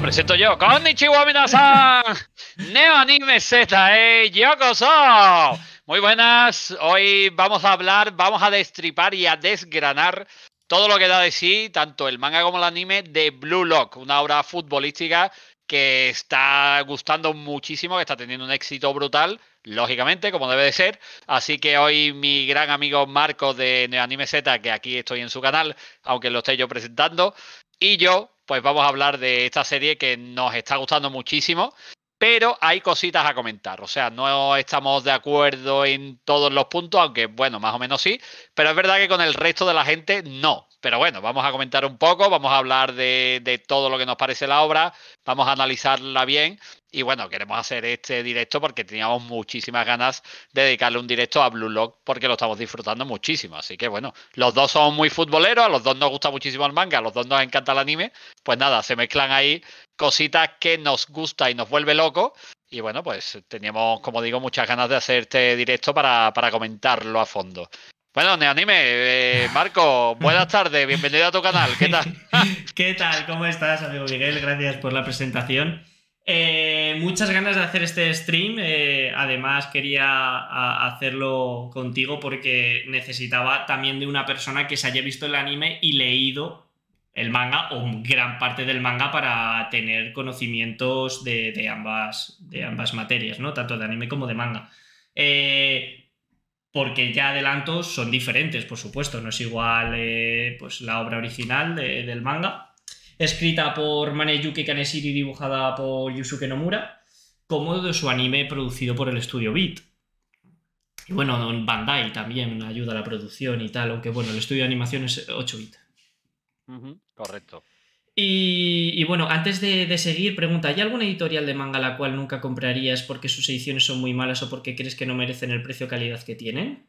presento yo. Konnichiwa minasan. Neo Anime Z, yokoso. Muy buenas. Hoy vamos a hablar, vamos a destripar y a desgranar todo lo que da de sí, tanto el manga como el anime, de Blue Lock, una obra futbolística que está gustando muchísimo, que está teniendo un éxito brutal, lógicamente, como debe de ser. Así que hoy mi gran amigo Marco de Neo Anime Z, que aquí estoy en su canal, aunque lo esté yo presentando, y yo, pues vamos a hablar de esta serie que nos está gustando muchísimo, pero hay cositas a comentar. O sea, no estamos de acuerdo en todos los puntos, aunque bueno, más o menos sí, pero es verdad que con el resto de la gente no. Pero bueno, vamos a comentar un poco, vamos a hablar de todo lo que nos parece la obra, vamos a analizarla bien. Y bueno, queremos hacer este directo porque teníamos muchísimas ganas de dedicarle un directo a Blue Lock porque lo estamos disfrutando muchísimo. Así que bueno, los dos somos muy futboleros, a los dos nos gusta muchísimo el manga, a los dos nos encanta el anime. Pues nada, se mezclan ahí cositas que nos gusta y nos vuelve loco. Y bueno, pues teníamos, como digo, muchas ganas de hacer este directo para comentarlo a fondo. Bueno, Neanime, Marco, buenas tardes, bienvenido a tu canal, ¿qué tal? ¿Qué tal? ¿Cómo estás, amigo Miguel? Gracias por la presentación. Muchas ganas de hacer este stream. Además, quería hacerlo contigo porque necesitaba también de una persona que se haya visto el anime y leído el manga o gran parte del manga para tener conocimientos de ambas materias, ¿no? Tanto de anime como de manga. Porque ya adelanto, son diferentes, por supuesto. No es igual pues la obra original del manga, escrita por Maneyuki Kaneshiro y dibujada por Yusuke Nomura, como de su anime producido por el estudio Beat. Y bueno, Bandai también ayuda a la producción y tal, aunque bueno, el estudio de animación es 8-bit. Correcto. Y bueno, antes de seguir, pregunta, ¿hay alguna editorial de manga la cual nunca comprarías porque sus ediciones son muy malas o porque crees que no merecen el precio-calidad que tienen?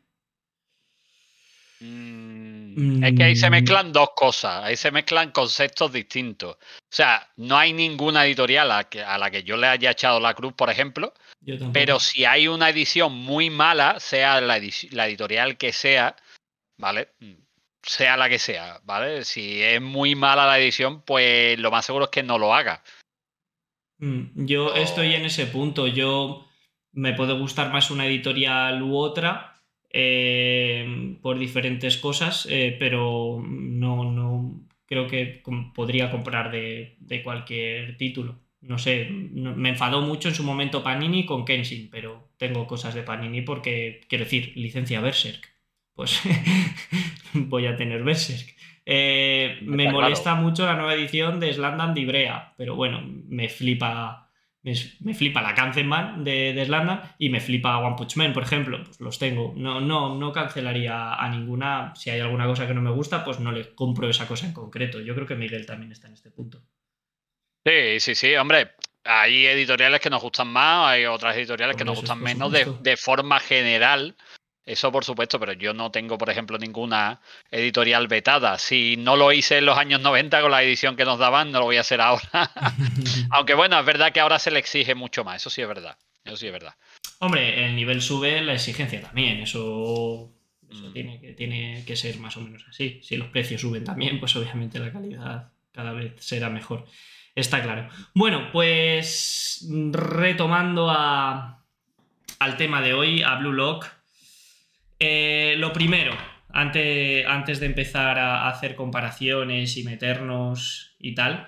Es que ahí se mezclan dos cosas, ahí se mezclan conceptos distintos. O sea, no hay ninguna editorial a la que yo le haya echado la cruz, por ejemplo, Yo tampoco. pero si hay una edición muy mala, sea la editorial que sea, ¿vale? Sea la que sea, ¿vale? Si es muy mala la edición, pues lo más seguro es que no lo haga. Yo estoy en ese punto. Yo me puede gustar más una editorial u otra por diferentes cosas, pero no creo que podría comprar de cualquier título. No sé, me enfadó mucho en su momento Panini con Kenshin, pero tengo cosas de Panini porque, quiero decir, licencia Berserk. Pues voy a tener Berserk. Me molesta mucho la nueva edición de Slandam de Ibrea, pero bueno, me flipa la Kanzenban de Slandam y me flipa One Punch Man, por ejemplo. Pues los tengo. No cancelaría a ninguna. Si hay alguna cosa que no me gusta, pues no le compro esa cosa en concreto. Yo creo que Miguel también está en este punto. Sí, hombre. Hay editoriales que nos gustan más, hay otras editoriales que nos gustan menos de forma general. Eso por supuesto, pero yo no tengo, por ejemplo, ninguna editorial vetada. Si no lo hice en los años 90 con la edición que nos daban, no lo voy a hacer ahora. Aunque bueno, es verdad que ahora se le exige mucho más, eso sí es verdad. Eso sí es verdad. Hombre, el nivel sube, la exigencia también, eso tiene que ser más o menos así. Si los precios suben también, pues obviamente la calidad cada vez será mejor. Está claro. Bueno, pues retomando al tema de hoy, a Blue Lock. Lo primero, antes de empezar a hacer comparaciones y meternos y tal,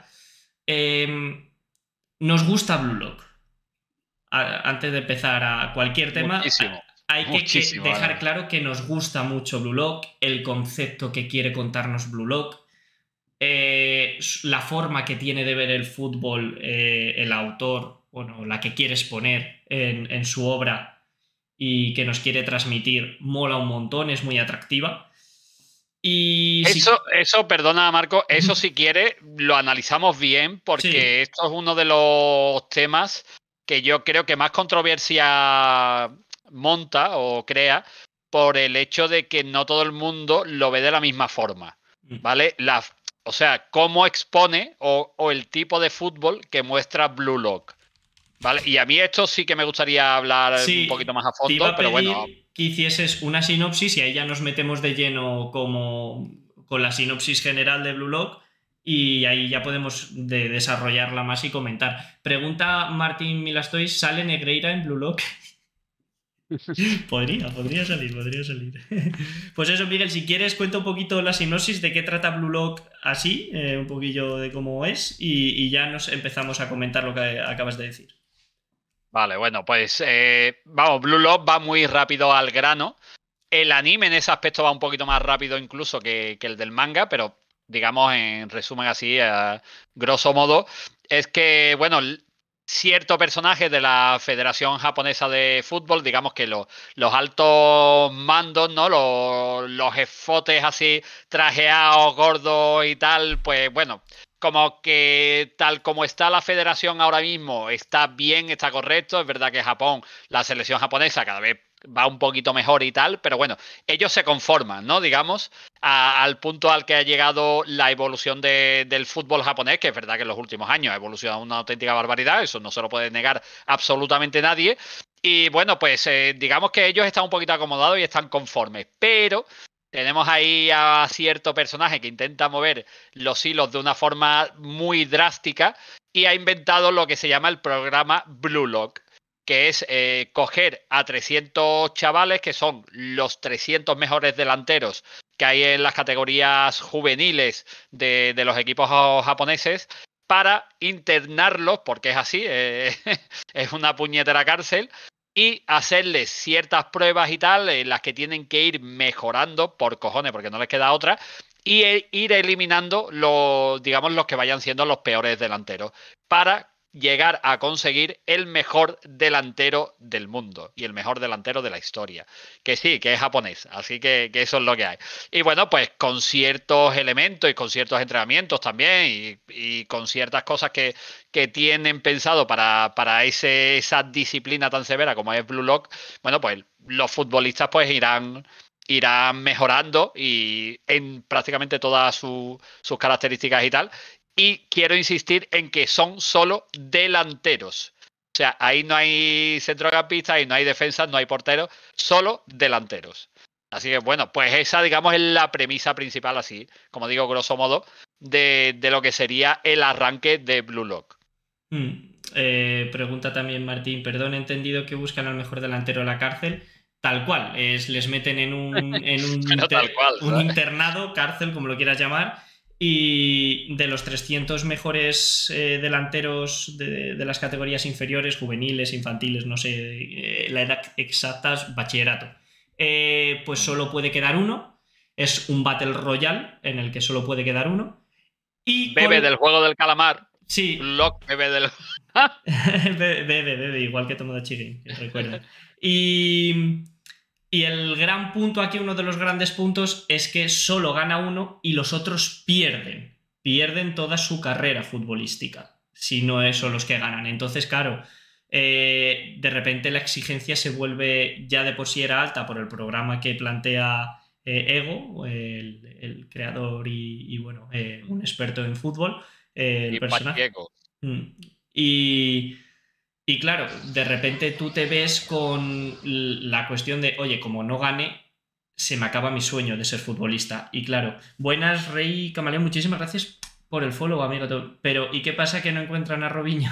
nos gusta Blue Lock. Antes de empezar a cualquier tema, hay que dejar claro que nos gusta mucho Blue Lock, el concepto que quiere contarnos Blue Lock, la forma que tiene de ver el fútbol el autor, bueno, la que quiere exponer en su obra y que nos quiere transmitir, mola un montón, es muy atractiva. Y eso, perdona Marco, eso si quieres lo analizamos bien porque esto es uno de los temas que yo creo que más controversia monta o crea por el hecho de que no todo el mundo lo ve de la misma forma, ¿vale? O sea, cómo expone o el tipo de fútbol que muestra Blue Lock. Vale, y a mí esto sí que me gustaría hablar un poquito más a fondo, te iba a pero pedir bueno. Que hicieses una sinopsis y ahí ya nos metemos de lleno como con la sinopsis general de Blue Lock y ahí ya podemos desarrollarla más y comentar. Pregunta Martín Milastois, ¿sale Negreira en Blue Lock? Podría salir. Pues eso, Miguel, si quieres cuenta un poquito la sinopsis de qué trata Blue Lock así, un poquillo de cómo es, y ya nos empezamos a comentar lo que acabas de decir. Vale, bueno, pues vamos, Blue Lock va muy rápido al grano. El anime en ese aspecto va un poquito más rápido incluso que el del manga, pero digamos, en resumen así, grosso modo, es que, bueno, cierto personaje de la Federación Japonesa de Fútbol, digamos que los altos mandos, ¿no? Los jefotes así trajeados, gordos y tal, pues bueno, como que tal como está la federación ahora mismo, está bien, está correcto. Es verdad que Japón, la selección japonesa cada vez va un poquito mejor y tal, pero bueno, ellos se conforman, ¿no? Digamos, al punto al que ha llegado la evolución del fútbol japonés, que es verdad que en los últimos años ha evolucionado una auténtica barbaridad, eso no se lo puede negar absolutamente nadie. Y bueno, pues digamos que ellos están un poquito acomodados y están conformes, pero tenemos ahí a cierto personaje que intenta mover los hilos de una forma muy drástica y ha inventado lo que se llama el programa Blue Lock, que es coger a 300 chavales que son los 300 mejores delanteros que hay en las categorías juveniles de los equipos japoneses para internarlos, porque es así, es una puñetera cárcel, y hacerles ciertas pruebas y tal, en las que tienen que ir mejorando por cojones, porque no les queda otra, y ir eliminando digamos, los que vayan siendo los peores delanteros, para llegar a conseguir el mejor delantero del mundo y el mejor delantero de la historia. Que sí, que es japonés, así que eso es lo que hay. Y bueno, pues con ciertos elementos y con ciertos entrenamientos también y con ciertas cosas que tienen pensado para esa disciplina tan severa como es Blue Lock, bueno, pues los futbolistas pues irán mejorando y en prácticamente todas sus características y tal. Y quiero insistir en que son solo delanteros. O sea, ahí no hay centrocampistas, ahí no hay defensas, no hay porteros, solo delanteros. Así que bueno, pues esa, digamos, es la premisa principal, así, como digo, grosso modo, de lo que sería el arranque de Blue Lock. Pregunta también Martín, perdón, he entendido que buscan al mejor delantero en la cárcel. Tal cual, les meten en un internado, cárcel, como lo quieras llamar. Y de los 300 mejores delanteros de las categorías inferiores, juveniles, infantiles, no sé, la edad exacta es bachillerato, pues solo puede quedar uno. Es un Battle Royale en el que solo puede quedar uno. Y bebe del juego del calamar. Sí. Lock bebe del... bebe, igual que Tomodachi Game, recuerda. Y el gran punto aquí, uno de los grandes puntos, es que solo gana uno y los otros pierden. Pierden toda su carrera futbolística, si no son los que ganan. Entonces, claro, de repente la exigencia se vuelve, ya de por sí era alta por el programa que plantea Ego, el creador y bueno, un experto en fútbol, el personaje. Y claro, de repente tú te ves con la cuestión de, oye, como no gane, se me acaba mi sueño de ser futbolista. Y claro, buenas, Rey Camaleón, muchísimas gracias por el follow, amigo. Pero, ¿y qué pasa que no encuentran a Robinho?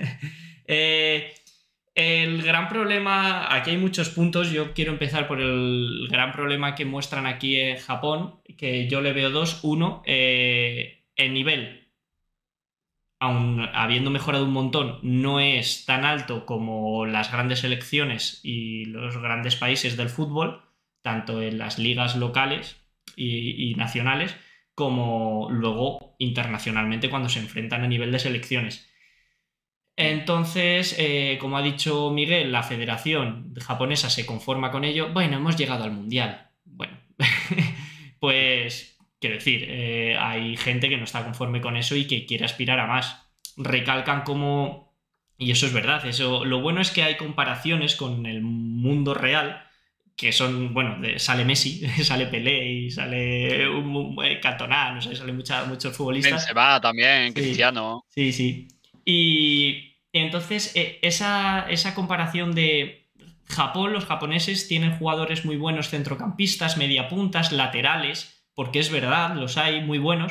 El gran problema, aquí hay muchos puntos, yo quiero empezar por el gran problema que muestran aquí en Japón, que yo le veo dos. Uno, el nivel, aun habiendo mejorado un montón, no es tan alto como las grandes selecciones y los grandes países del fútbol, tanto en las ligas locales y nacionales, como luego internacionalmente cuando se enfrentan a nivel de selecciones. Entonces, como ha dicho Miguel, la federación japonesa se conforma con ello. Bueno, hemos llegado al Mundial. Bueno, pues... Quiero decir, hay gente que no está conforme con eso y que quiere aspirar a más. Recalcan como... Y eso es verdad. Lo bueno es que hay comparaciones con el mundo real, que son, bueno, sale Messi, sale Pelé y sale Cantona, no sé, sale muchos futbolistas. Benzema también, sí, Cristiano. Sí. Y entonces, esa comparación de Japón, los japoneses tienen jugadores muy buenos centrocampistas, mediapuntas, laterales, porque es verdad, los hay muy buenos,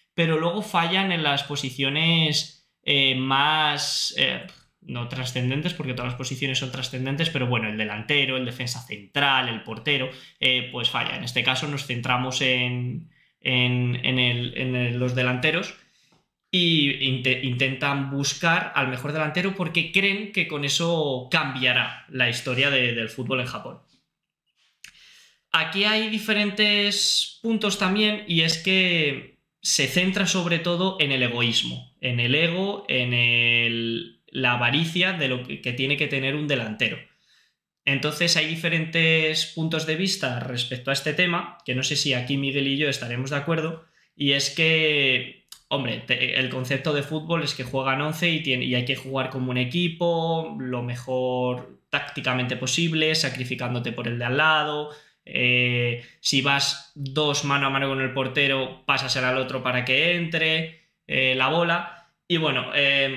pero luego fallan en las posiciones más... no trascendentes, porque todas las posiciones son trascendentes, pero bueno, el delantero, el defensa central, el portero, pues falla. En este caso nos centramos en los delanteros y intentan buscar al mejor delantero porque creen que con eso cambiará la historia del fútbol en Japón. Aquí hay diferentes puntos también, y es que se centra sobre todo en el egoísmo, en el ego, en la avaricia de lo que tiene que tener un delantero. Entonces hay diferentes puntos de vista respecto a este tema, que no sé si aquí Miguel y yo estaremos de acuerdo, y es que, hombre, el concepto de fútbol es que juegan 11 y hay que jugar como un equipo, lo mejor tácticamente posible, sacrificándote por el de al lado. Si vas 2 mano a mano con el portero, pásasela al otro para que entre la bola. Y bueno,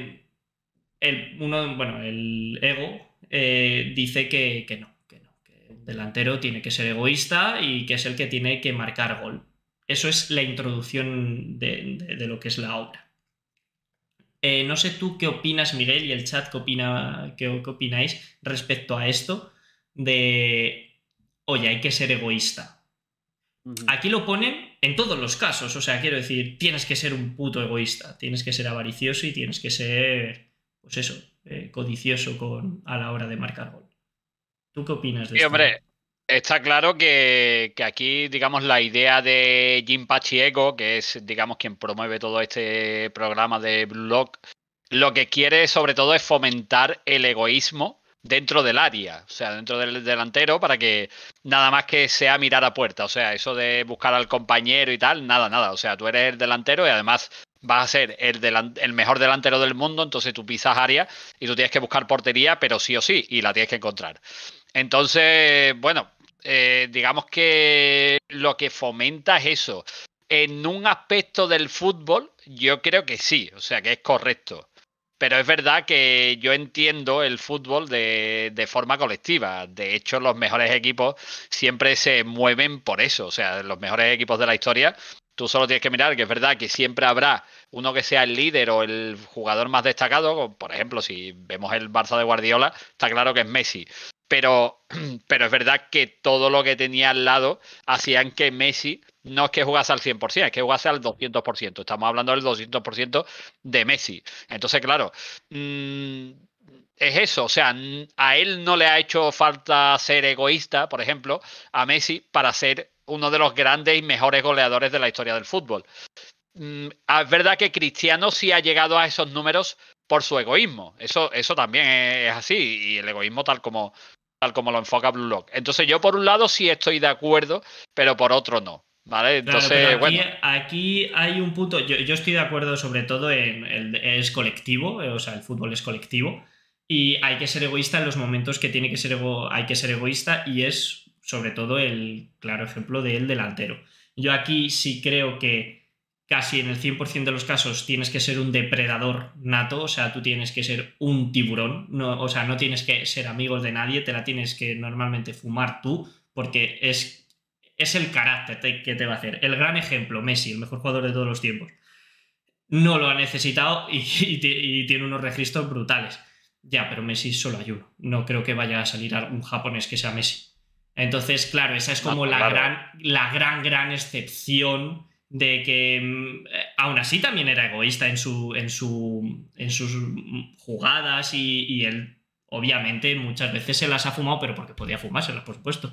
el ego dice que el delantero tiene que ser egoísta y que es el que tiene que marcar gol. Eso es la introducción de lo que es la obra. No sé tú qué opinas, Miguel, y el chat qué opináis respecto a esto de, oye, hay que ser egoísta. Aquí lo ponen en todos los casos, o sea, quiero decir, tienes que ser un puto egoísta, tienes que ser avaricioso y tienes que ser, pues eso, codicioso a la hora de marcar gol. ¿Tú qué opinas de Sí, esto? hombre, está claro que aquí, digamos, la idea de Jinpachi Ego, que es, digamos, quien promueve todo este programa de Blue Lock, lo que quiere sobre todo es fomentar el egoísmo dentro del área, o sea, dentro del delantero, para que nada más que sea mirar a puerta, o sea, eso de buscar al compañero y tal, nada, o sea, tú eres el delantero y además vas a ser el mejor delantero del mundo, entonces tú pisas área y tú tienes que buscar portería, pero sí o sí, y la tienes que encontrar. Entonces, bueno, digamos que lo que fomenta es eso. En un aspecto del fútbol, yo creo que sí, o sea, que es correcto. Pero es verdad que yo entiendo el fútbol de forma colectiva. De hecho, los mejores equipos siempre se mueven por eso. O sea, los mejores equipos de la historia, tú solo tienes que mirar que es verdad que siempre habrá uno que sea el líder o el jugador más destacado. Por ejemplo, si vemos el Barça de Guardiola, está claro que es Messi. Pero es verdad que todo lo que tenía al lado hacían que Messi no es que jugase al 100%, es que jugase al 200%. Estamos hablando del 200% de Messi. Entonces, claro, es eso. O sea, a él no le ha hecho falta ser egoísta, por ejemplo, a Messi para ser uno de los grandes y mejores goleadores de la historia del fútbol. Es verdad que Cristiano sí ha llegado a esos números por su egoísmo. Eso también es así. Y el egoísmo tal como lo enfoca Blue Lock. Entonces yo por un lado sí estoy de acuerdo, pero por otro no. ¿Vale? Entonces, claro, pero bueno. aquí hay un punto. Yo estoy de acuerdo sobre todo es colectivo, o sea, el fútbol es colectivo. Y hay que ser egoísta en los momentos que tiene que ser hay que ser egoísta, y es sobre todo el claro ejemplo del delantero. Yo aquí sí creo que casi en el 100% de los casos tienes que ser un depredador nato, o sea, tú tienes que ser un tiburón, no, o sea, no tienes que ser amigos de nadie, te la tienes que normalmente fumar tú, porque es el carácter que te va a hacer. El gran ejemplo, Messi, el mejor jugador de todos los tiempos, no lo ha necesitado y tiene unos registros brutales. Ya, pero Messi solo hay uno. No creo que vaya a salir un japonés que sea Messi. Entonces, claro, esa es como la gran excepción de que aún así también era egoísta en sus jugadas y él, obviamente, muchas veces se las ha fumado, pero porque podía fumárselas, por supuesto.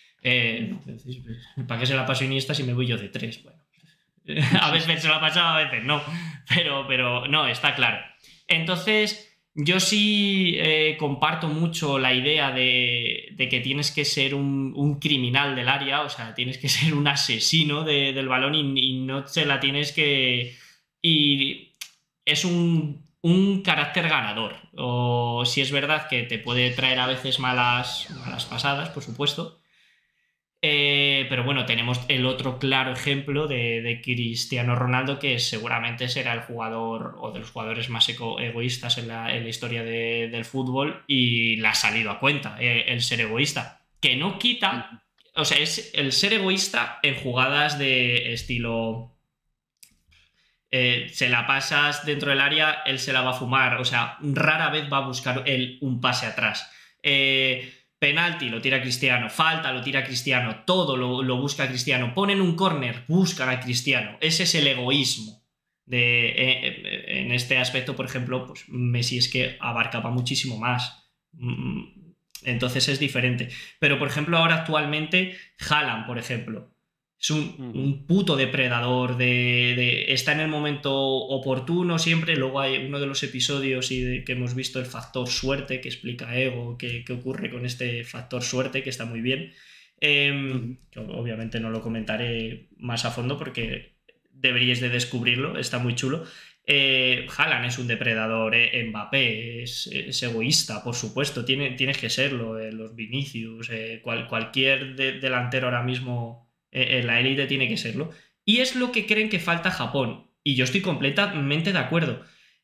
¿Para qué se la paso Iniesta si me voy yo de 3? Bueno, a veces se la ha pasado, a veces no, pero no, está claro. Entonces, yo sí comparto mucho la idea de que tienes que ser un criminal del área, o sea, tienes que ser un asesino del balón y no se la tienes que... Y es un carácter ganador. O si es verdad que te puede traer a veces malas pasadas, por supuesto. Pero bueno, tenemos el otro claro ejemplo de Cristiano Ronaldo, que seguramente será el jugador o de los jugadores más egoístas en la historia del fútbol, y le ha salido a cuenta el ser egoísta. Que no quita, o sea, es el ser egoísta en jugadas de estilo Se la pasas dentro del área, él se la va a fumar. O sea, rara vez va a buscar él un pase atrás. Penalti, lo tira Cristiano. Falta, lo tira Cristiano. Todo lo busca Cristiano. Ponen un córner, buscan a Cristiano. Ese es el egoísmo. En este aspecto, por ejemplo, pues Messi es que abarcaba muchísimo más. Entonces es diferente. Pero, por ejemplo, ahora actualmente, Haaland, por ejemplo, es un puto depredador. Está en el momento oportuno siempre. Luego hay uno de los episodios que hemos visto, el factor suerte, que explica Ego qué ocurre con este factor suerte, que está muy bien. Que obviamente no lo comentaré más a fondo porque deberíais de descubrirlo, está muy chulo. Haaland es un depredador, Mbappé es egoísta, por supuesto, tienes que serlo, los Vinicius, cualquier delantero ahora mismo en la élite tiene que serlo. Y es lo que creen que falta Japón, y yo estoy completamente de acuerdo.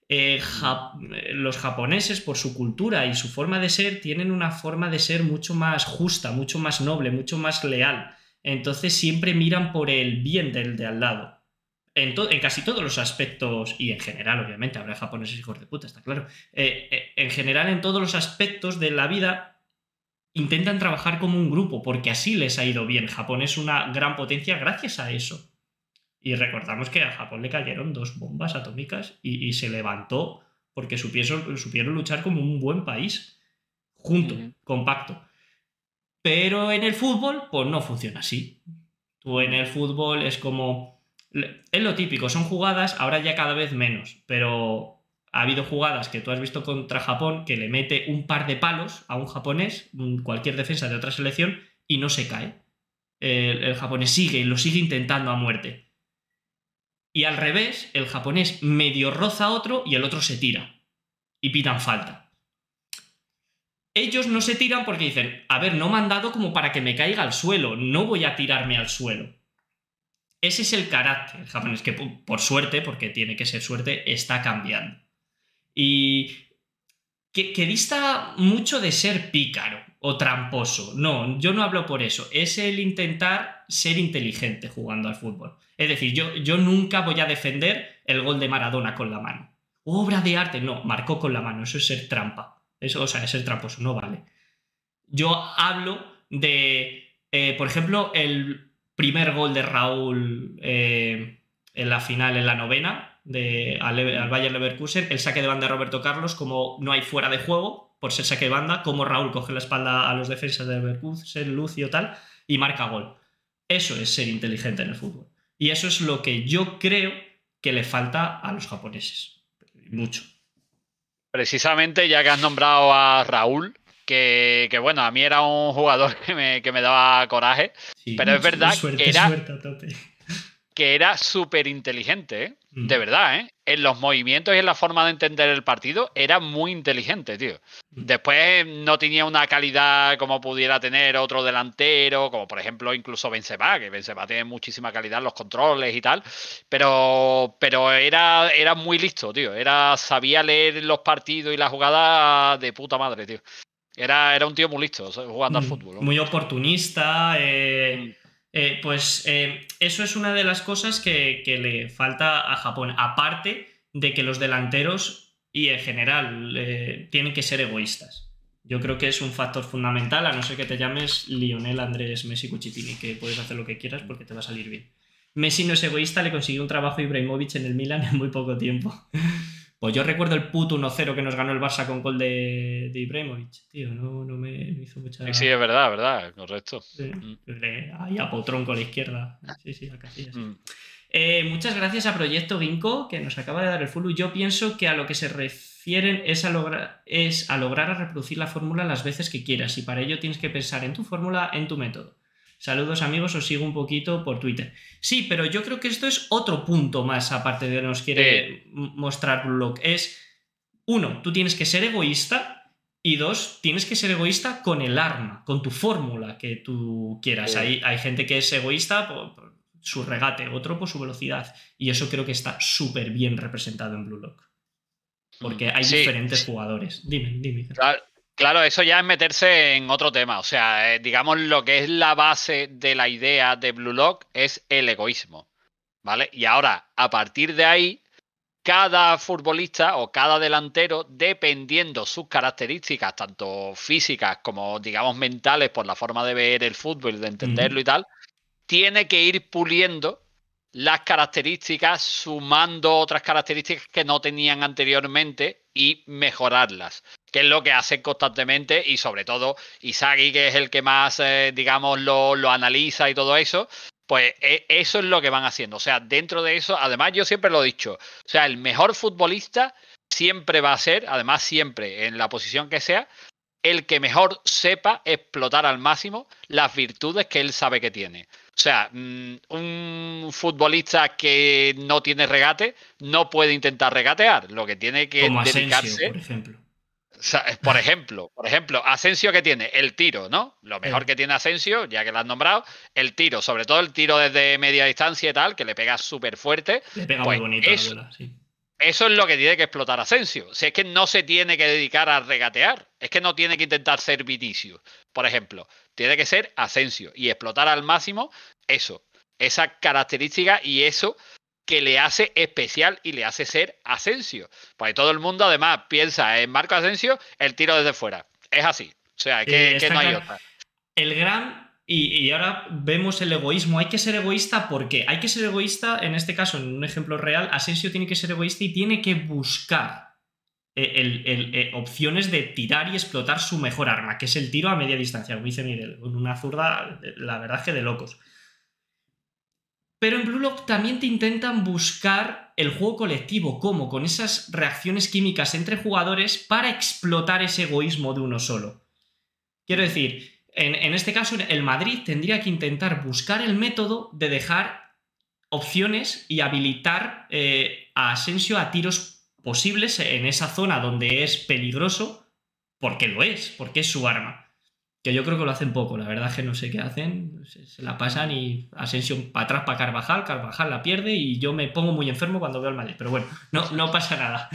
Los japoneses, por su cultura y su forma de ser, tienen una forma de ser mucho más justa, mucho más noble, mucho más leal. Entonces siempre miran por el bien del de al lado. En casi todos los aspectos, y en general, obviamente, habrá japoneses hijos de puta, está claro. En general, en todos los aspectos de la vida, intentan trabajar como un grupo, porque así les ha ido bien. Japón es una gran potencia gracias a eso. Y recordamos que a Japón le cayeron 2 bombas atómicas y se levantó porque supieron luchar como un buen país, junto, compacto. Pero en el fútbol, pues no funciona así. Tú en el fútbol es como... Es lo típico, son jugadas, ahora ya cada vez menos, pero ha habido jugadas que tú has visto contra Japón que le mete un par de palos a un japonés, cualquier defensa de otra selección, y no se cae. El japonés lo sigue intentando a muerte. Y al revés, el japonés medio roza a otro y el otro se tira. Y pitan falta. Ellos no se tiran porque dicen, a ver, no me han dado como para que me caiga al suelo, no voy a tirarme al suelo. Ese es el carácter japonés, que por suerte, porque tiene que ser suerte, está cambiando. Y que dista mucho de ser pícaro o tramposo. No, yo no hablo por eso. Es el intentar ser inteligente jugando al fútbol. Es decir, yo nunca voy a defender el gol de Maradona con la mano. Obra de arte, no, marcó con la mano. Eso es ser trampa. Eso, o sea, es ser tramposo, no vale. Yo hablo de, por ejemplo, el primer gol de Raúl en la final, en la novena, al Bayer Leverkusen, el saque de banda de Roberto Carlos, como no hay fuera de juego por ser saque de banda, como Raúl coge la espalda a los defensas de Leverkusen, Lucio tal, y marca gol. Eso es ser inteligente en el fútbol. Y eso es lo que yo creo que le falta a los japoneses. Mucho. Precisamente, ya que has nombrado a Raúl, que bueno, a mí era un jugador que me daba coraje, sí, pero es verdad que era súper inteligente, ¿eh? De verdad, ¿eh? En los movimientos y en la forma de entender el partido era muy inteligente, tío. Después no tenía una calidad como pudiera tener otro delantero, como por ejemplo incluso Benzema, que Benzema tiene muchísima calidad en los controles y tal, pero era muy listo, tío. Sabía leer los partidos y las jugadas de puta madre, tío. Era un tío muy listo jugando al fútbol, ¿no? Muy oportunista. Pues eso es una de las cosas que le falta a Japón. Aparte de que los delanteros y en general tienen que ser egoístas. Yo creo que es un factor fundamental, a no ser que te llames Lionel Andrés Messi Cuchitini, que puedes hacer lo que quieras porque te va a salir bien. Messi no es egoísta, le consiguió un trabajo a Ibrahimovic en el Milan en muy poco tiempo. Pues yo recuerdo el puto 1-0 que nos ganó el Barça con gol de Ibrahimovic, tío, no me hizo mucha... Sí, es verdad, correcto. Sí. Ahí a Potrón con la izquierda. Sí, a Casillas. Muchas gracias a Proyecto Ginkgo, que nos acaba de dar el follow. Yo pienso que a lo que se refieren es a lograr a reproducir la fórmula las veces que quieras, y para ello tienes que pensar en tu fórmula, en tu método. Saludos amigos, os sigo un poquito por Twitter. Sí, pero yo creo que esto es otro punto más, aparte de nos quiere mostrar Blue Lock. Es, 1, tú tienes que ser egoísta, y 2, tienes que ser egoísta con el arma, con tu fórmula que tú quieras. Hay gente que es egoísta por su regate, otro por su velocidad, y eso creo que está súper bien representado en Blue Lock. Porque hay diferentes jugadores. Dime. Claro, eso ya es meterse en otro tema. O sea, digamos, lo que es la base de la idea de Blue Lock es el egoísmo. ¿vale? Y ahora, a partir de ahí, cada futbolista o cada delantero, dependiendo sus características, tanto físicas como, digamos, mentales, por la forma de ver el fútbol, de entenderlo y tal, tiene que ir puliendo las características, sumando otras características que no tenían anteriormente y mejorarlas, que es lo que hacen constantemente, y sobre todo Isagi, que es el que más, digamos, lo analiza y todo eso, pues eso es lo que van haciendo. O sea, dentro de eso, además yo siempre lo he dicho, o sea, el mejor futbolista siempre va a ser, además siempre en la posición que sea, el que mejor sepa explotar al máximo las virtudes que él sabe que tiene. O sea, un futbolista que no tiene regate no puede intentar regatear. Lo que tiene que Como Asensio, dedicarse. por ejemplo. O sea, por ejemplo, Asensio, que tiene el tiro, ¿no? Lo mejor que tiene Asensio, ya que lo has nombrado, el tiro, sobre todo el tiro desde media distancia y tal, que le pega súper fuerte. Le pega muy Pues bonito la bola, sí. eso es lo que tiene que explotar Asensio. Si es que no se tiene que dedicar a regatear, es que no tiene que intentar ser Vinicius, por ejemplo. Tiene que ser Asensio y explotar al máximo eso, esa característica y eso que le hace especial y le hace ser Asensio. Porque todo el mundo además piensa en Marco Asensio el tiro desde fuera. Es así. O sea, que no hay claro. otra. El gran... Y ahora vemos el egoísmo. Hay que ser egoísta porque hay que ser egoísta, en este caso, en un ejemplo real, Asensio tiene que ser egoísta y tiene que buscar opciones de tirar y explotar su mejor arma, que es el tiro a media distancia, como dice Miguel, con una zurda, la verdad es que de locos. Pero en Blue Lock también te intentan buscar el juego colectivo, como con esas reacciones químicas entre jugadores para explotar ese egoísmo de uno solo. Quiero decir, en este caso, el Madrid tendría que intentar buscar el método de dejar opciones y habilitar a Asensio a tiros posibles en esa zona donde es peligroso, porque lo es, porque es su arma. Que yo creo que lo hacen poco, la verdad es que no sé qué hacen, se la pasan y Asensio para atrás para Carvajal, Carvajal la pierde y yo me pongo muy enfermo cuando veo al Madrid, pero bueno, no pasa nada.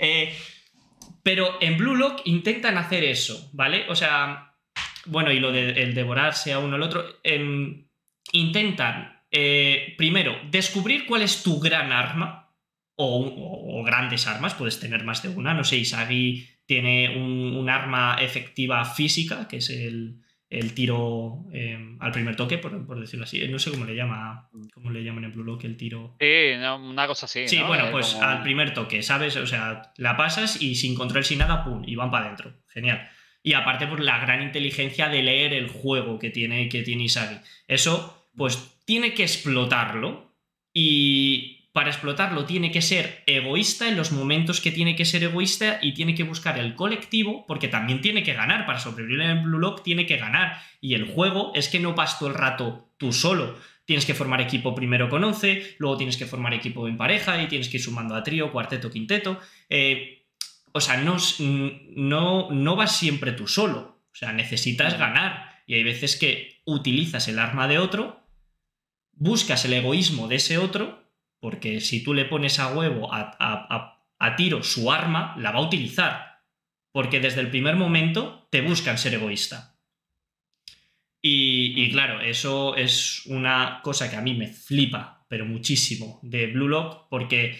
Pero en Blue Lock intentan hacer eso, ¿vale? O sea... Bueno, y lo de el devorarse a uno al otro. Intentan, primero, descubrir cuál es tu gran arma, o grandes armas, puedes tener más de una. No sé, Isagi tiene un arma efectiva física, que es el tiro al primer toque, por decirlo así. No sé cómo le llaman en Blue Lock el tiro. Sí, una cosa así. Sí, ¿no? bueno, pues como... al primer toque, ¿sabes? O sea, la pasas y sin control, sin nada, pum, y van para adentro. Genial. Y aparte por la gran inteligencia de leer el juego que tiene Isagi. Eso, pues, tiene que explotarlo. Y para explotarlo tiene que ser egoísta en los momentos que tiene que ser egoísta y tiene que buscar el colectivo, porque también tiene que ganar. Para sobrevivir en el Blue Lock tiene que ganar. Y el juego es que no vas todo el rato tú solo. Tienes que formar equipo primero con 11, luego tienes que formar equipo en pareja y tienes que ir sumando a trío, cuarteto, quinteto. O sea, no vas siempre tú solo. O sea, necesitas ganar. Y hay veces que utilizas el arma de otro, buscas el egoísmo de ese otro, porque si tú le pones a huevo a tiro su arma, la va a utilizar. Porque desde el primer momento te buscan ser egoísta. Y claro, eso es una cosa que a mí me flipa, pero muchísimo, de Blue Lock, porque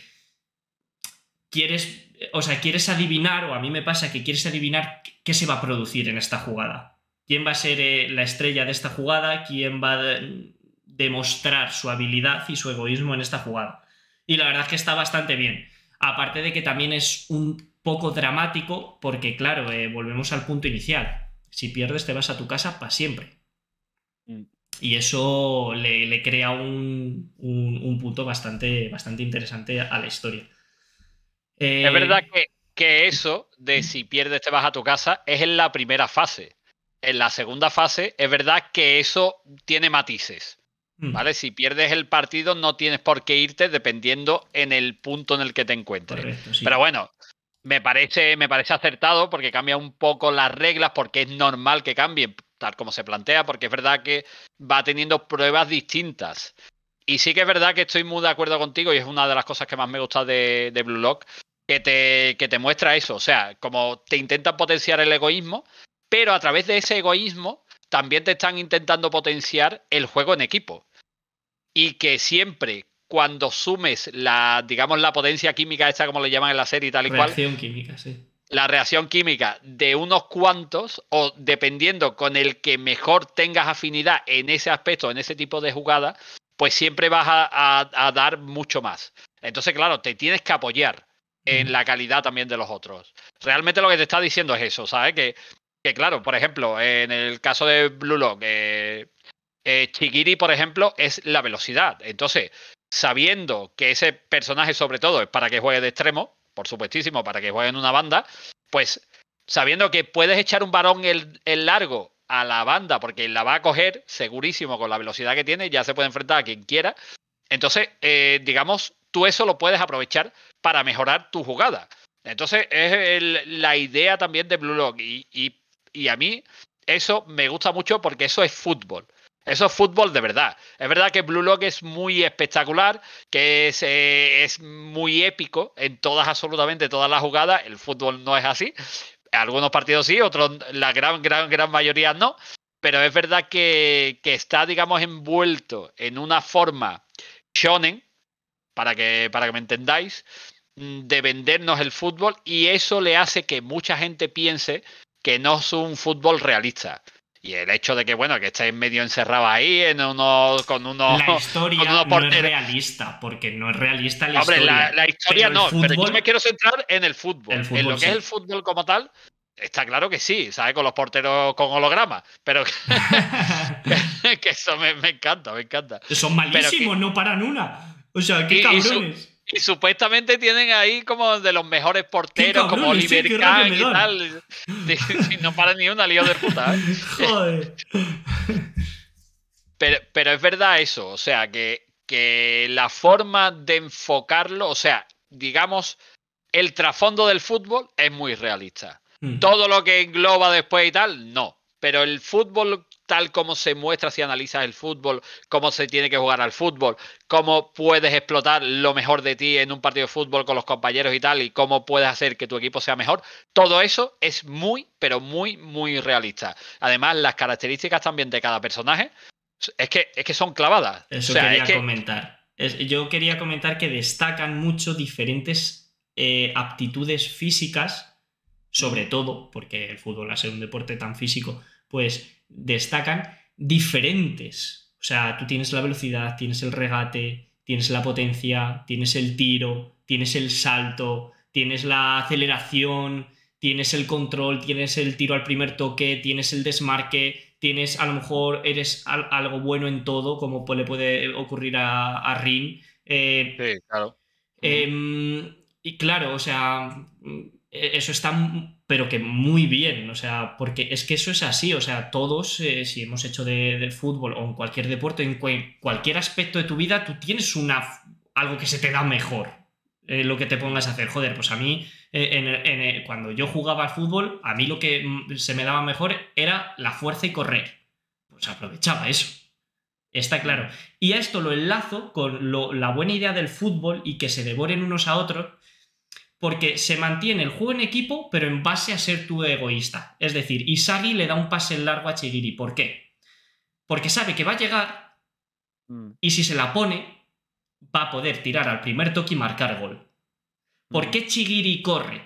quieres adivinar, o a mí me pasa que quieres adivinar qué se va a producir en esta jugada. ¿Quién va a ser la estrella de esta jugada? ¿Quién va a demostrar su habilidad y su egoísmo en esta jugada? Y la verdad es que está bastante bien. Aparte de que también es un poco dramático, porque claro, volvemos al punto inicial. Si pierdes te vas a tu casa para siempre. Y eso le crea un punto bastante interesante a la historia. Es verdad que eso de si pierdes te vas a tu casa es en la primera fase. En la segunda fase es verdad que eso tiene matices. ¿Vale? Si pierdes el partido no tienes por qué irte dependiendo en el punto en el que te encuentres. Correcto, sí. Pero bueno, me parece acertado porque cambia un poco las reglas, porque es normal que cambien, tal como se plantea, porque es verdad que va teniendo pruebas distintas. Y sí que es verdad que estoy muy de acuerdo contigo y es una de las cosas que más me gusta de Blue Lock, que te muestra eso. O sea, como te intentan potenciar el egoísmo, pero a través de ese egoísmo también te están intentando potenciar el juego en equipo. Y que siempre, cuando sumes digamos, la potencia química esta, como le llaman en la serie y tal y cual. Reacción química, sí. La reacción química de unos cuantos, o dependiendo con el que mejor tengas afinidad en ese aspecto, en ese tipo de jugada, pues siempre vas a dar mucho más. Entonces, claro, te tienes que apoyar en la calidad también de los otros. Realmente lo que te está diciendo es eso, ¿sabes? Que claro, por ejemplo, en el caso de Blue Lock, Chigiri, por ejemplo, es la velocidad. Entonces, sabiendo que ese personaje, sobre todo, es para que juegue de extremo, por supuestísimo, para que juegue en una banda, pues sabiendo que puedes echar un varón el largo a la banda, porque la va a coger segurísimo con la velocidad que tiene, ya se puede enfrentar a quien quiera. Entonces, digamos, tú eso lo puedes aprovechar para mejorar tu jugada. Entonces, es la idea también de Blue Lock. Y a mí eso me gusta mucho porque eso es fútbol. Eso es fútbol de verdad. Es verdad que Blue Lock es muy espectacular, que es muy épico en absolutamente todas las jugadas. El fútbol no es así. Algunos partidos sí, otros, la gran mayoría no. Pero es verdad que está, digamos, envuelto en una forma shonen, para que me entendáis, de vendernos el fútbol, y eso le hace que mucha gente piense que no es un fútbol realista. Y el hecho de que, bueno, que estéis medio encerrados ahí con unos La historia con unos no es realista, porque no es realista la Hombre, historia. la historia pero no, fútbol, pero yo me quiero centrar en el fútbol. En lo que sí. es el fútbol como tal, está claro que sí, ¿sabes? Con los porteros con holograma. Pero que eso me encanta, me encanta. Son malísimos, no paran una. O sea, qué cabrones. Y supuestamente tienen ahí como de los mejores porteros, como Oliver Kahn y tal. Si no para ni una, lío de puta, ¿eh? Joder. Pero es verdad eso, o sea, que la forma de enfocarlo, o sea, digamos, el trasfondo del fútbol es muy realista. Todo lo que engloba después y tal, no. Pero el fútbol, tal como se muestra si analizas el fútbol, cómo se tiene que jugar al fútbol, cómo puedes explotar lo mejor de ti en un partido de fútbol con los compañeros y tal, y cómo puedes hacer que tu equipo sea mejor, todo eso es muy, pero muy, muy realista. Además, las características también de cada personaje es que son clavadas. Eso quería comentar. Yo quería comentar que destacan mucho diferentes aptitudes físicas, sobre todo, porque el fútbol, al ser un deporte tan físico, pues destacan diferentes. O sea, tú tienes la velocidad, tienes el regate, tienes la potencia, tienes el tiro, tienes el salto, tienes la aceleración, tienes el control, tienes el tiro al primer toque, tienes el desmarque, tienes, a lo mejor eres algo bueno en todo, como le puede ocurrir a Rin. Sí, claro. Y claro, o sea, eso está, pero que muy bien, o sea, porque es que eso es así, o sea, todos, si hemos hecho de fútbol o en cualquier deporte, en cualquier aspecto de tu vida, tú tienes algo que se te da mejor, lo que te pongas a hacer. Joder, pues a mí, cuando yo jugaba al fútbol, a mí lo que se me daba mejor era la fuerza y correr. Pues aprovechaba eso. Está claro. Y a esto lo enlazo con la buena idea del fútbol y que se devoren unos a otros, porque se mantiene el juego en equipo, pero en base a ser tú egoísta. Es decir, Isagi le da un pase largo a Chigiri. ¿Por qué? Porque sabe que va a llegar y si se la pone, va a poder tirar al primer toque y marcar gol. ¿Por qué Chigiri corre?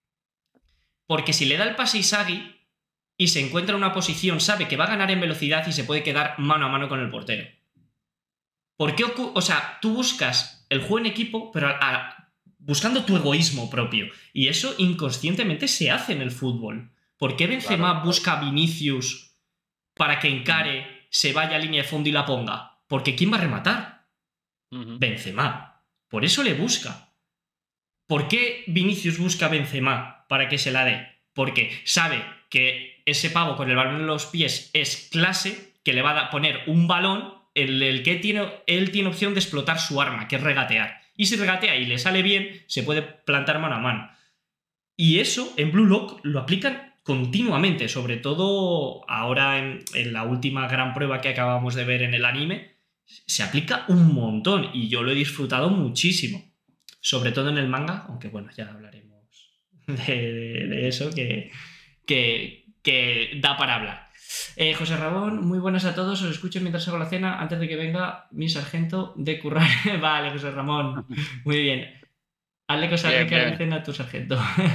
Porque si le da el pase a Isagi y se encuentra en una posición, sabe que va a ganar en velocidad y se puede quedar mano a mano con el portero. ¿Por qué o sea, tú buscas el juego en equipo, pero buscando tu egoísmo propio? Y eso inconscientemente se hace en el fútbol. ¿Por qué Benzema busca a Vinicius para que encare, se vaya a línea de fondo y la ponga? Porque ¿quién va a rematar? Benzema. Por eso le busca. ¿Por qué Vinicius busca a Benzema para que se la dé? Porque sabe que ese pavo con el balón en los pies es clase, que le va a poner un balón en el que él tiene opción de explotar su arma, que es regatear. Y si regatea y le sale bien, se puede plantar mano a mano. Y eso en Blue Lock lo aplican continuamente, sobre todo ahora en la última gran prueba que acabamos de ver en el anime, se aplica un montón y yo lo he disfrutado muchísimo. Sobre todo en el manga, aunque bueno, ya hablaremos de eso, que da para hablar. José Ramón, muy buenas a todos. Os escucho mientras hago la cena antes de que venga mi sargento de currar. Vale, José Ramón. Muy bien. Hazle cosas Bien, ricas de bien. cena a tu sargento.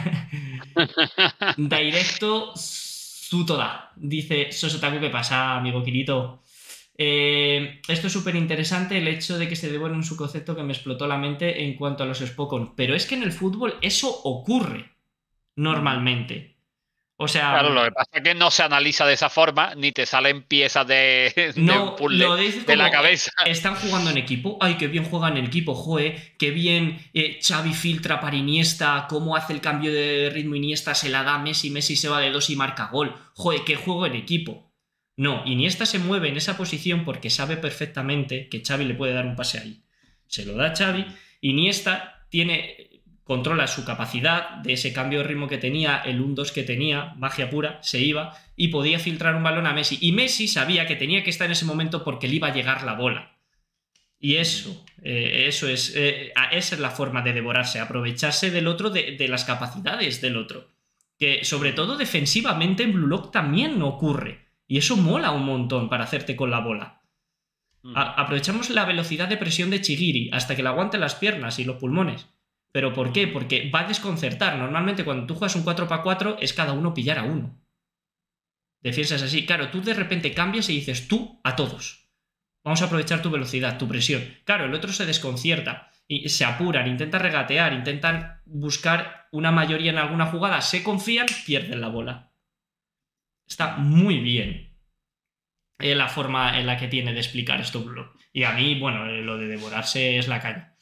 Directo Sutoda. Dice Sosotaku, ¿qué pasa, amigo Kirito? Esto es súper interesante, el hecho de que se devoren su concepto que me explotó la mente en cuanto a los Spokon. Pero es que en el fútbol eso ocurre normalmente. O Claro, sea, lo que pasa es que no se analiza de esa forma, ni te salen piezas de un no puzzle lo dices de la como cabeza. están jugando en equipo. Ay, qué bien juegan en equipo, joe. Qué bien Xavi filtra para Iniesta. Cómo hace el cambio de ritmo Iniesta, se la da a Messi. Messi se va de dos y marca gol. Joder, qué juego en equipo. No, Iniesta se mueve en esa posición porque sabe perfectamente que Xavi le puede dar un pase ahí. Se lo da a Xavi. Iniesta controla su capacidad de ese cambio de ritmo que tenía, el 1-2 que tenía, magia pura, se iba y podía filtrar un balón a Messi. Y Messi sabía que tenía que estar en ese momento porque le iba a llegar la bola. Y eso es, esa es la forma de devorarse, aprovecharse del otro, de las capacidades del otro. Que sobre todo defensivamente en Blue Lock también ocurre. Y eso mola un montón para hacerte con la bola. Aprovechamos la velocidad de presión de Chigiri hasta que le aguante las piernas y los pulmones. ¿Pero por qué? Porque va a desconcertar. Normalmente cuando tú juegas un 4x4 es cada uno pillar a uno. Defensas así. Claro, tú de repente cambias y dices tú a todos. Vamos a aprovechar tu velocidad, tu presión. Claro, el otro se desconcierta y se apuran, intentan regatear, intentan buscar una mayoría en alguna jugada, se confían, pierden la bola. Está muy bien la forma en la que tiene de explicar esto Blue. Y a mí, bueno, lo de devorarse es la caña.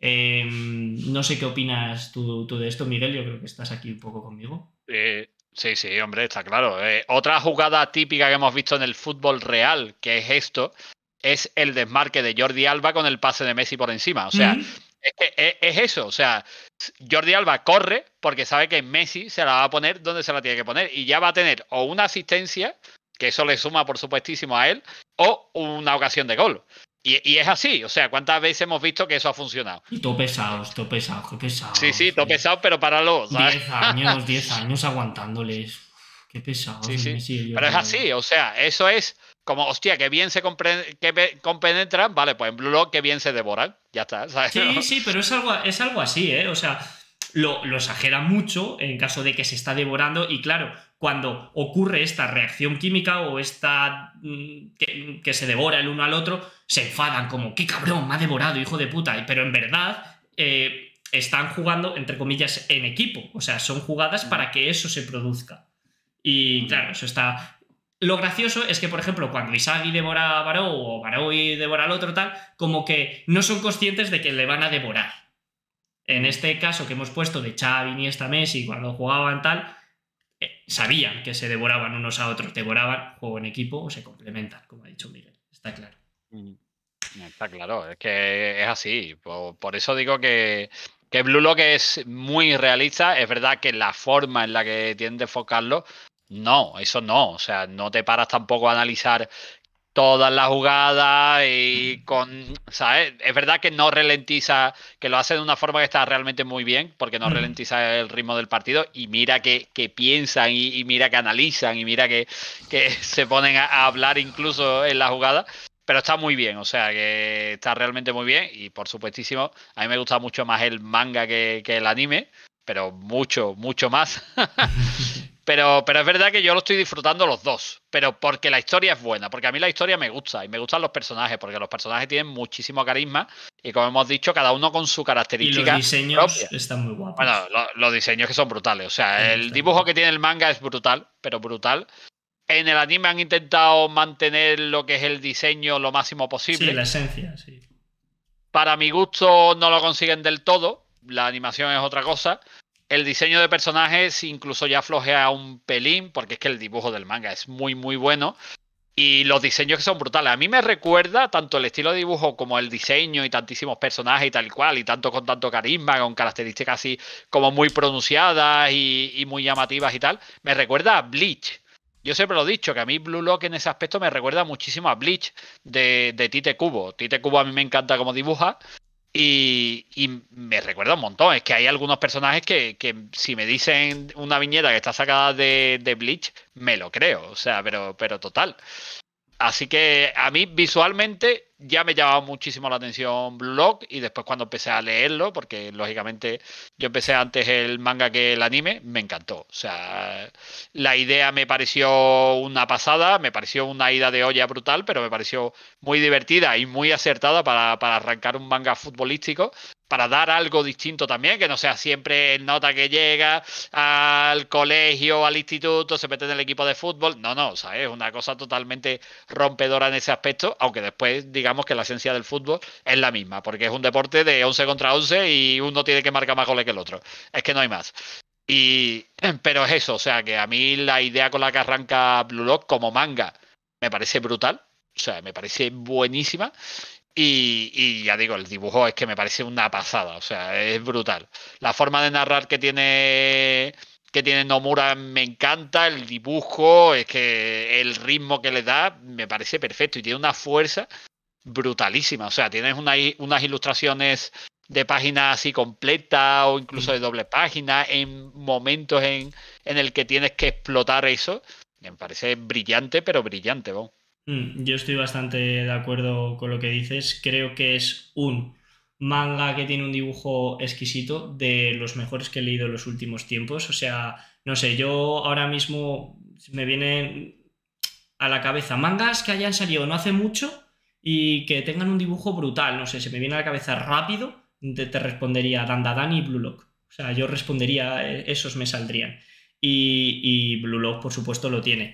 No sé qué opinas tú de esto, Miguel. Yo creo que estás aquí un poco conmigo. Sí, sí, hombre, está claro. Otra jugada típica que hemos visto en el fútbol real, que es esto, es el desmarque de Jordi Alba con el pase de Messi por encima. O sea, es que es eso. O sea, Jordi Alba corre porque sabe que Messi se la va a poner donde se la tiene que poner y ya va a tener o una asistencia, que eso le suma por supuestísimo a él, o una ocasión de gol. Y es así. O sea, ¿cuántas veces hemos visto que eso ha funcionado? Y todo pesados, qué Sí, sí, pesados. todo pesado, pero páralo, ¿sabes? 10 años aguantándoles. Uf, qué pesados Sí, el sí. Messi y el Pero es Jordi Alba. así, o sea, eso es como, hostia, que bien se compenetran, vale, pues en Blue Lock que bien se devoran, ya está, ¿sabes? Sí, sí, pero es algo así, ¿eh? O sea, lo exagera mucho en caso de que se está devorando y claro, cuando ocurre esta reacción química o esta que se devora el uno al otro, se enfadan como, qué cabrón, me ha devorado, hijo de puta. Pero en verdad están jugando, entre comillas, en equipo. O sea, son jugadas para que eso se produzca. Y claro, eso está... Lo gracioso es que, por ejemplo, cuando Isagi devora a Barou o Barou y devora al otro tal, como que no son conscientes de que le van a devorar. En este caso que hemos puesto de Xavi, Iniesta, Messi, cuando jugaban tal, sabían que se devoraban unos a otros, devoraban, juego en equipo o se complementan, como ha dicho Miguel, está claro. Está claro, es que es así. Por eso digo que Blue Lock es muy realista. Es verdad que la forma en la que tienen de enfocarlo, no, eso no. O sea, no te paras tampoco a analizar todas las jugadas y con, ¿sabes? Es verdad que no ralentiza, que lo hace de una forma que está realmente muy bien, porque no ralentiza el ritmo del partido y mira que piensan y mira que analizan y mira que se ponen a hablar incluso en la jugada. Pero está muy bien, o sea que está realmente muy bien y por supuestísimo, a mí me gusta mucho más el manga que el anime, pero mucho, mucho más. Pero es verdad que yo lo estoy disfrutando los dos, pero porque la historia es buena, porque a mí la historia me gusta y me gustan los personajes, porque los personajes tienen muchísimo carisma y como hemos dicho, cada uno con su Y los característica diseños propia. están muy guapos. Bueno, los diseños que son brutales, o sea, el dibujo que tiene el manga es brutal, pero brutal. En el anime han intentado mantener lo que es el diseño lo máximo posible. Sí, la esencia, sí. Para mi gusto no lo consiguen del todo, la animación es otra cosa. El diseño de personajes incluso ya flojea un pelín, porque es que el dibujo del manga es muy, muy bueno. Y los diseños que son brutales. A mí me recuerda tanto el estilo de dibujo como el diseño y tantísimos personajes y tal y cual, y tanto con tanto carisma, con características así como muy pronunciadas y muy llamativas y tal. Me recuerda a Bleach. Yo siempre lo he dicho, que a mí Blue Lock en ese aspecto me recuerda muchísimo a Bleach de Tite Kubo. Tite Kubo a mí me encanta cómo dibuja. Y me recuerda un montón. Es que hay algunos personajes que si me dicen una viñeta que está sacada de Bleach, me lo creo. O sea, pero total. Así que a mí visualmente ya me llamaba muchísimo la atención Blue Lock y después cuando empecé a leerlo, porque lógicamente yo empecé antes el manga que el anime, me encantó. O sea, la idea me pareció una pasada, me pareció una ida de olla brutal, pero me pareció muy divertida y muy acertada para arrancar un manga futbolístico, para dar algo distinto también, que no sea siempre el nota que llega al colegio, al instituto, se mete en el equipo de fútbol. No, no, ¿sabes? Es una cosa totalmente rompedora en ese aspecto, aunque después digamos que la esencia del fútbol es la misma, porque es un deporte de 11 contra 11 y uno tiene que marcar más goles que el otro. Es que no hay más. Y, pero es eso, o sea, que a mí la idea con la que arranca Blue Lock como manga me parece brutal, o sea, me parece buenísima. Y ya digo, el dibujo es que me parece una pasada, o sea, es brutal. La forma de narrar que tiene Nomura me encanta, el dibujo, es que el ritmo que le da me parece perfecto y tiene una fuerza brutalísima. O sea, tienes unas ilustraciones de páginas así completas o incluso de doble página en momentos en el que tienes que explotar eso. Me parece brillante, pero brillante, ¿no? Yo estoy bastante de acuerdo con lo que dices. Creo que es un manga que tiene un dibujo exquisito, de los mejores que he leído en los últimos tiempos. O sea, no sé, yo ahora mismo me vienen a la cabeza mangas que hayan salido no hace mucho y que tengan un dibujo brutal. No sé, se me viene a la cabeza rápido, te respondería Dandadan y Blue Lock. O sea, yo respondería, esos me saldrían. Y Blue Lock, por supuesto, lo tiene.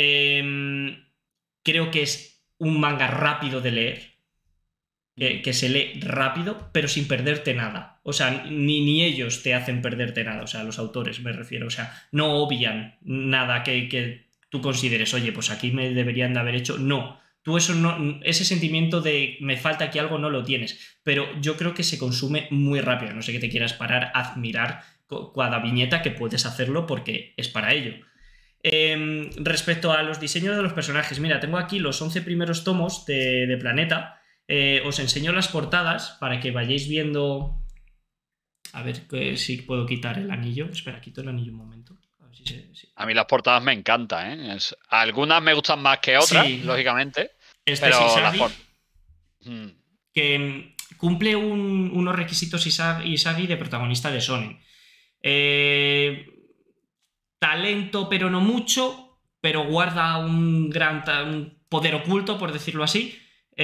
Creo que es un manga rápido de leer, que se lee rápido, pero sin perderte nada. O sea, ni ellos te hacen perderte nada, o sea, los autores me refiero. O sea, no obvian nada que tú consideres, oye, pues aquí me deberían de haber hecho. No, tú eso no, ese sentimiento de me falta aquí algo no lo tienes, pero yo creo que se consume muy rápido. No sé que te quieras parar a admirar cada viñeta, que puedes hacerlo porque es para ello. Respecto a los diseños de los personajes, mira, tengo aquí los 11 primeros tomos de Planeta. Os enseño las portadas para que vayáis viendo. A ver si puedo quitar el anillo. Espera, quito el anillo un momento. A ver si. A mí las portadas me encantan, ¿eh? Algunas me gustan más que otras, Sí, lógicamente, este es pero las Isagi, portadas... que cumple unos requisitos Isagi de protagonista de Shonen. Talento, pero no mucho, pero guarda un gran un poder oculto, por decirlo así.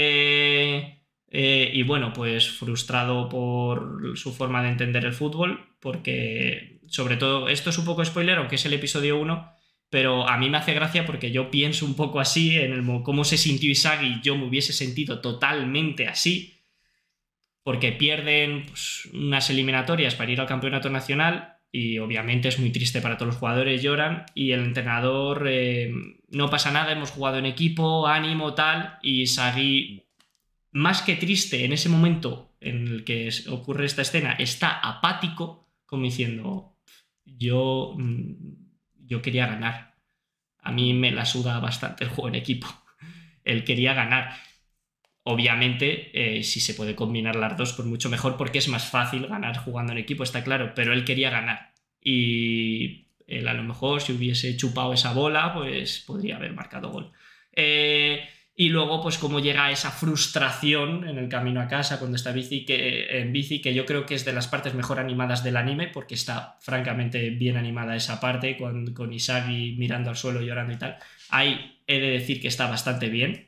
Y bueno, pues frustrado por su forma de entender el fútbol, porque sobre todo, esto es un poco spoiler, aunque es el episodio 1, pero a mí me hace gracia porque yo pienso un poco así, en cómo se sintió Isagi, yo me hubiese sentido totalmente así, porque pierden pues, unas eliminatorias para ir al campeonato nacional y obviamente es muy triste para todos los jugadores, lloran y el entrenador, no pasa nada, hemos jugado en equipo, ánimo, tal, y Isagi, más que triste en ese momento en el que ocurre esta escena, está apático, como diciendo, yo, yo quería ganar. A mí me la suda bastante el juego en equipo. Él quería ganar. Obviamente, si se puede combinar las dos, pues mucho mejor, porque es más fácil ganar jugando en equipo, está claro, pero él quería ganar. Y él a lo mejor, si hubiese chupado esa bola, pues podría haber marcado gol. Y luego, pues cómo llega esa frustración en el camino a casa cuando está en bici, que yo creo que es de las partes mejor animadas del anime, porque está francamente bien animada esa parte, con Isagi mirando al suelo, llorando y tal. Ahí he de decir que está bastante bien.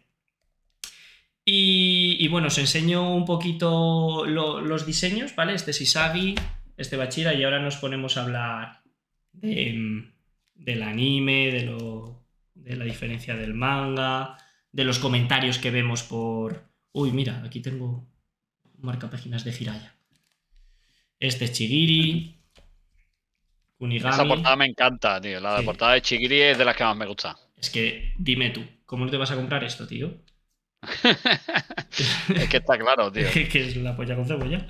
Y bueno, os enseño un poquito los diseños, ¿vale? Este es Isagi, este Bachira, y ahora nos ponemos a hablar del anime, de la diferencia del manga, de los comentarios que vemos por... Uy, mira, aquí tengo marcapáginas de Jiraiya. Este es Chigiri, Kunigami... Esa portada me encanta, tío. La Sí. portada de Chigiri es de las que más me gusta. Es que, dime tú, ¿cómo no te vas a comprar esto, tío? Es que está claro, tío. Que es la polla con cebolla.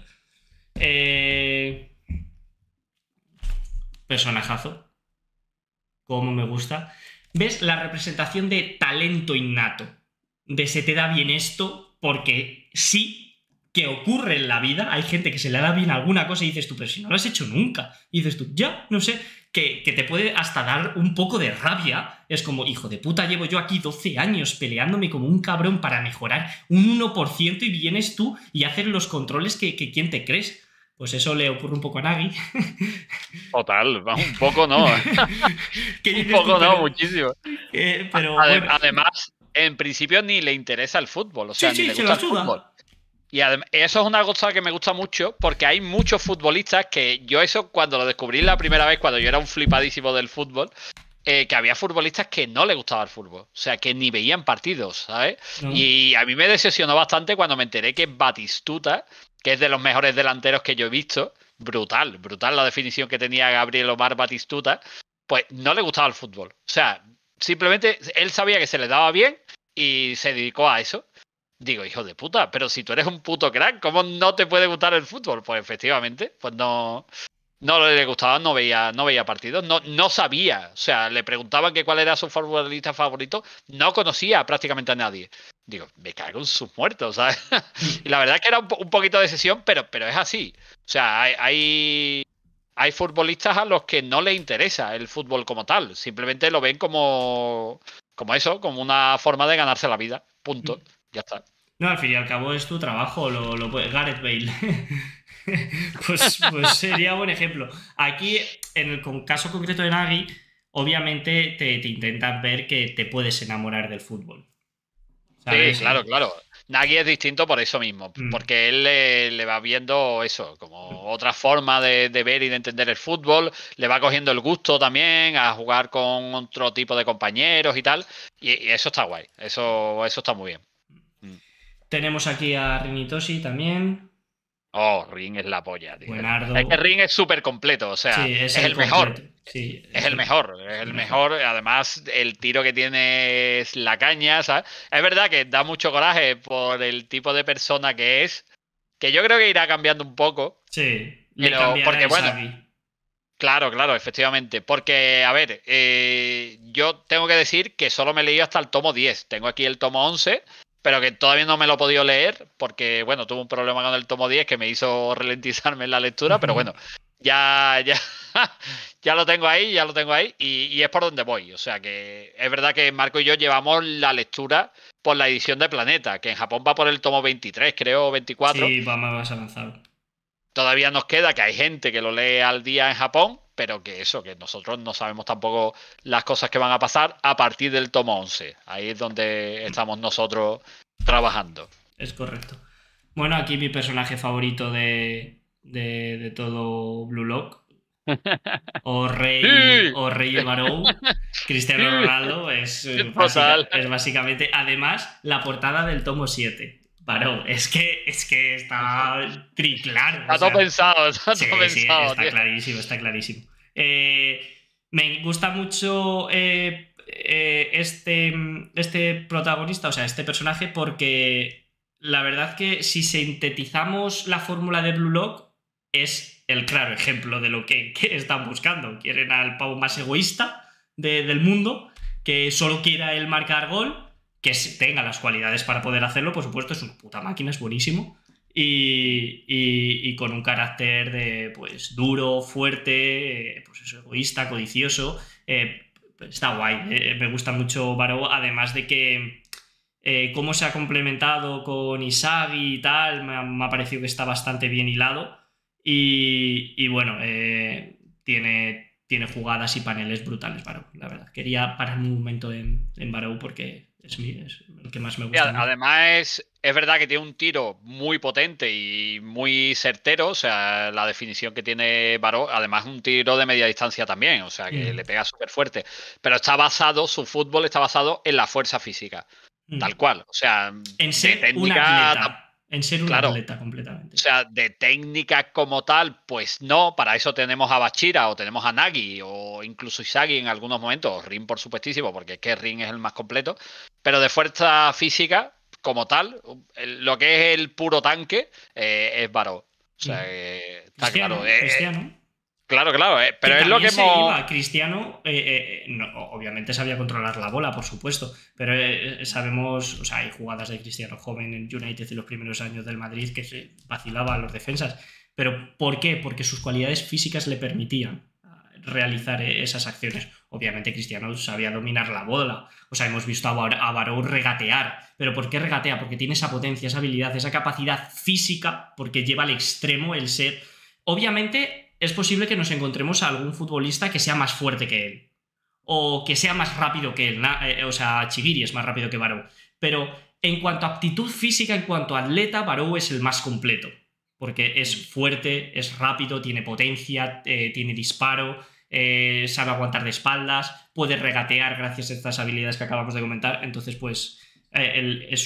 Personajazo. Como me gusta. ¿Ves? La representación de talento innato. De se te da bien esto porque sí, que ocurre en la vida. Hay gente que se le da bien alguna cosa y dices tú, pero si no lo has hecho nunca. Y dices tú, ya, no sé, que te puede hasta dar un poco de rabia. Es como, hijo de puta, llevo yo aquí 12 años peleándome como un cabrón para mejorar un 1% y vienes tú y haces los controles que ¿quién te crees? Pues eso le ocurre un poco a Nagy. Total, un poco no. Un poco no, muchísimo. Pero bueno. Además, en principio ni le interesa el fútbol, o sea, Sí, ni le se gusta la el fútbol. suda. Y eso es una cosa que me gusta mucho porque hay muchos futbolistas que yo eso cuando lo descubrí la primera vez, cuando yo era un flipadísimo del fútbol, que había futbolistas que no les gustaba el fútbol, o sea, que ni veían partidos, ¿sabes? ¿No? Y a mí me decepcionó bastante cuando me enteré que Batistuta, que es de los mejores delanteros que yo he visto, brutal la definición que tenía Gabriel Omar Batistuta, pues no le gustaba el fútbol. O sea, simplemente él sabía que se le daba bien y se dedicó a eso. Digo, hijo de puta, pero si tú eres un puto crack, ¿cómo no te puede gustar el fútbol? Pues efectivamente, pues no le gustaba, no veía partidos, no sabía. O sea, le preguntaban que cuál era su futbolista favorito, no conocía prácticamente a nadie. Digo, me cago en sus muertos, ¿sabes? Y la verdad es que era un poquito de sesión, pero es así. O sea, hay futbolistas a los que no les interesa el fútbol como tal. Simplemente lo ven como eso, como una forma de ganarse la vida. Punto. Ya está. No, al fin y al cabo es tu trabajo, Gareth Bale. pues sería buen ejemplo. Aquí, en el caso concreto de Nagy, obviamente te intentas ver que te puedes enamorar del fútbol. ¿Sabes? Sí, claro. Nagy es distinto por eso mismo, porque él le va viendo eso, como otra forma de ver y de entender el fútbol, le va cogiendo el gusto también a jugar con otro tipo de compañeros y tal, y eso está guay, eso está muy bien. Tenemos aquí a Rinitoshi también. Oh, Ring es la polla, tío. Buenardo. Es que Ring es súper completo, o sea, sí, es el mejor. Sí, es el mejor. Además, el tiro que tiene es la caña, ¿sabes? Es verdad que da mucho coraje por el tipo de persona que es, que yo creo que irá cambiando un poco. Sí, le cambiará porque, bueno, claro, efectivamente. Porque, a ver, yo tengo que decir que solo me he leído hasta el tomo 10. Tengo aquí el tomo 11, pero que todavía no me lo he podido leer porque, bueno, tuve un problema con el tomo 10 que me hizo ralentizarme en la lectura, pero bueno, ya lo tengo ahí, y es por donde voy. O sea que es verdad que Marco y yo llevamos la lectura por la edición de Planeta, que en Japón va por el tomo 23, creo, 24. Sí, va más avanzado. Todavía nos queda que hay gente que lo lee al día en Japón, pero que nosotros no sabemos tampoco las cosas que van a pasar a partir del tomo 11. Ahí es donde estamos nosotros trabajando. Es correcto. Bueno, aquí mi personaje favorito de todo Blue Lock. O Rey Barou. Cristiano Ronaldo es básicamente. Además, la portada del tomo 7. Barou, es que está triclaro. Está todo pensado, está clarísimo. Me gusta mucho este protagonista, o sea, este personaje, porque la verdad que si sintetizamos la fórmula de Blue Lock, es el claro ejemplo de lo que están buscando. Quieren al pavo más egoísta del mundo, que solo quiera él marcar gol, que tenga las cualidades para poder hacerlo, por supuesto, es una puta máquina, es buenísimo. Y con un carácter de, pues, duro, fuerte, pues eso, egoísta, codicioso. Está guay. Me gusta mucho Barou, además de que cómo se ha complementado con Isagi y tal, me ha parecido que está bastante bien hilado. Y bueno, tiene jugadas y paneles brutales Barou, la verdad. Quería parar un momento en Barou porque es el que más me gusta. Además, es verdad que tiene un tiro muy potente y muy certero, o sea, la definición que tiene Barou, además un tiro de media distancia también, o sea, que le pega súper fuerte. Pero su fútbol está basado en la fuerza física, tal cual, o sea, en ser un atleta. En ser un atleta completamente. O sea, de técnica como tal, pues no. Para eso tenemos a Bachira o tenemos a Nagy o incluso Isagi en algunos momentos. Rin, por supuestísimo, porque es que Rin es el más completo. Pero de fuerza física como tal, lo que es el puro tanque es Barou. O sea, está Cristiano, claro. Cristiano. Claro, pero Que es lo que también se hemos... iba. Cristiano, obviamente sabía controlar la bola, por supuesto, pero sabemos, o sea, hay jugadas de Cristiano joven en United en los primeros años del Madrid que se vacilaba a los defensas. ¿Pero por qué? Porque sus cualidades físicas le permitían realizar esas acciones. Obviamente Cristiano sabía dominar la bola. O sea, hemos visto a Baró regatear. ¿Pero por qué regatea? Porque tiene esa potencia, esa habilidad, esa capacidad física, porque lleva al extremo el ser... Obviamente es posible que nos encontremos a algún futbolista que sea más fuerte que él. O que sea más rápido que él. O sea, Chiguiri es más rápido que Baró. Pero en cuanto a aptitud física, en cuanto a atleta, Baró es el más completo. Porque es fuerte, es rápido, tiene potencia, tiene disparo, sabe aguantar de espaldas, puede regatear gracias a estas habilidades que acabamos de comentar. Entonces, pues, él es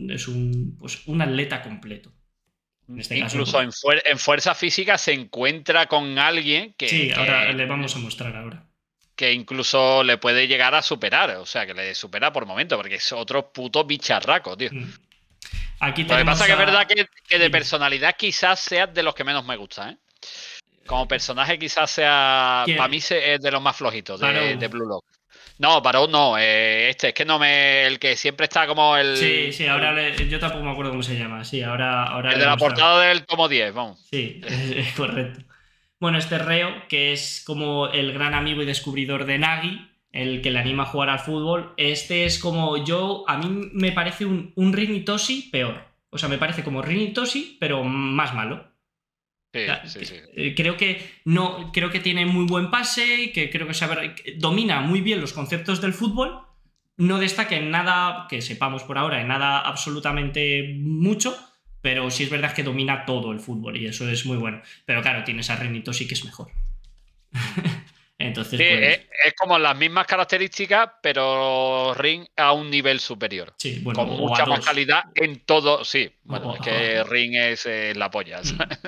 un atleta completo. En este Incluso caso, pues, en fuerza física se encuentra con alguien sí, ahora le vamos a mostrar ahora. Que incluso le puede llegar a superar. O sea, que le supera por momento, porque es otro puto bicharraco, tío. Aquí Lo que pasa que es verdad que de Dime. personalidad quizás sea de los que menos me gusta, ¿eh? Como personaje quizás sea... ¿Quién? Para mí es de los más flojitos Barrow. de Blue Lock. No, Barón no. Es que no me... El que siempre está como el... Sí, ahora yo tampoco me acuerdo cómo se llama. Sí, ahora El le de la mostramos. portada del tomo 10, vamos. Sí, es correcto. Bueno, este Reo, que es como el gran amigo y descubridor de Nagi, el que le anima a jugar al fútbol, este es como a mí me parece un Rin Itoshi peor. O sea, me parece como Rin Itoshi, pero más malo. Sí, O sea, sí. creo que tiene muy buen pase, que creo que domina muy bien los conceptos del fútbol. No destaca en nada, que sepamos por ahora, en nada absolutamente mucho, pero sí es verdad que domina todo el fútbol y eso es muy bueno. Pero claro, tienes a Renito sí que es mejor. Entonces, Sí, pues... es como las mismas características, pero Ring a un nivel superior. Sí, bueno, Con o a mucha más dos. calidad en todo. Sí, bueno, es A que dos. Ring es la polla.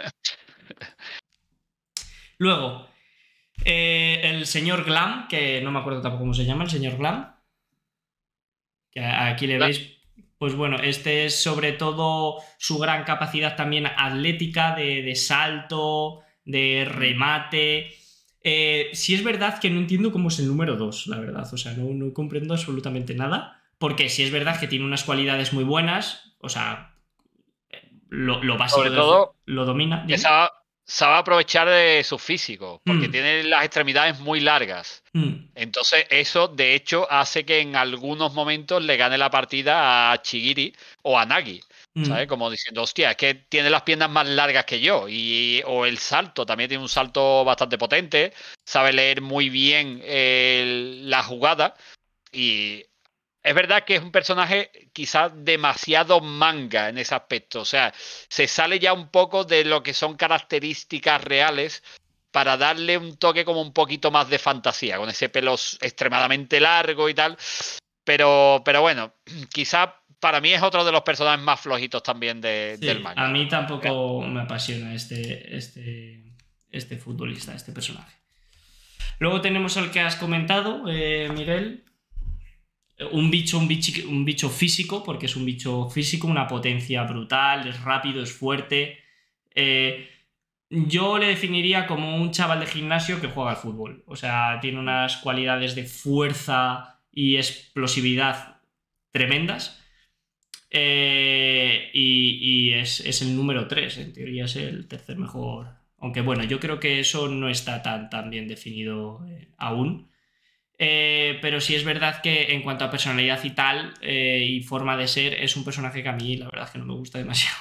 Luego, el señor Glam, que no me acuerdo tampoco cómo se llama, el señor Glam. Que aquí le veis. Pues bueno, este es sobre todo su gran capacidad también atlética de salto, de remate. Sí es verdad que no entiendo cómo es el número 2, la verdad. O sea, no comprendo absolutamente nada. Porque sí es verdad que tiene unas cualidades muy buenas. O sea, lo básico Sobre todo, lo domina. que Dime. sabe aprovechar de su físico, porque Mm, tiene las extremidades muy largas. mm, Entonces, eso de hecho hace que en algunos momentos le gane la partida a Chigiri o a Nagi. ¿Sabes? mm, Como diciendo, hostia, es que tiene las piernas más largas que yo. O el salto, también tiene un salto bastante potente. Sabe leer muy bien la jugada. Y es verdad que es un personaje quizás demasiado manga en ese aspecto. O sea, se sale ya un poco de lo que son características reales para darle un toque como un poquito más de fantasía, con ese pelo extremadamente largo y tal. Pero bueno, quizás para mí es otro de los personajes más flojitos también del sí, a manga. mí tampoco me apasiona este futbolista, este personaje. Luego tenemos al que has comentado, Miguel. Un bicho físico, porque es un bicho físico, una potencia brutal, es rápido, es fuerte. Yo le definiría como un chaval de gimnasio que juega al fútbol. O sea, tiene unas cualidades de fuerza y explosividad tremendas. Y es el número 3, en teoría es el tercer mejor. Aunque bueno, yo creo que eso no está tan bien definido aún. Pero sí es verdad que en cuanto a personalidad y tal, y forma de ser, es un personaje que a mí la verdad es que no me gusta demasiado.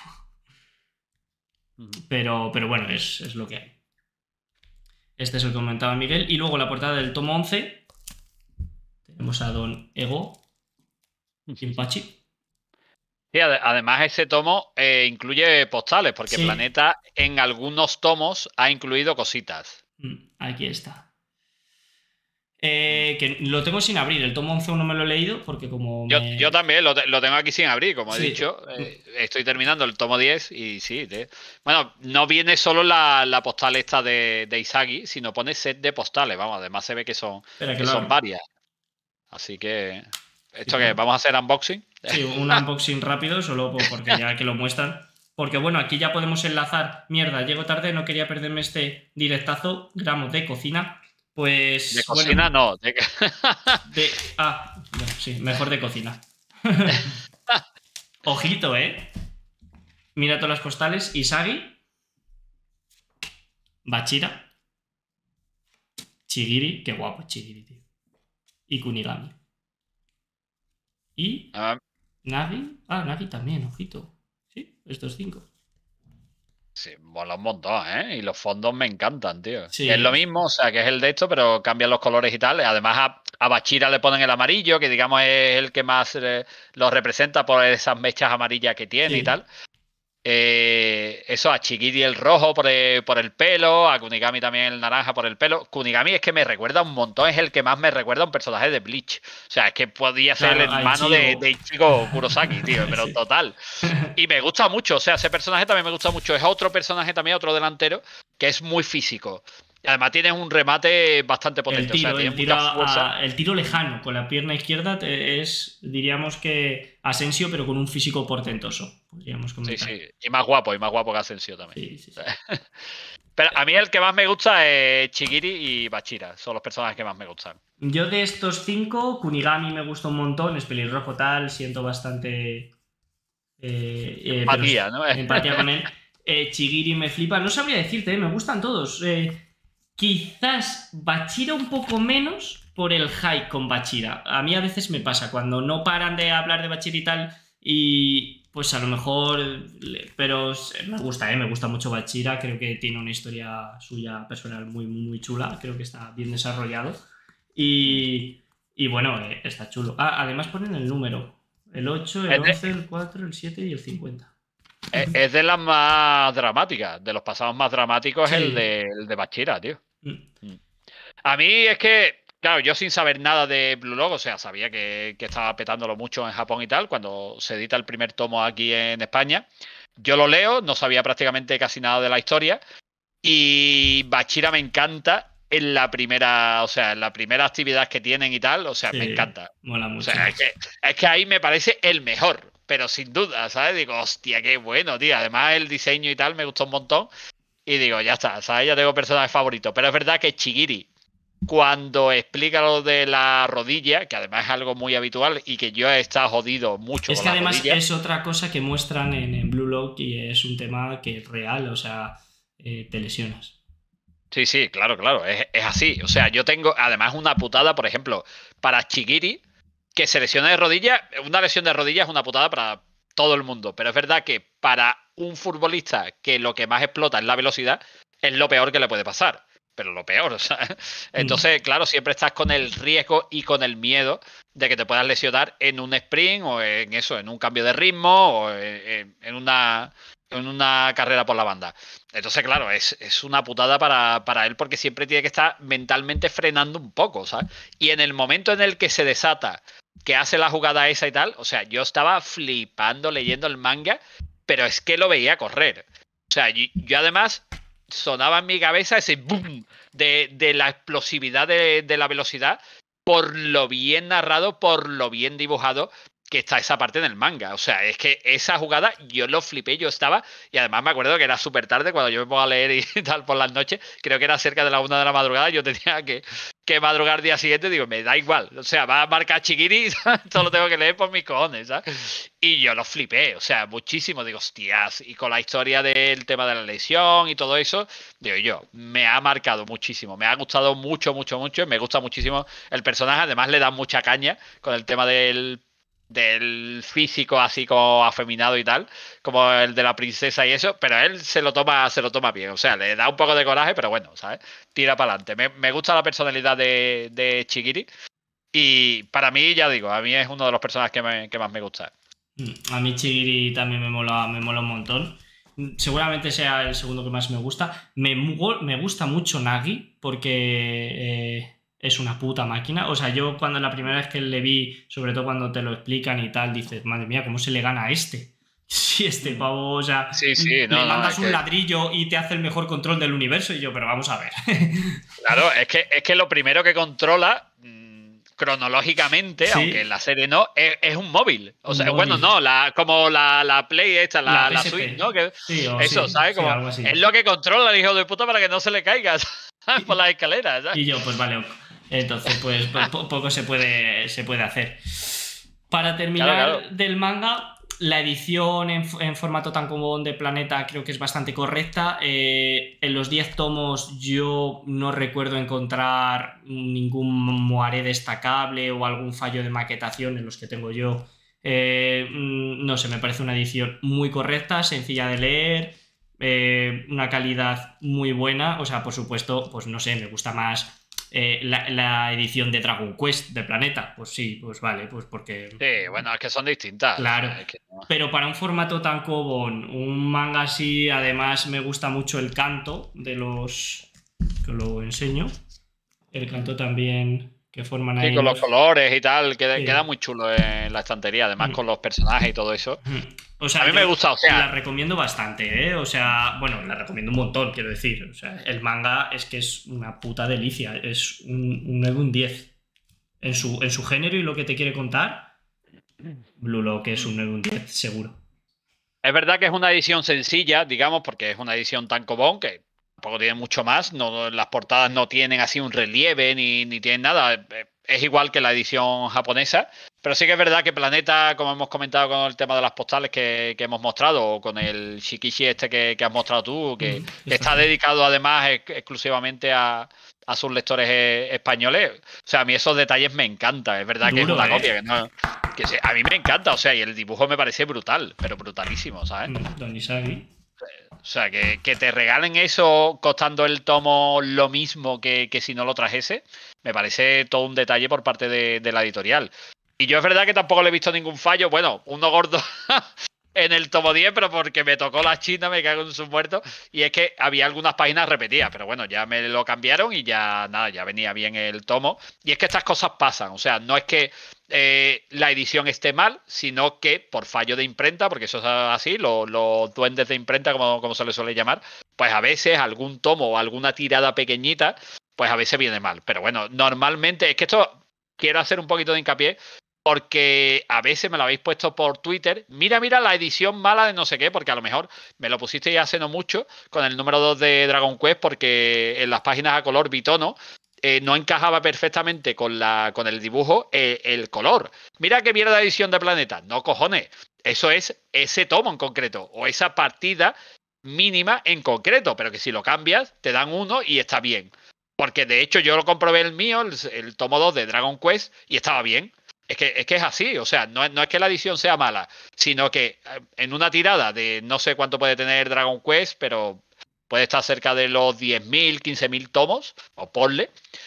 Pero bueno, es lo que hay. Este es el que comentaba Miguel. Y luego la portada del tomo 11. Tenemos a Don Ego Jinpachi. Sí, además ese tomo incluye postales, porque Sí. Planeta en algunos tomos ha incluido cositas. Aquí está. Que lo tengo sin abrir. El tomo 11 aún no me lo he leído porque como Yo también lo tengo aquí sin abrir, como he Sí. dicho. Estoy terminando el tomo 10 y sí. Bueno, no viene solo la postal esta de Isagi, sino pone set de postales. Vamos, además se ve que son varias. Así que... ¿Esto qué? ¿Vamos a hacer unboxing? Sí, un unboxing rápido, solo porque ya que lo muestran. Porque bueno, aquí ya podemos enlazar. Mierda, llego tarde, no quería perderme este directazo. Gramos de cocina. Pues. De Bueno, cocina no. bueno, sí, mejor de cocina. Ojito, ¿eh? Mira todas las postales. Isagi. Bachira. Chigiri. Qué guapo Chigiri, tío. Y Kunigami. Y. Nagi. Nagi también, ojito. Sí, estos 5. Sí, mola un montón, ¿eh? Y los fondos me encantan, tío. Sí. Es lo mismo, o sea, que es el de esto, pero cambian los colores y tal. Además, a Bachira le ponen el amarillo, que digamos es el que más lo representa por esas mechas amarillas que tiene y tal. Eso, a Chigiri el rojo por el pelo, a Kunigami también el naranja por el pelo. Kunigami es que me recuerda un montón, es el que más me recuerda a un personaje de Bleach. O sea, es que podía ser el hermano de Ichigo Kurosaki, tío, pero sí. Total. Y me gusta mucho, o sea, ese personaje también me gusta mucho. Es otro personaje también, otro delantero, que es muy físico. Y además tienes un remate bastante potente. El tiro lejano con la pierna izquierda es, diríamos que Asensio, pero con un físico portentoso, podríamos comentar. Sí. Y más guapo que Asensio también. Sí. Pero a mí el que más me gusta es Chigiri y Bachira. Son los personajes que más me gustan. Yo de estos 5, Kunigami me gusta un montón, es pelirrojo tal, siento bastante empatía, ¿no? Empatía con él. Chigiri me flipa, no sabría decirte, me gustan todos. Quizás Bachira un poco menos por el hype con Bachira. A mí a veces me pasa, cuando no paran de hablar de Bachira y tal, y pues a lo mejor... Pero me gusta mucho Bachira, creo que tiene una historia suya personal muy, muy chula, creo que está bien desarrollado. Y bueno, está chulo. Además ponen el número, el 8, el 11, el 4, el 7 y el 50. Es de las más dramáticas, de los pasados más dramáticos, sí. el de Bachira, tío. A mí es que, claro, yo sin saber nada de Blue Lock, o sea, sabía que estaba petándolo mucho en Japón y tal, cuando se edita el primer tomo aquí en España. Yo lo leo, no sabía prácticamente casi nada de la historia, y Bachira me encanta en la primera actividad que tienen y tal, o sea, sí, me encanta. Mola mucho. O sea, es que ahí me parece el mejor, pero sin duda, ¿sabes? Digo, hostia, qué bueno, tío. Además, el diseño y tal me gustó un montón. Y digo, ya está, ¿sabes? Ya tengo personajes favoritos. Pero es verdad que Chigiri, cuando explica lo de la rodilla, que además es algo muy habitual y que yo he estado jodido mucho. Es que además rodilla, es otra cosa que muestran en Blue Lock y es un tema que es real, o sea, te lesionas. Sí, claro, es así. O sea, yo tengo además una putada, por ejemplo, para Chigiri, que se lesiona de rodilla. Una lesión de rodilla es una putada para todo el mundo, pero es verdad que para un futbolista que lo que más explota es la velocidad, es lo peor que le puede pasar. Pero lo peor, o sea. Entonces, claro, siempre estás con el riesgo y con el miedo de que te puedas lesionar en un sprint o en un cambio de ritmo o en una carrera por la banda. Entonces, claro, es una putada para él porque siempre tiene que estar mentalmente frenando un poco, ¿sabes? Y en el momento en el que se desata, que hace la jugada esa y tal, o sea, yo estaba flipando leyendo el manga, pero es que lo veía correr. O sea, yo además sonaba en mi cabeza ese boom de la explosividad de la velocidad por lo bien narrado, por lo bien dibujado que está esa parte en el manga. O sea, es que esa jugada yo lo flipé, yo estaba, y además me acuerdo que era súper tarde cuando yo me pongo a leer y tal por las noches, creo que era cerca de la 1 de la madrugada, yo tenía que madrugar el día siguiente, digo, me da igual, o sea, va a marcar Chigiri, todo lo tengo que leer por mis cojones, ¿sabes? Y yo lo flipé, o sea, muchísimo, digo, hostias, y con la historia del tema de la lesión y todo eso, digo yo, me ha marcado muchísimo, me ha gustado mucho, me gusta muchísimo el personaje, además le da mucha caña con el tema del físico así como afeminado y tal, como el de la princesa y eso, pero él se lo toma bien, o sea, le da un poco de coraje, pero bueno, ¿sabes? Tira para adelante. Me gusta la personalidad de Chigiri y para mí, ya digo, a mí es uno de los personajes que más me gusta. A mí Chigiri también me mola un montón. Seguramente sea el segundo que más me gusta. Me gusta mucho Nagi porque... es una puta máquina. O sea, yo cuando la primera vez que le vi, sobre todo cuando te lo explican y tal, dices, madre mía, ¿cómo se le gana a este? Si este pavo, o sea, le mandas un ladrillo y te hace el mejor control del universo. Y yo, pero vamos a ver. Claro, es que lo primero que controla, cronológicamente, Sí. aunque en la serie no, es un móvil. O Un sea, móvil. bueno, no, como la Play esta, la PSP. Switch, ¿no? Que Sí, o eso, sí, ¿sabes? sí, Como algo así. es lo que controla el hijo de puta para que no se le caiga, ¿sabes? Por las escaleras, ¿sabes? Y yo, pues vale, ok. Entonces, pues poco se puede hacer. Para terminar Claro. del manga, la edición en formato tankobon de Planeta creo que es bastante correcta. En los 10 tomos yo no recuerdo encontrar ningún moaré destacable o algún fallo de maquetación en los que tengo yo. No sé, me parece una edición muy correcta, sencilla de leer, una calidad muy buena. O sea, por supuesto, pues no sé, me gusta más la edición de Dragon Quest de Planeta. Pues sí, pues vale, pues porque... Sí, bueno, es que son distintas. Claro, Es que no. pero para un formato tankobon, un manga así, además me gusta mucho el canto de los... que lo enseño. El canto también que forman ahí Sí, con los colores y tal, queda, Sí. queda muy chulo en la estantería, además con los personajes y todo eso. O sea, A mí me gusta, o sea, la recomiendo bastante, ¿eh? O sea, bueno, la recomiendo un montón, quiero decir. O sea, el manga es que es una puta delicia. Es un 9, un 10. En su género y lo que te quiere contar, Blue Lock es un 9, un 10, seguro. es verdad que es una edición sencilla, digamos, porque es una edición tankobon que tampoco tiene mucho más. No, las portadas no tienen así un relieve ni tienen nada. Es igual que la edición japonesa. Pero sí que es verdad que Planeta, como hemos comentado con el tema de las postales que hemos mostrado, o con el Shikishi este que has mostrado tú, que está dedicado además exclusivamente a sus lectores españoles. O sea, a mí esos detalles me encantan. Es verdad que es una copia, que a mí me encanta. O sea, y el dibujo me parece brutal, pero brutalísimo, ¿sabes? Don Isagi. O sea, que te regalen eso costando el tomo lo mismo que si no lo trajese, me parece todo un detalle por parte de la editorial. Y yo es verdad que tampoco le he visto ningún fallo. Bueno, uno gordo en el tomo 10, pero porque me tocó la china, me cago en sus muertos. Y es que había algunas páginas repetidas, pero bueno, ya me lo cambiaron y ya nada, ya venía bien el tomo. Y es que estas cosas pasan. O sea, no es que la edición esté mal, sino que por fallo de imprenta, porque eso es así, los duendes de imprenta, como se les suele llamar, pues a veces algún tomo o alguna tirada pequeñita, pues a veces viene mal. Pero bueno, normalmente es que esto quiero hacer un poquito de hincapié, porque a veces me lo habéis puesto por Twitter. Mira la edición mala de no sé qué, porque a lo mejor me lo pusisteis hace no mucho con el número 2 de Dragon Quest, porque en las páginas a color bitono no encajaba perfectamente con el dibujo el color. Mira qué mierda de edición de Planeta. No, cojones. Eso es ese tomo en concreto, o esa partida mínima en concreto, pero que si lo cambias te dan uno y está bien. Porque de hecho yo lo comprobé el mío, el tomo 2 de Dragon Quest, y estaba bien. Es que es así, o sea, no es que la edición sea mala, sino que en una tirada de no sé cuánto puede tener Dragon Quest, pero puede estar cerca de los 10.000, 15.000 tomos, o ponle,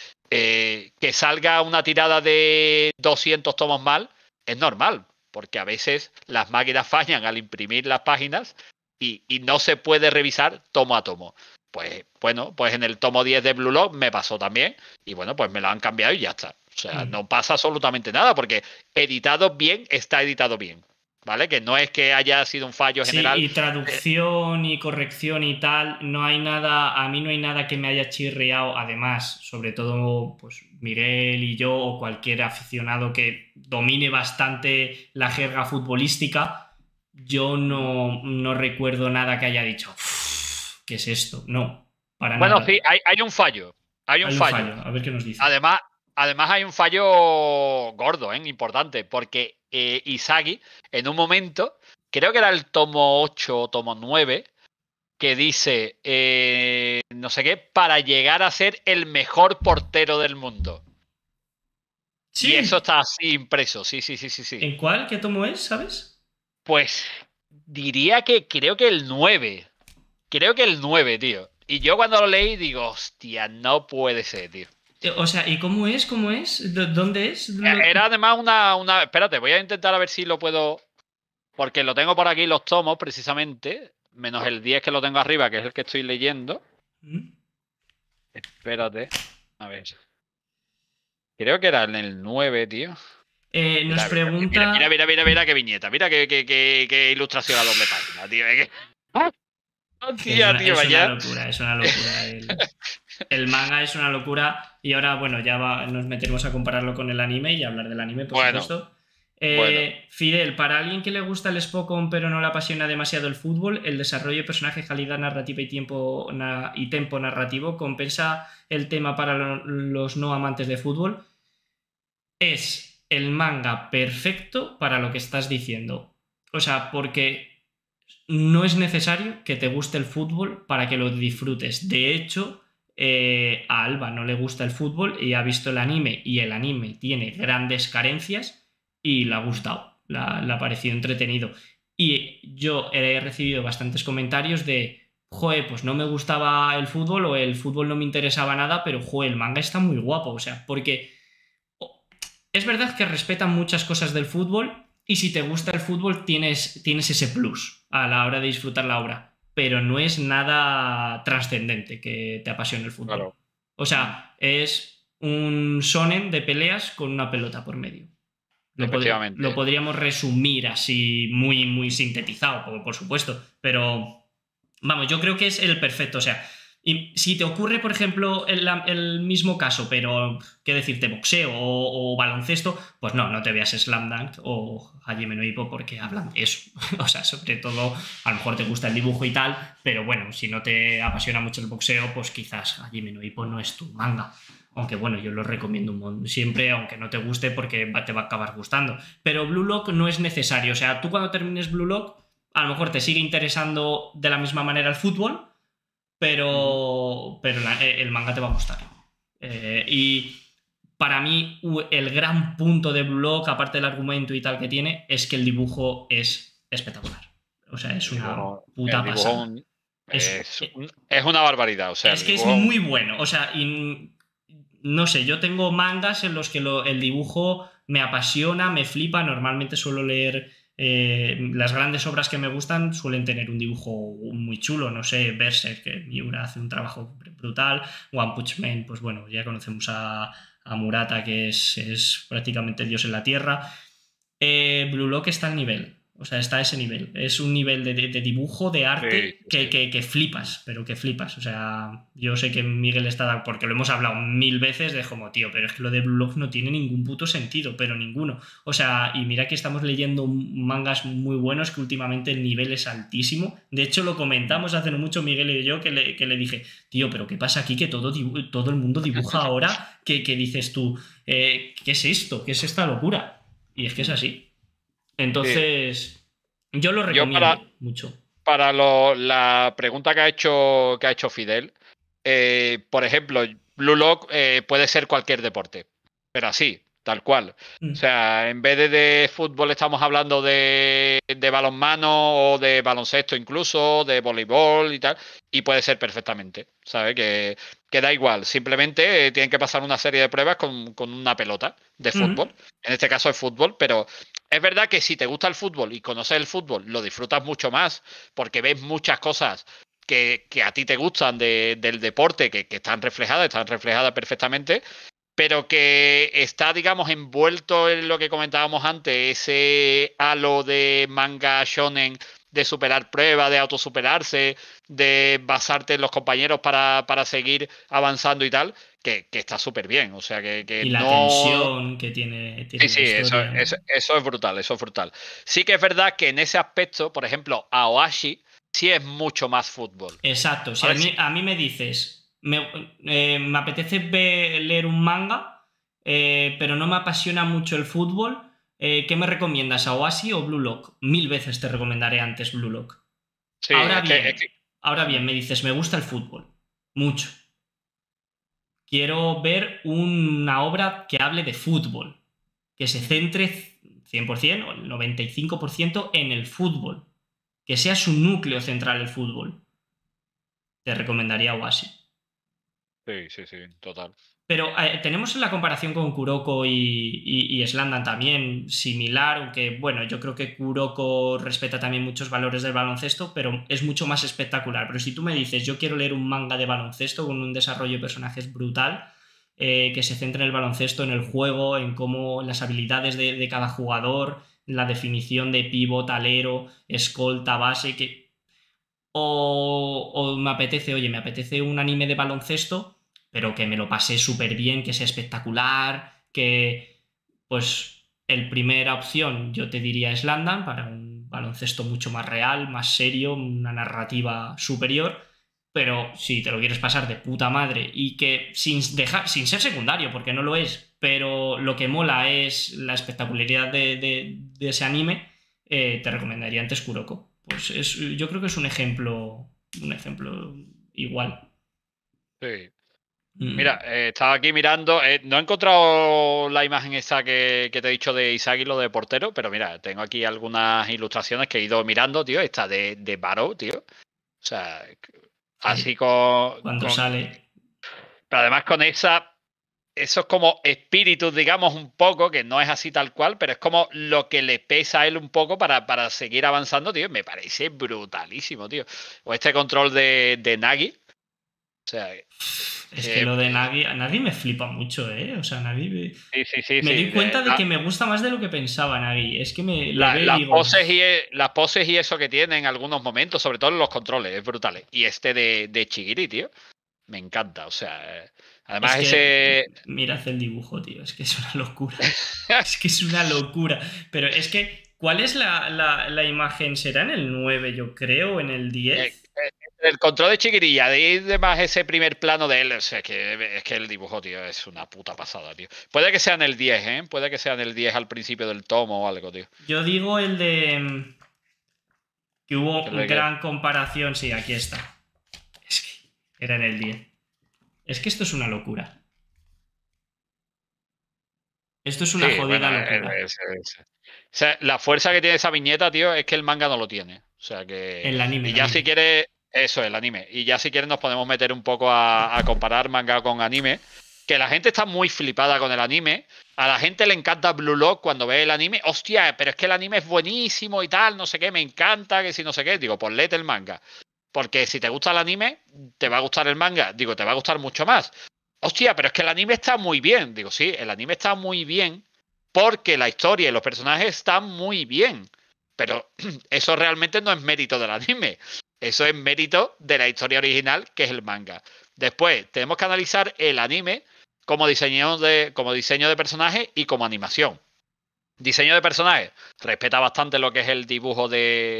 que salga una tirada de 200 tomos mal, es normal, porque a veces las máquinas fallan al imprimir las páginas y no se puede revisar tomo a tomo. Pues bueno, pues en el tomo 10 de Blue Lock me pasó también, y bueno, pues me lo han cambiado y ya está. O sea, no pasa absolutamente nada, porque editado bien, está editado bien, ¿vale? Que no es que haya sido un fallo general. Sí, y traducción y corrección y tal, no hay nada, a mí no hay nada que me haya chirriado. Además, sobre todo, pues Miguel y yo, o cualquier aficionado que domine bastante la jerga futbolística, yo no recuerdo nada que haya dicho, ¿qué es esto? No, para nada. Bueno, sí, hay un fallo. Hay un fallo. A ver qué nos dice. Además hay un fallo gordo, importante, porque Isagi, en un momento, creo que era el tomo 8 o tomo 9, que dice, no sé qué, para llegar a ser el mejor portero del mundo. Sí. Y eso está así impreso, sí. ¿En cuál? ¿Qué tomo es, sabes? Pues diría que creo que el 9. Creo que el 9, tío. Y yo cuando lo leí digo, hostia, no puede ser, tío. O sea, ¿y cómo es? ¿Cómo es? ¿Dónde es? Era además una... Espérate, voy a intentar a ver si lo puedo... Porque lo tengo por aquí los tomos, precisamente. Menos el 10 que lo tengo arriba, que es el que estoy leyendo. Espérate. A ver. Creo que era en el 9, tío. Nos pregunta... Mira qué viñeta. Mira qué ilustración a doble página, tío. Es una locura, es una locura. El manga es una locura y ahora, bueno, nos meteremos a compararlo con el anime y a hablar del anime, por Bueno, supuesto. bueno. Fidel, para alguien que le gusta el Spokon pero no le apasiona demasiado el fútbol, el desarrollo de personajes, calidad narrativa y tempo narrativo compensa el tema para los no amantes de fútbol. Es el manga perfecto para lo que estás diciendo. O sea, porque no es necesario que te guste el fútbol para que lo disfrutes. De hecho, a Alba no le gusta el fútbol y ha visto el anime y el anime tiene grandes carencias y le ha gustado, le ha parecido entretenido. Y yo he recibido bastantes comentarios de, joder, pues no me gustaba el fútbol o el fútbol no me interesaba nada, pero joder, el manga está muy guapo, o sea, porque es verdad que respetan muchas cosas del fútbol y si te gusta el fútbol tienes ese plus a la hora de disfrutar la obra, pero no es nada trascendente que te apasione el fútbol. Claro. O sea, es un shonen de peleas con una pelota por medio. Lo Efectivamente. podríamos resumir así muy, muy sintetizado, por supuesto, pero vamos, yo creo que es el perfecto. O sea, y si te ocurre, por ejemplo, el mismo caso, pero, ¿qué decirte? Boxeo o baloncesto, pues no te veas Slam Dunk o Hajime no Ippo porque hablan de eso. O sea, sobre todo, a lo mejor te gusta el dibujo y tal, pero bueno, si no te apasiona mucho el boxeo, pues quizás Hajime no Ippo no es tu manga. Aunque bueno, yo lo recomiendo siempre, aunque no te guste, porque te va a acabar gustando. Pero Blue Lock no es necesario. O sea, tú cuando termines Blue Lock, a lo mejor te sigue interesando de la misma manera el fútbol, pero el manga te va a gustar. Y para mí, el gran punto de Blue Lock, aparte del argumento y tal que tiene, es que el dibujo es espectacular. O sea, es una El puta dibujo pasada. Es, es una barbaridad. O sea, es el que es dibujo. muy bueno. O sea, no sé, yo tengo mangas en los que el dibujo me apasiona, me flipa. Normalmente suelo leer las grandes obras que me gustan, suelen tener un dibujo muy chulo. No sé, Berserk, que Miura hace un trabajo brutal. One Punch Man, pues bueno, ya conocemos a Murata, que es prácticamente Dios en la Tierra. Blue Lock está al nivel. O sea, está a ese nivel. Es un nivel de dibujo, de Sí, arte sí, sí. que flipas, pero que flipas. O sea, yo sé que Miguel está, porque lo hemos hablado 1000 veces, de como, tío, pero es que lo de Blue Lock no tiene ningún puto sentido, pero ninguno. O sea, y mira que estamos leyendo mangas muy buenos, que últimamente el nivel es altísimo. De hecho, lo comentamos hace no mucho Miguel y yo, que le dije, tío, pero ¿qué pasa aquí? Que todo el mundo dibuja ahora, que dices tú, ¿qué es esto? ¿Qué es esta locura? Y es que es así. Sí. Entonces, yo lo Yo recomiendo mucho. para la pregunta que ha hecho Fidel, por ejemplo, Blue Lock puede ser cualquier deporte, pero así, tal cual. O Mm. sea, en vez de fútbol estamos hablando de balonmano o de baloncesto incluso, de voleibol y tal, y puede ser perfectamente, ¿sabes? Que da igual, simplemente tienen que pasar una serie de pruebas con una pelota de Mm. fútbol. En este caso es fútbol, pero es verdad que si te gusta el fútbol y conoces el fútbol, lo disfrutas mucho más porque ves muchas cosas que a ti te gustan del deporte, que están reflejadas perfectamente, pero que está, digamos, envuelto en lo que comentábamos antes, ese halo de manga shonen, de superar pruebas, de autosuperarse, de basarte en los compañeros para seguir avanzando y tal, que está súper bien. O sea, que Y la no. tensión que tiene Sí, la sí, historia. eso es brutal, eso es brutal. Sí que es verdad que en ese aspecto, por ejemplo, Aoashi sí es mucho más fútbol. Exacto. Si ¿Vale? Sí. a mí me dices, me apetece leer un manga, pero no me apasiona mucho el fútbol, ¿qué me recomiendas, Oasis o Blue Lock? 1000 veces te recomendaré antes Blue Lock. Sí, Ahora es bien, que. ahora Mm. bien, me dices, me gusta el fútbol. Mucho. Quiero ver una obra que hable de fútbol, que se centre 100% o el 95% en el fútbol, que sea su núcleo central el fútbol. Te recomendaría Oasis. Sí, sí, sí, total. Pero tenemos la comparación con Kuroko y Slandan también similar, aunque bueno, yo creo que Kuroko respeta también muchos valores del baloncesto, pero es mucho más espectacular. Pero si tú me dices, yo quiero leer un manga de baloncesto con un desarrollo de personajes brutal, que se centre en el baloncesto, en el juego, en cómo las habilidades de cada jugador, la definición de pívot, alero, escolta, base, que... O me apetece, oye, me apetece un anime de baloncesto pero que me lo pasé súper bien, que sea espectacular, que pues el primera opción yo te diría es Slandan, para un baloncesto mucho más real, más serio, una narrativa superior, pero si te lo quieres pasar de puta madre y que sin ser secundario, porque no lo es, pero lo que mola es la espectacularidad de ese anime, te recomendaría antes Kuroko. Pues yo creo que es un ejemplo igual. Sí. Mira, Mm. estaba aquí mirando, no he encontrado la imagen esa que te he dicho de Isagi, lo de portero, pero mira, tengo aquí algunas ilustraciones que he ido mirando, tío, esta de Barrow, tío. O sea, así Cuando sale. pero además con esos como espíritus, digamos, un poco, que no es así tal cual, pero es como lo que le pesa a él un poco para seguir avanzando, tío. Me parece brutalísimo, tío. O este control de Nagi. O sea, Es que que, lo de Nagi me flipa mucho, ¿eh? O sea, Nagi sí, sí, sí, me sí. doy cuenta de que me gusta más de lo que pensaba Nagi. Es que le veo y Las digo, poses las poses y eso que tiene en algunos momentos, sobre todo en los controles, es brutal. Y este de Chigiri, tío, me encanta. O sea, es además que ese. mirad el dibujo, tío. Es que es una locura. Es que es una locura. Pero es que, ¿cuál es la imagen? ¿Será en el 9, yo creo, o en el eh, 10? el control de Chiquirilla, de ir de más ese primer plano de él, o sea, es que el dibujo, tío, es una puta pasada, tío. Puede que sea en el 10, ¿eh? Puede que sea en el 10 al principio del tomo o algo, tío. Yo digo el de que hubo Que le que- gran comparación. Sí, aquí está. Es que era en el 10. Es que esto es una locura. Esto es una Sí, jodida bueno, locura. o sea, la fuerza que tiene esa viñeta, tío, es que el manga no lo tiene. O sea que. El anime, Y el ya si anime. quieres. Eso, el anime. Y ya si quieres nos podemos meter un poco a comparar manga con anime. Que la gente está muy flipada con el anime. A la gente le encanta Blue Lock cuando ve el anime. Hostia, pero es que el anime es buenísimo y tal, no sé qué, me encanta, que si no sé qué. Digo, pues léete el manga. Porque si te gusta el anime, te va a gustar el manga. Digo, te va a gustar mucho más. Hostia, pero es que el anime está muy bien. Digo, sí, el anime está muy bien porque la historia y los personajes están muy bien. Pero eso realmente no es mérito del anime. Eso es mérito de la historia original, que es el manga. Después, tenemos que analizar el anime como diseño de personaje y como animación. Diseño de personaje, respeta bastante lo que es el dibujo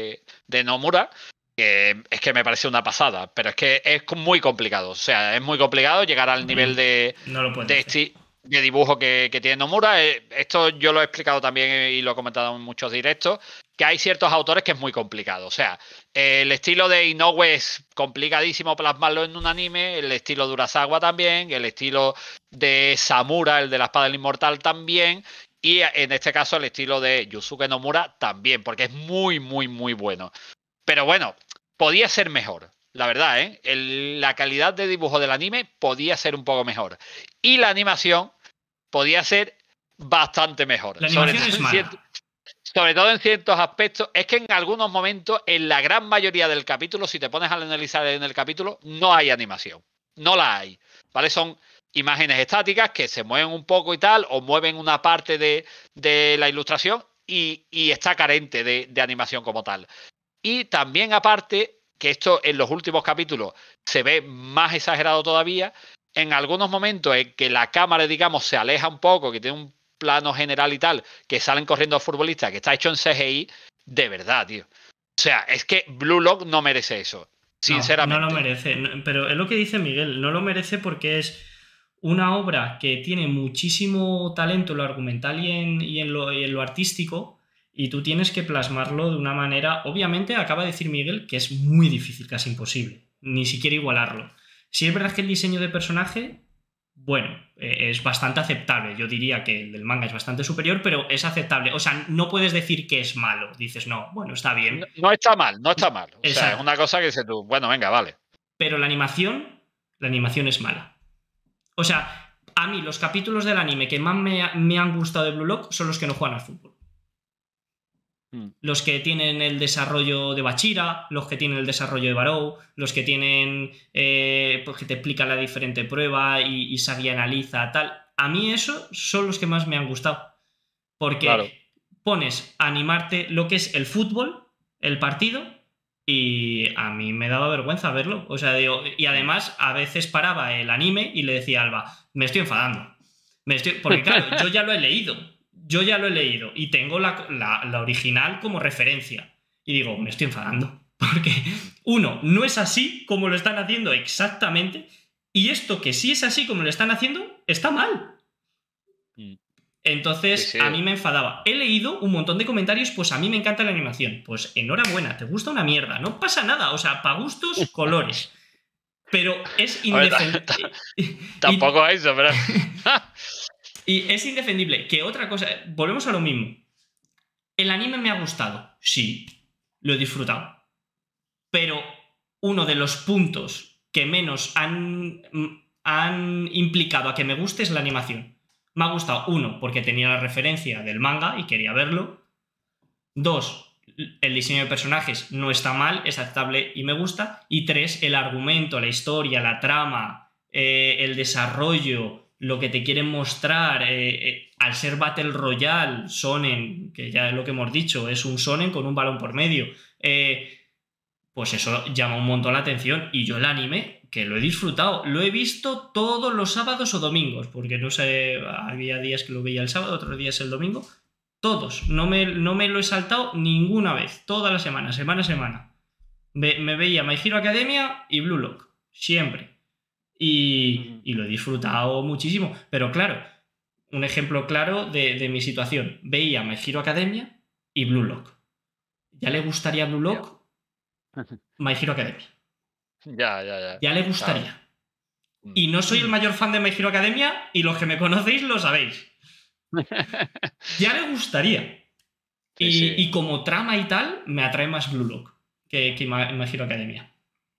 de Nomura, que es que me parece una pasada, pero es que es muy complicado. O sea, es muy complicado llegar al nivel No lo puedes hacer. de dibujo que tiene Nomura. Esto yo lo he explicado también y lo he comentado en muchos directos, que hay ciertos autores que es muy complicado. O sea, el estilo de Inoue es complicadísimo plasmarlo en un anime, el estilo de Urasawa también, el estilo de Samura, el de la espada del inmortal también, y en este caso el estilo de Yusuke Nomura también, porque es muy, muy, muy bueno. Pero bueno, podía ser mejor, la verdad, ¿eh? La calidad de dibujo del anime podía ser un poco mejor. Y la animación podía ser bastante mejor. La animación es mala. Sobre todo en ciertos aspectos. Es que en algunos momentos, en la gran mayoría del capítulo, si te pones a analizar en el capítulo, no hay animación. No la hay. ¿Vale? Son imágenes estáticas que se mueven un poco y tal, o mueven una parte de la ilustración y está carente de animación como tal. Y también aparte, que esto en los últimos capítulos se ve más exagerado todavía, en algunos momentos en que la cámara, digamos, se aleja un poco, que tiene un plano general y tal, que salen corriendo futbolistas, que está hecho en CGI, de verdad, tío. O sea, es que Blue Lock no merece eso, No, no lo sinceramente. merece. Pero es lo que dice Miguel, no lo merece porque es una obra que tiene muchísimo talento en lo argumental y en lo artístico, y tú tienes que plasmarlo de una manera. Obviamente, acaba de decir Miguel que es muy difícil, casi imposible, ni siquiera igualarlo. Si es verdad que el diseño de personaje, bueno, es bastante aceptable. Yo diría que el del manga es bastante superior, pero es aceptable. O sea, no puedes decir que es malo. Dices, no, bueno, está bien. No, no está mal, no está mal. O sea, es Exacto. una cosa que dices tú, bueno, venga, vale. Pero la animación es mala. O sea, a mí los capítulos del anime que más me han gustado de Blue Lock son los que no juegan al fútbol. Mm. Los que tienen el desarrollo de Bachira, los que tienen el desarrollo de Barou, los que tienen pues que te explican la diferente prueba y Sagi analiza tal. A mí esos son los que más me han gustado. Claro. Porque pones a animarte lo que es el fútbol, el partido, Y a mí me daba vergüenza verlo. O sea, digo, y además a veces paraba el anime y le decía a Alba, me estoy enfadando. Porque claro, yo ya lo he leído. Yo ya lo he leído y tengo la original como referencia. Y digo, me estoy enfadando. Porque, uno, no es así como lo están haciendo exactamente. Y esto que sí es así como lo están haciendo, está mal. Entonces, Sí. a mí me enfadaba. He leído un montón de comentarios, pues a mí me encanta la animación. Pues enhorabuena, te gusta una mierda. No pasa nada, o sea, para gustos, colores. Pero es A ver, indefendible. tampoco eso, pero... Y es indefendible. Que otra cosa, volvemos a lo mismo. ¿El anime me ha gustado? Sí, lo he disfrutado. Pero uno de los puntos que menos han implicado a que me guste es la animación. Me ha gustado, uno, porque tenía la referencia del manga y quería verlo. Dos, el diseño de personajes no está mal, es aceptable y me gusta. Y tres, el argumento, la historia, la trama, el desarrollo, lo que te quieren mostrar. Al ser Battle Royale, Shonen, que ya es lo que hemos dicho, es un Shonen con un balón por medio. Pues eso llama un montón la atención. Y yo el anime, que lo he disfrutado, lo he visto todos los sábados o domingos, porque no sé, había días que lo veía el sábado, otros días el domingo. Todos, no me lo he saltado ninguna vez, toda la semana, semana a semana. Me veía My Hero Academia y Blue Lock, siempre. Y lo he disfrutado muchísimo. Pero claro, un ejemplo claro de mi situación. Veía My Hero Academia y Blue Lock. ¿Ya le gustaría Blue Lock? My Hero Academia. Ya. Ya le gustaría. Y no soy el mayor fan de My Hero Academia y los que me conocéis lo sabéis. Ya le gustaría. Y como trama y tal, me atrae más Blue Lock que My Hero Academia.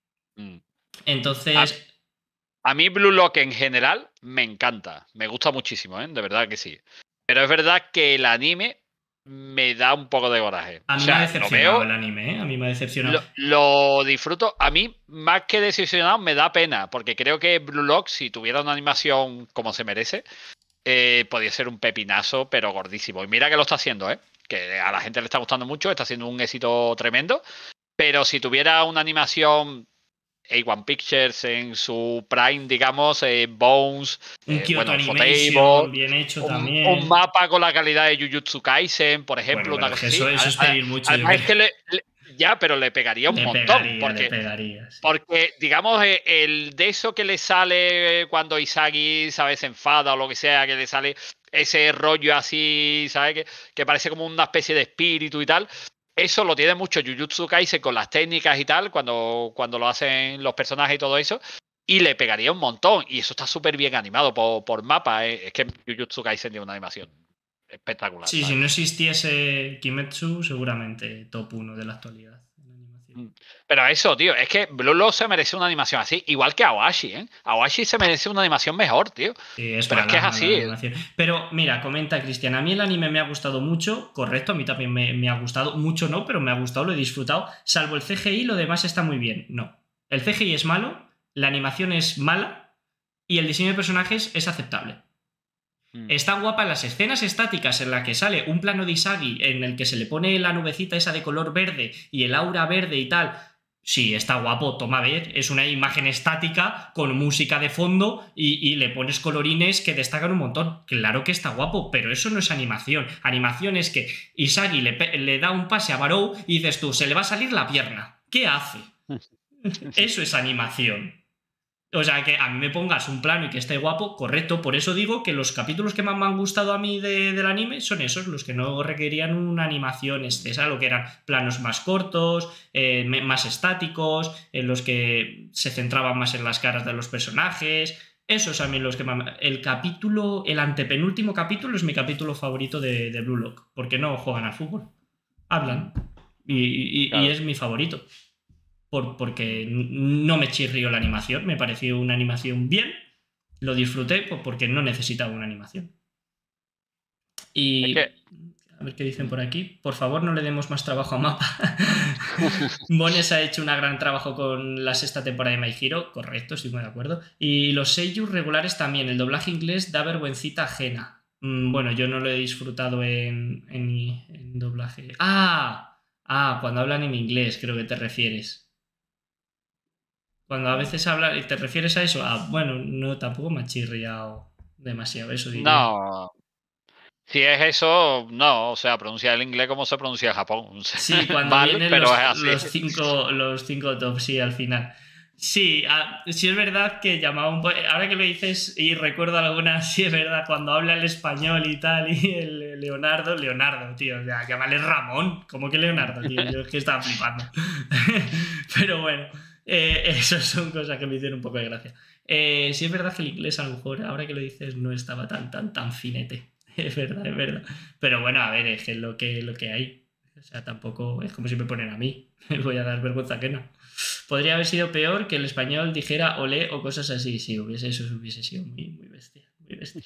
Entonces... A mí Blue Lock en general me encanta. Me gusta muchísimo, ¿eh? De verdad que sí. Pero es verdad que el anime me da un poco de coraje. A mí me ha decepcionado el anime, ¿eh? A mí me ha decepcionado. Lo disfruto. A mí, más que decepcionado, me da pena. Porque creo que Blue Lock, si tuviera una animación como se merece, podría ser un pepinazo, pero gordísimo. Y mira que lo está haciendo, ¿eh? Que a la gente le está gustando mucho, está haciendo un éxito tremendo. Pero si tuviera una animación A1 Pictures en su prime, digamos, Bones, un Kyoto Animation, Fotable, bien hecho también. Un mapa con la calidad de Jujutsu Kaisen, por ejemplo. Bueno, eso es pedir mucho. Además es que ya, pero le pegaría un montón. Le pegaría, sí. Porque, digamos, el de eso que le sale cuando Isagi, ¿sabes?, se enfada o lo que sea, que le sale ese rollo así, ¿sabes?, que parece como una especie de espíritu y tal. Eso lo tiene mucho Jujutsu Kaisen con las técnicas y tal, cuando lo hacen los personajes y todo eso. Y le pegaría un montón. Y eso está súper bien animado por mapa. Es que Jujutsu Kaisen tiene una animación espectacular. Sí, ¿sabes? Si no existiese Kimetsu, seguramente top 1 de la actualidad. Pero eso, tío, es que Blue Lock se merece una animación así, igual que Awashi, ¿eh? Awashi se merece una animación mejor, tío. Sí, es pero es que es así. Pero mira, comenta Cristian, a mí el anime me ha gustado mucho, correcto, a mí también me ha gustado, mucho no, pero me ha gustado, lo he disfrutado, salvo el CGI, lo demás está muy bien. No, el CGI es malo, la animación es mala y el diseño de personajes es aceptable. Está guapa las escenas estáticas en las que sale un plano de Isagi en el que se le pone la nubecita esa de color verde y el aura verde y tal. Sí, está guapo, toma a ver, es una imagen estática con música de fondo y le pones colorines que destacan un montón. Claro que está guapo, pero eso no es animación. Animación es que Isagi le da un pase a Barou y dices tú, se le va a salir la pierna. ¿Qué hace? Eso es animación. O sea, que a mí me pongas un plano y que esté guapo, correcto. Por eso digo que los capítulos que más me han gustado a mí del anime son esos, los que no requerían una animación excesa, lo que eran planos más cortos, más estáticos, en los que se centraban más en las caras de los personajes. Esos a mí los que más... El antepenúltimo capítulo es mi capítulo favorito de Blue Lock, porque no juegan al fútbol, hablan. Y es mi favorito. Porque no me chirrió la animación, me pareció una animación bien, lo disfruté porque no necesitaba una animación. Y a ver qué dicen por aquí. Por favor, no le demos más trabajo a Mapa. Bones ha hecho un gran trabajo con la sexta temporada de My Hero, correcto, estoy muy de acuerdo. Y los seiyuu regulares también, el doblaje inglés da vergüencita ajena. Bueno, yo no lo he disfrutado en doblaje. ¡Ah! Ah, cuando hablan en inglés, creo que te refieres. Cuando a veces hablan, ¿te refieres a eso? Ah, bueno, no, tampoco me ha chirriado demasiado, eso diría. No, si es eso, no, o sea, pronuncia el inglés como se pronuncia en Japón. Sí, cuando Mal, vienen pero es los, así. los cinco tops, sí, al final. Sí, sí es verdad que llamaba un poco. Ahora que lo dices y recuerdo algunas, sí es verdad, cuando habla el español y tal, y el Leonardo, tío, o sea, llámale Ramón, ¿cómo que Leonardo, tío? Yo es que estaba flipando. Pero bueno, eso son cosas que me hicieron un poco de gracia. Sí es verdad que el inglés, a lo mejor, ahora que lo dices, no estaba tan finete. Es verdad, es verdad. Pero bueno, a ver, es que es lo que hay. O sea, tampoco es como si me ponen a mí. Me voy a dar vergüenza que no. Podría haber sido peor que el español dijera olé o cosas así. Sí, eso hubiese sido muy, muy bestia. Muy bestia.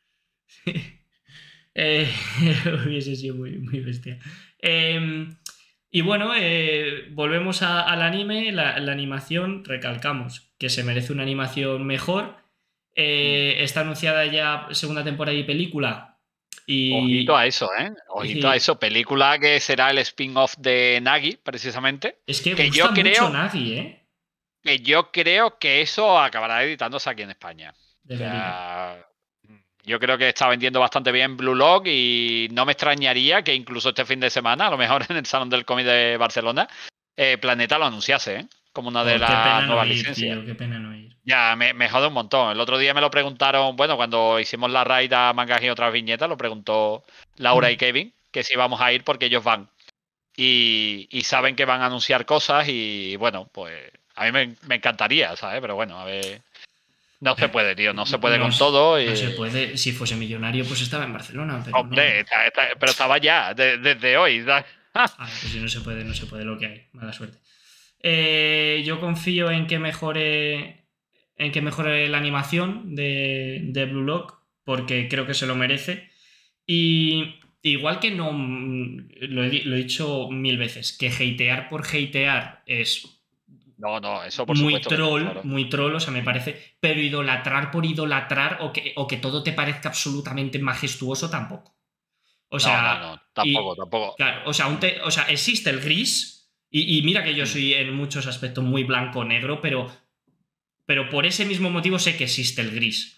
Eh, hubiese sido muy, muy bestia. Y bueno, volvemos al anime. La animación, recalcamos que se merece una animación mejor. Está anunciada ya segunda temporada y película. Ojito Y, a eso, ¿eh? Ojito a y eso. Película que será el spin-off de Nagi, precisamente. es que Que gusta yo mucho creo Nagi, ¿eh? que yo creo que eso acabará editándose aquí en España. O Debería. sea, yo creo que está vendiendo bastante bien Blue Lock y no me extrañaría que incluso este fin de semana, a lo mejor en el Salón del Cómic de Barcelona, Planeta lo anunciase, ¿eh? Como una de Joder, qué las pena no nuevas ir, licencias. tío, qué pena no ir. Ya, me jode un montón. El otro día me lo preguntaron, bueno, cuando hicimos la raid a Mangas y otras viñetas, lo preguntó Laura y Kevin, que si vamos a ir porque ellos van. Y saben que van a anunciar cosas y bueno, pues a mí me encantaría, ¿sabes? Pero bueno, a ver. No se puede, tío, no se puede No, con todo. no se puede. Si fuese millonario, pues estaba en Barcelona, pero no. Hombre, pero estaba ya, desde hoy, ¿sabes? Pues si no se puede, no se puede lo que hay. Mala suerte. Yo confío en que mejore. En que mejore la animación de Blue Lock, porque creo que se lo merece. Y igual que no. Lo he dicho mil veces, que hatear por hatear es No, eso por supuesto que no, claro. muy troll, o sea, me parece, pero idolatrar por idolatrar o que todo te parezca absolutamente majestuoso tampoco. O sea, Tampoco, tampoco. claro, o sea, existe el gris y mira que yo soy en muchos aspectos muy blanco-negro, pero por ese mismo motivo sé que existe el gris.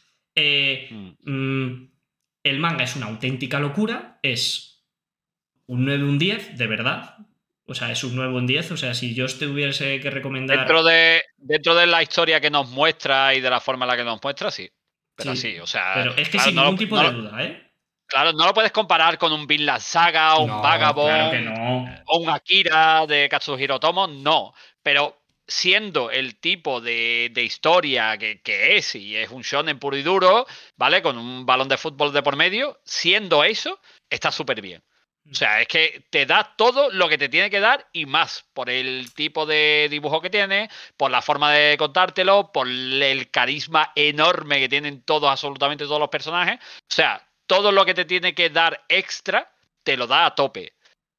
El manga es una auténtica locura, es un 9 un 10 de verdad. O sea, es un 9 un 10. O sea, si yo te hubiese que recomendar. Dentro de la historia que nos muestra y de la forma en la que nos muestra, sí. Pero sí, Sí, o sea, pero es que claro, sin ningún tipo de duda, ¿eh? claro, no lo puedes comparar con un Vinland Saga, o un No, claro que Vagabond, no. o un Akira de Katsuhiro Otomo, no. Pero siendo el tipo de historia que es, y es un shonen puro y duro, ¿vale? Con un balón de fútbol de por medio, siendo eso, está súper bien. O sea, es que te da todo lo que te tiene que dar y más, por el tipo de dibujo que tiene, por la forma de contártelo, por el carisma enorme que tienen todos, absolutamente todos los personajes. O sea, todo lo que te tiene que dar extra, te lo da a tope.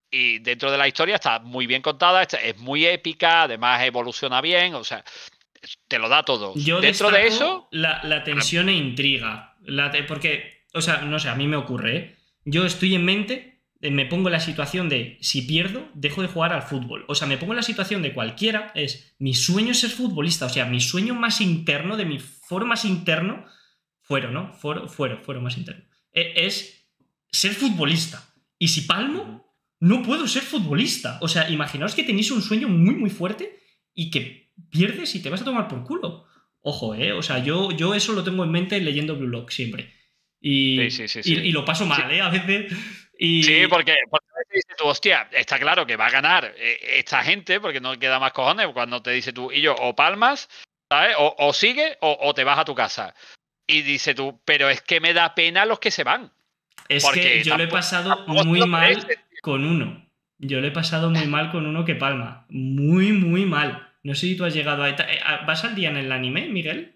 Y dentro de la historia está muy bien contada, es muy épica, además evoluciona bien, o sea, te lo da todo. Yo Dentro de destaco eso, la tensión e intriga. Porque, o sea, no sé, a mí me ocurre, ¿eh? Yo estoy en mente, me pongo en la situación de si pierdo, dejo de jugar al fútbol. O sea, me pongo en la situación de cualquiera, mi sueño es ser futbolista. O sea, mi sueño más interno, de mi foro más interno, fueron más interno. Es ser futbolista. Y si palmo, no puedo ser futbolista. O sea, imaginaos que tenéis un sueño muy, muy fuerte y que pierdes y te vas a tomar por culo. Ojo, ¿eh? O sea, yo eso lo tengo en mente leyendo Blue Lock siempre. sí. Y lo paso mal, ¿eh? A veces. Y... Sí, porque dices tú, hostia, está claro que va a ganar esta gente, porque no queda más cojones cuando te dice tú y yo, o palmas, ¿sabes? O sigue o te vas a tu casa. Y dice tú, pero es que me da pena los que se van. Es que yo lo he pasado Tampoco se muy lo mal merecen. con uno. Yo lo he pasado muy mal con uno que palma. Muy, muy mal. No sé si tú has llegado a... ¿Vas al día en el anime, Miguel?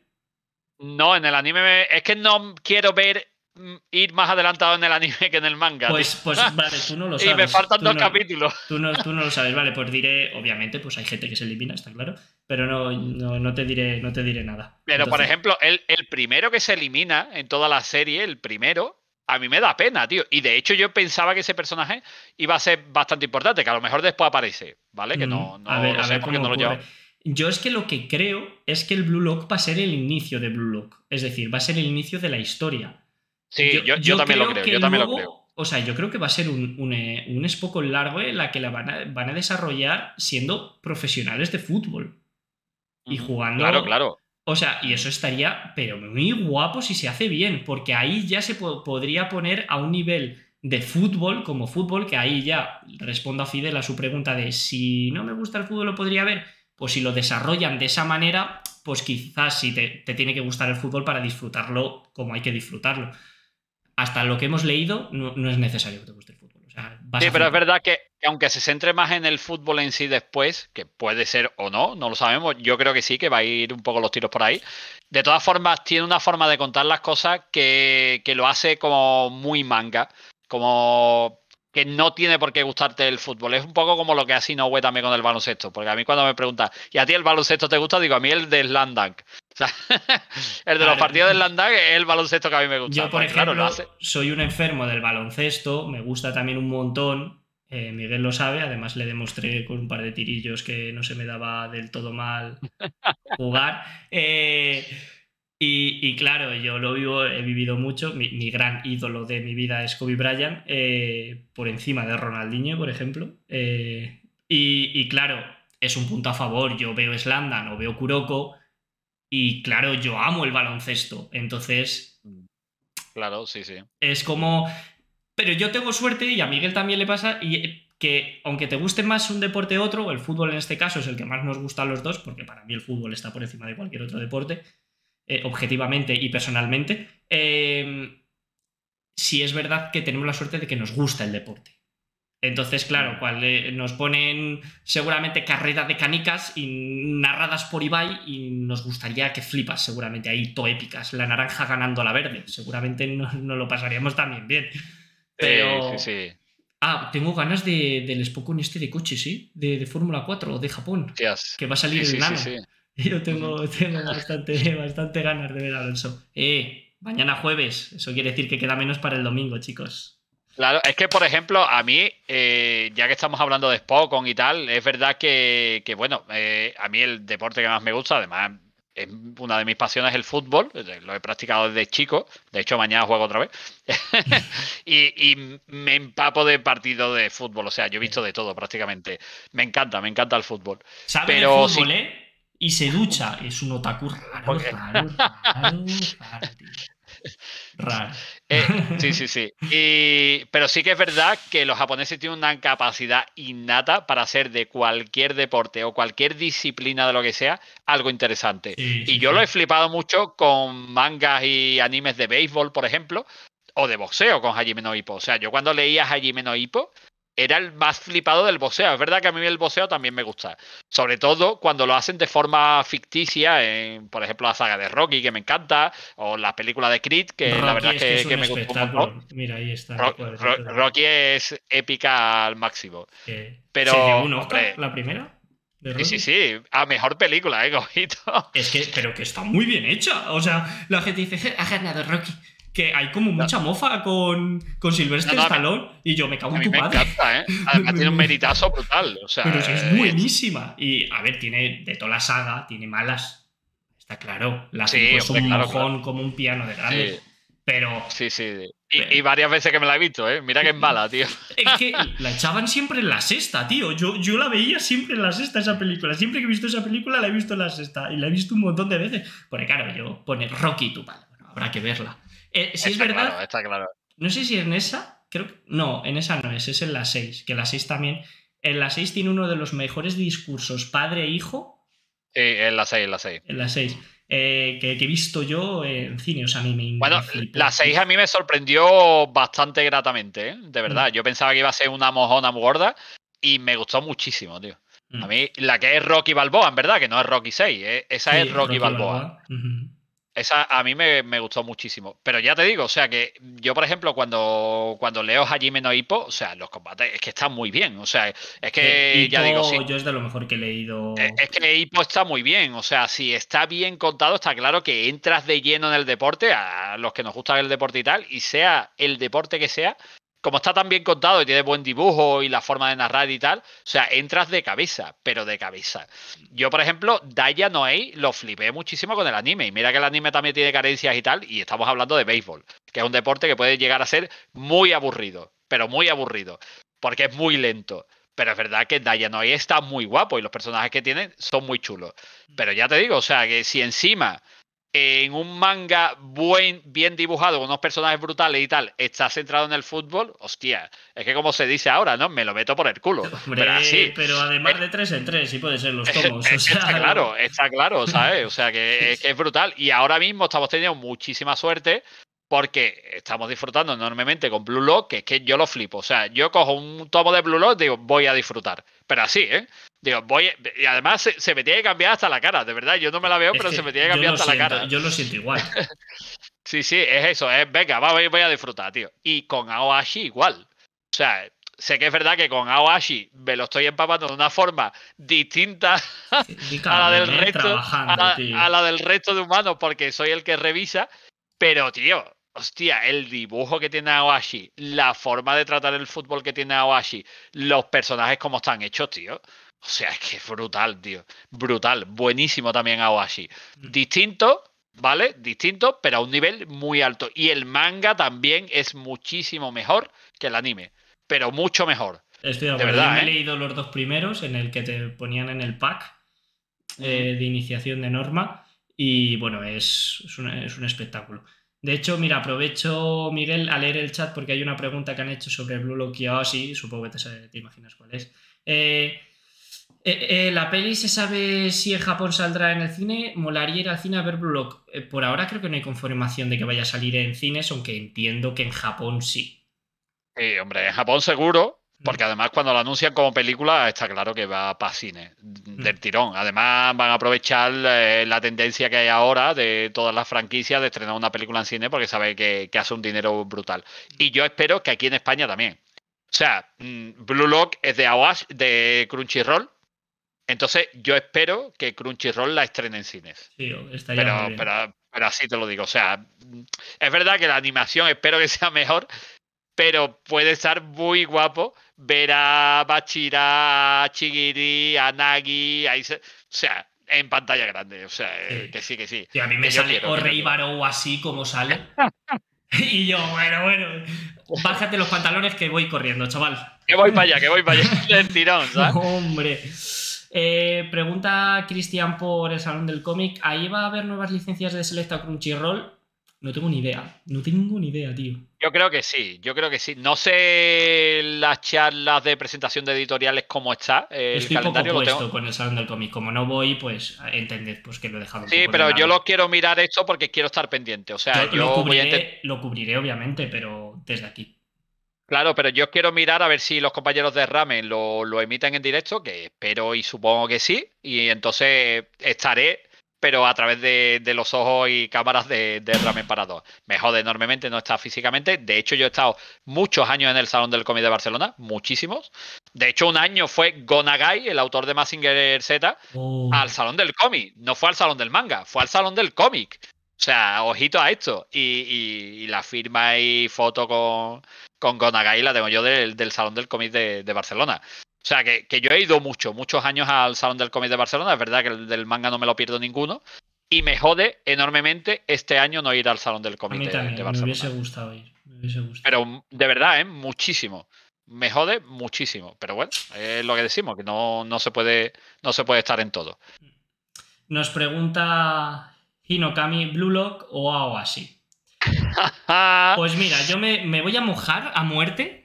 No, en el anime es que no quiero ver ir más adelantado en el anime que en el manga. Pues vale, tú no lo Y me sabes. faltan 2 capítulos. Tú no lo sabes, vale, pues diré, obviamente, pues hay gente que se elimina, está claro, pero no te diré nada. Pero, por Entonces, ejemplo, el primero que se elimina en toda la serie, el primero, a mí me da pena, tío. Y de hecho yo pensaba que ese personaje iba a ser bastante importante, que a lo mejor después aparece, ¿vale? Que no lo sé porque no lo llevo. Yo es que lo que creo es que el Blue Lock va a ser el inicio de Blue Lock. Es decir, va a ser el inicio de la historia. Sí, yo también lo creo. Yo también lo creo. O sea, yo creo que va a ser un poco largo en la que la van a desarrollar siendo profesionales de fútbol. Y jugando. Claro, claro. O sea, y eso estaría, pero muy guapo si se hace bien, porque ahí ya se podría poner a un nivel de fútbol, como fútbol, que ahí ya respondo a Fidel a su pregunta de si no me gusta el fútbol lo podría ver. Pues si lo desarrollan de esa manera, pues quizás sí te tiene que gustar el fútbol para disfrutarlo como hay que disfrutarlo. Hasta lo que hemos leído, no es necesario que te guste el fútbol. O sea, sí, pero es verdad que aunque se centre más en el fútbol en sí después, que puede ser o no, no lo sabemos, yo creo que sí, que va a ir un poco los tiros por ahí. De todas formas, tiene una forma de contar las cosas que lo hace como muy manga, como que no tiene por qué gustarte el fútbol. Es un poco como lo que hace Inoue también con el baloncesto, porque a mí cuando me preguntan, ¿y a ti el baloncesto te gusta? Digo, a mí el de Slam Dunk. O sea, el de los partidos de Slam Dunk es el baloncesto que a mí me gusta. Yo, por ejemplo, soy un enfermo del baloncesto, me gusta también un montón. Miguel lo sabe, además le demostré con un par de tirillos que no se me daba del todo mal jugar. Y claro, yo he vivido mucho. Mi gran ídolo de mi vida es Kobe Bryant, por encima de Ronaldinho, por ejemplo. Y claro, es un punto a favor. Yo veo Slam Dunk o veo Kuroko y claro, yo amo el baloncesto. Entonces... Claro, sí, sí. Es como... Pero yo tengo suerte, y a Miguel también le pasa, y que aunque te guste más un deporte u otro, el fútbol en este caso es el que más nos gusta a los dos, porque para mí el fútbol está por encima de cualquier otro deporte, objetivamente y personalmente, sí es verdad que tenemos la suerte de que nos gusta el deporte. Entonces, claro, nos ponen seguramente carreras de canicas y narradas por Ibai y nos gustaría que flipas, seguramente, ahí épicas, la naranja ganando a la verde. Seguramente no lo pasaríamos también bien. Pero... sí. Tengo ganas del Spokon este de coche, ¿sí? De Fórmula 4 de Japón. Yes. Que va a salir el nano. Sí. Yo tengo bastante ganas de ver a Alonso. Mañana jueves. Eso quiere decir que queda menos para el domingo, chicos. Claro, es que, por ejemplo, a mí, ya que estamos hablando de Spokon y tal, es verdad que bueno, a mí el deporte que más me gusta, además, es una de mis pasiones el fútbol, lo he practicado desde chico, de hecho mañana juego otra vez, y me empapo de partidos de fútbol, o sea, yo he visto de todo prácticamente, me encanta el fútbol. Sabe de fútbol, sí. Y se ducha, es un otaku raro, tío. Raro. Sí. Pero sí que es verdad que los japoneses tienen una capacidad innata para hacer de cualquier deporte o cualquier disciplina de lo que sea algo interesante. Y yo lo he flipado mucho con mangas y animes de béisbol, por ejemplo, o de boxeo con Hajime no Ippo. O sea, yo cuando leía Hajime no Ippo era el más flipado del boxeo. Es verdad que a mí el boxeo también me gusta. Sobre todo cuando lo hacen de forma ficticia, por ejemplo, la saga de Rocky, que me encanta, o la película de Creed, que Rocky la verdad es que me gustó un montón. Mira, ahí está. Rocky es épica al máximo. Pero, ¿se llevó un Oscar la primera? Sí. A mejor película, Gojito. Pero que está muy bien hecha. O sea, la gente dice, ha ganado Rocky. Que hay como mucha mofa con Sylvester Stallone y yo me cago en tu padre. Me encanta, Además tiene un meritazo brutal. O sea, pero es buenísima. Y a ver, tiene de toda la saga, tiene malas. Está claro. La 5 es un mojón como un piano de grande. Sí. Pero. Sí. Y varias veces que me la he visto, Mira que es mala, tío. Es que la echaban siempre en la sexta, tío. Yo la veía siempre en la sexta, esa película. Siempre que he visto esa película la he visto en la sexta. Y la he visto un montón de veces. Porque claro, yo pone Rocky tu padre. Bueno, habrá que verla. Si es verdad, claro, está claro. No sé si en esa, creo que no, en esa no es en la 6, que la 6 también, en la 6 tiene uno de los mejores discursos padre-hijo. Sí, en la 6. En la 6, que he visto yo en cine, o sea, a mí me Bueno, la 6 a mí me sorprendió bastante gratamente, de verdad. Yo pensaba que iba a ser una mojona muy gorda y me gustó muchísimo, tío. A mí, la que es Rocky Balboa, en verdad, que no es Rocky 6, esa es Rocky Balboa. Esa a mí me gustó muchísimo. Pero ya te digo, o sea que yo, por ejemplo, cuando leo Hajime no Ippo, o sea, los combates es que están muy bien. O sea, es que ya digo, sí. Yo es de lo mejor que he leído. Es que Ippo está muy bien. O sea, si está bien contado, está claro que entras de lleno en el deporte, a los que nos gusta el deporte y tal, y sea el deporte que sea, como está tan bien contado y tiene buen dibujo y la forma de narrar y tal, o sea, entras de cabeza, pero de cabeza. Yo, por ejemplo, Daya Noei lo flipé muchísimo con el anime. Y mira que el anime también tiene carencias y tal, y estamos hablando de béisbol, que es un deporte que puede llegar a ser muy aburrido, pero muy aburrido, porque es muy lento. Pero es verdad que Daya Noei está muy guapo y los personajes que tiene son muy chulos. Pero ya te digo, o sea, que si encima en un manga bien dibujado, con unos personajes brutales y tal, está centrado en el fútbol, hostia, es que como se dice ahora, ¿no? Me lo meto por el culo. Hombre, pero así. pero además de 3 en 3, sí puede ser los tomos. O sea, Está claro, ¿sabes? O sea, que es brutal. Y ahora mismo estamos teniendo muchísima suerte porque estamos disfrutando enormemente con Blue Lock, que es que yo lo flipo. O sea, yo cojo un tomo de Blue Lock y digo, voy a disfrutar. Pero así, ¿eh? Digo, y además se me tiene que cambiar hasta la cara, de verdad. Yo no me la veo, pero se me tiene que cambiar hasta la cara. Yo lo siento igual. Sí, es eso, venga, voy a disfrutar, tío. Y con Aoashi igual. O sea, sé que es verdad que con Aoashi me lo estoy empapando de una forma distinta a la del resto, a la del resto de humanos, porque soy el que revisa. Pero, tío, hostia, el dibujo que tiene Aoashi, la forma de tratar el fútbol que tiene Aoashi, los personajes como están hechos, tío. O sea, es que es brutal, tío. Brutal. Buenísimo también Aoashi. Distinto, ¿vale? Distinto, pero a un nivel muy alto. Y el manga también es muchísimo mejor que el anime. Pero mucho mejor. Estoy de acuerdo. Yo me he leído los 2 primeros, en el que te ponían en el pack de iniciación de Norma. Y bueno, es un espectáculo. De hecho, mira, aprovecho, Miguel, a leer el chat porque hay una pregunta que han hecho sobre Blue Lock y Aoashi. Supongo que te imaginas cuál es. ¿La peli se sabe si en Japón saldrá en el cine? Molaría ir al cine a ver Blue Lock. Por ahora creo que no hay confirmación de que vaya a salir en cines, aunque entiendo que en Japón sí. Sí, hombre, en Japón seguro, porque además cuando lo anuncian como película está claro que va para cine, del tirón. Además van a aprovechar la tendencia que hay ahora de todas las franquicias de estrenar una película en cine porque sabe que hace un dinero brutal. Y yo espero que aquí en España también. O sea, Blue Lock es de Awash, de Crunchyroll. Entonces yo espero que Crunchyroll la estrene en cines. Sí, estaría muy bien. Pero así te lo digo. O sea, es verdad que la animación espero que sea mejor, pero puede estar muy guapo ver a Bachira, a Chigiri, a Nagi, o sea, en pantalla grande. O sea, que sí. Y a mí me sale Oreibaro así como sale. Y yo, bueno, bájate los pantalones que voy corriendo, chaval. Que voy para allá, del tirón, ¿sabes? Hombre. Pregunta Cristian por el Salón del Cómic. ¿Ahí va a haber nuevas licencias de Selecta Crunchyroll? No tengo ni idea, tío. Yo creo que sí. No sé las charlas de presentación de editoriales cómo está. Estoy calendario poco puesto con el Salón del Cómic. Como no voy, pues entended pues, que lo he dejado un poco. Sí, pero yo lo quiero mirar esto porque quiero estar pendiente. O sea, yo lo cubriré, obviamente, pero desde aquí. Claro, pero yo quiero mirar a ver si los compañeros de Ramen lo emiten en directo, que espero y supongo que sí. Y entonces estaré, pero a través de los ojos y cámaras de Ramen para dos. Me jode enormemente no estar físicamente. De hecho, yo he estado muchos años en el Salón del Cómic de Barcelona, muchísimos. De hecho, un año fue Gonagai, el autor de Mazinger Z, al Salón del Cómic. No fue al Salón del Manga, fue al Salón del Cómic. O sea, ojito a esto. Y la firma y foto con Gonagai la tengo yo del Salón del Cómic de Barcelona. O sea, que yo he ido muchos años al Salón del Cómic de Barcelona. Es verdad que el del manga no me lo pierdo ninguno. Y me jode enormemente este año no ir al Salón del Cómic de Barcelona. Me hubiese gustado ir. Pero de verdad, muchísimo. Me jode muchísimo. Pero bueno, es lo que decimos, que no se puede estar en todo. Nos pregunta Hinokami, ¿Blue Lock o Aoashi? Pues mira, yo me voy a mojar a muerte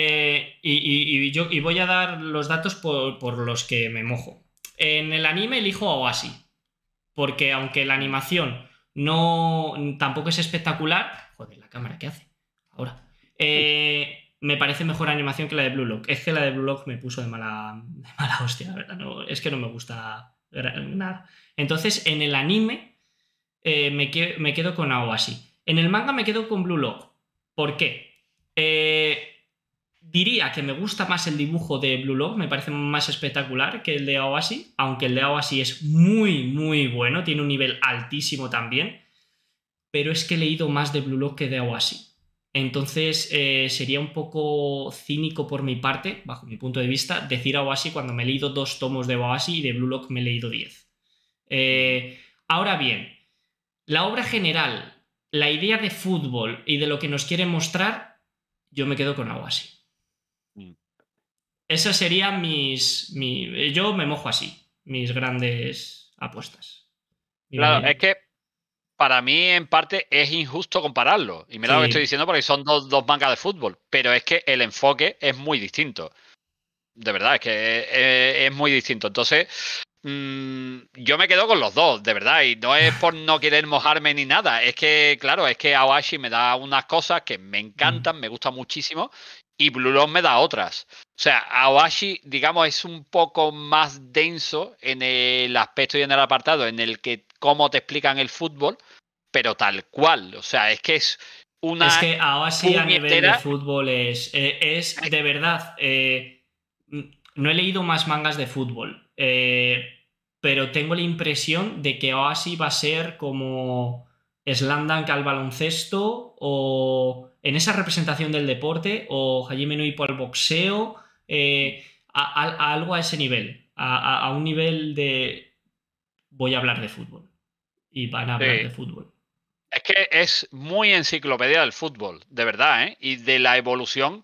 y voy a dar los datos por los que me mojo. En el anime elijo Aoashi, porque aunque la animación tampoco es espectacular, joder, la cámara, ¿qué hace? Ahora. Me parece mejor animación que la de Blue Lock. Es que la de Blue Lock me puso de mala hostia, la verdad. No, es que no me gusta nada. Entonces, en el anime me quedo con Aoashi. En el manga me quedo con Blue Lock. ¿Por qué? Diría que me gusta más el dibujo de Blue Lock, me parece más espectacular que el de Aoashi, aunque el de Aoashi es muy, muy bueno, tiene un nivel altísimo también, pero es que he leído más de Blue Lock que de Aoashi. Entonces sería un poco cínico por mi parte, bajo mi punto de vista, decir Aoashi cuando me he leído 2 tomos de Aoashi y de Blue Lock me he leído 10. Ahora bien, la obra general, la idea de fútbol y de lo que nos quiere mostrar, yo me quedo con Aoashi. Esas serían yo me mojo así, mis grandes apuestas. Claro, es que para mí en parte es injusto compararlo. Y mira lo que estoy diciendo porque son dos mangas de fútbol. Pero es que el enfoque es muy distinto. De verdad, es que es muy distinto. Entonces, yo me quedo con los dos, de verdad. Y no es por no querer mojarme ni nada. Es que, claro, es que Aoashi me da unas cosas que me encantan, me gustan muchísimo. Y Blue Lock me da otras. O sea, Aoashi, digamos, es un poco más denso en el aspecto y en el apartado en el que cómo te explican el fútbol, pero tal cual. O sea, es que es una. Es que Aoashi a nivel de fútbol es de verdad. No he leído más mangas de fútbol, pero tengo la impresión de que Aoashi va a ser como Slam Dunk al baloncesto, o en esa representación del deporte, o Hajime no Ippo al boxeo, a algo a ese nivel, a un nivel de voy a hablar de fútbol y van a hablar de fútbol. Es que es muy enciclopedia del fútbol, de verdad, ¿eh? Y de la evolución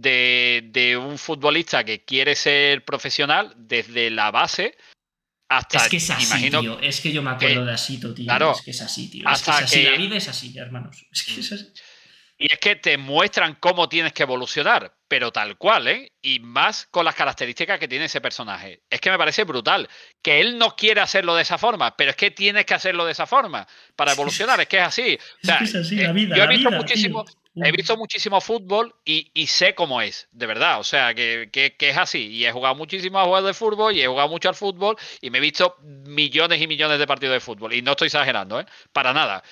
de un futbolista que quiere ser profesional desde la base hasta. Es que es así, tío. Es que yo me acuerdo de Asito, tío. Claro, es que es así, tío. Es que es así. La vida es así, hermanos. Es que es así. Y es que te muestran cómo tienes que evolucionar, pero tal cual, ¿eh? Y más con las características que tiene ese personaje. Es que me parece brutal. Que él no quiere hacerlo de esa forma, pero es que tienes que hacerlo de esa forma para evolucionar. Es que es así. O sea, es que es así, la vida. Yo he visto muchísimo fútbol y sé cómo es, de verdad. O sea, que es así. Y he jugado muchísimo a juegos de fútbol y he jugado mucho al fútbol y me he visto millones y millones de partidos de fútbol. Y no estoy exagerando, ¿eh? Para nada.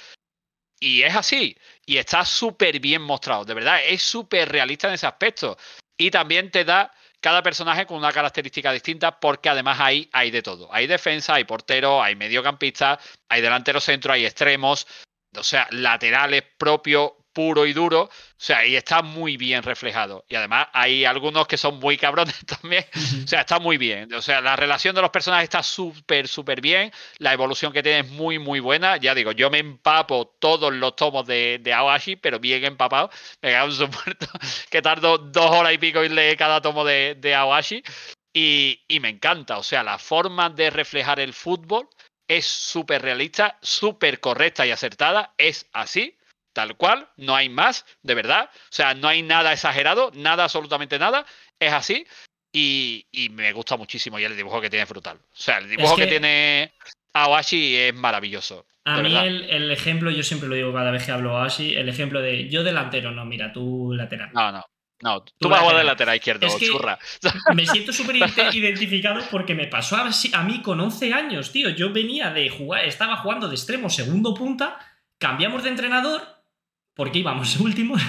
Y es así. Y está súper bien mostrado. De verdad, es súper realista en ese aspecto. Y también te da cada personaje con una característica distinta porque además ahí hay de todo. Hay defensa, hay portero, hay mediocampistas, hay delantero centro, hay extremos. O sea, laterales propio, puro y duro. O sea, y está muy bien reflejado. Y además hay algunos que son muy cabrones también. O sea, está muy bien. O sea, la relación de los personajes está súper, súper bien. La evolución que tiene es muy, muy buena. Ya digo, yo me empapo todos los tomos de Aoashi, pero bien empapado. Me cago en su muerto. Que tardo 2 horas y pico en leer cada tomo de Aoashi. Y me encanta. O sea, la forma de reflejar el fútbol es súper realista, súper correcta y acertada. Es así, tal cual, no hay más, de verdad. O sea, no hay nada exagerado, nada, absolutamente nada. Es así y me gusta muchísimo. Y el dibujo que tiene es brutal. O sea, el dibujo que tiene Aoashi es maravilloso. A mí el ejemplo, yo siempre lo digo cada vez que hablo así, el ejemplo de yo delantero, no, mira, tú lateral. No, tú vas a jugar de lateral izquierdo, es que churra. Me siento súper identificado porque me pasó a mí con 11 años, tío. Yo venía de jugar, estaba jugando de extremo segundo punta, cambiamos de entrenador porque íbamos últimos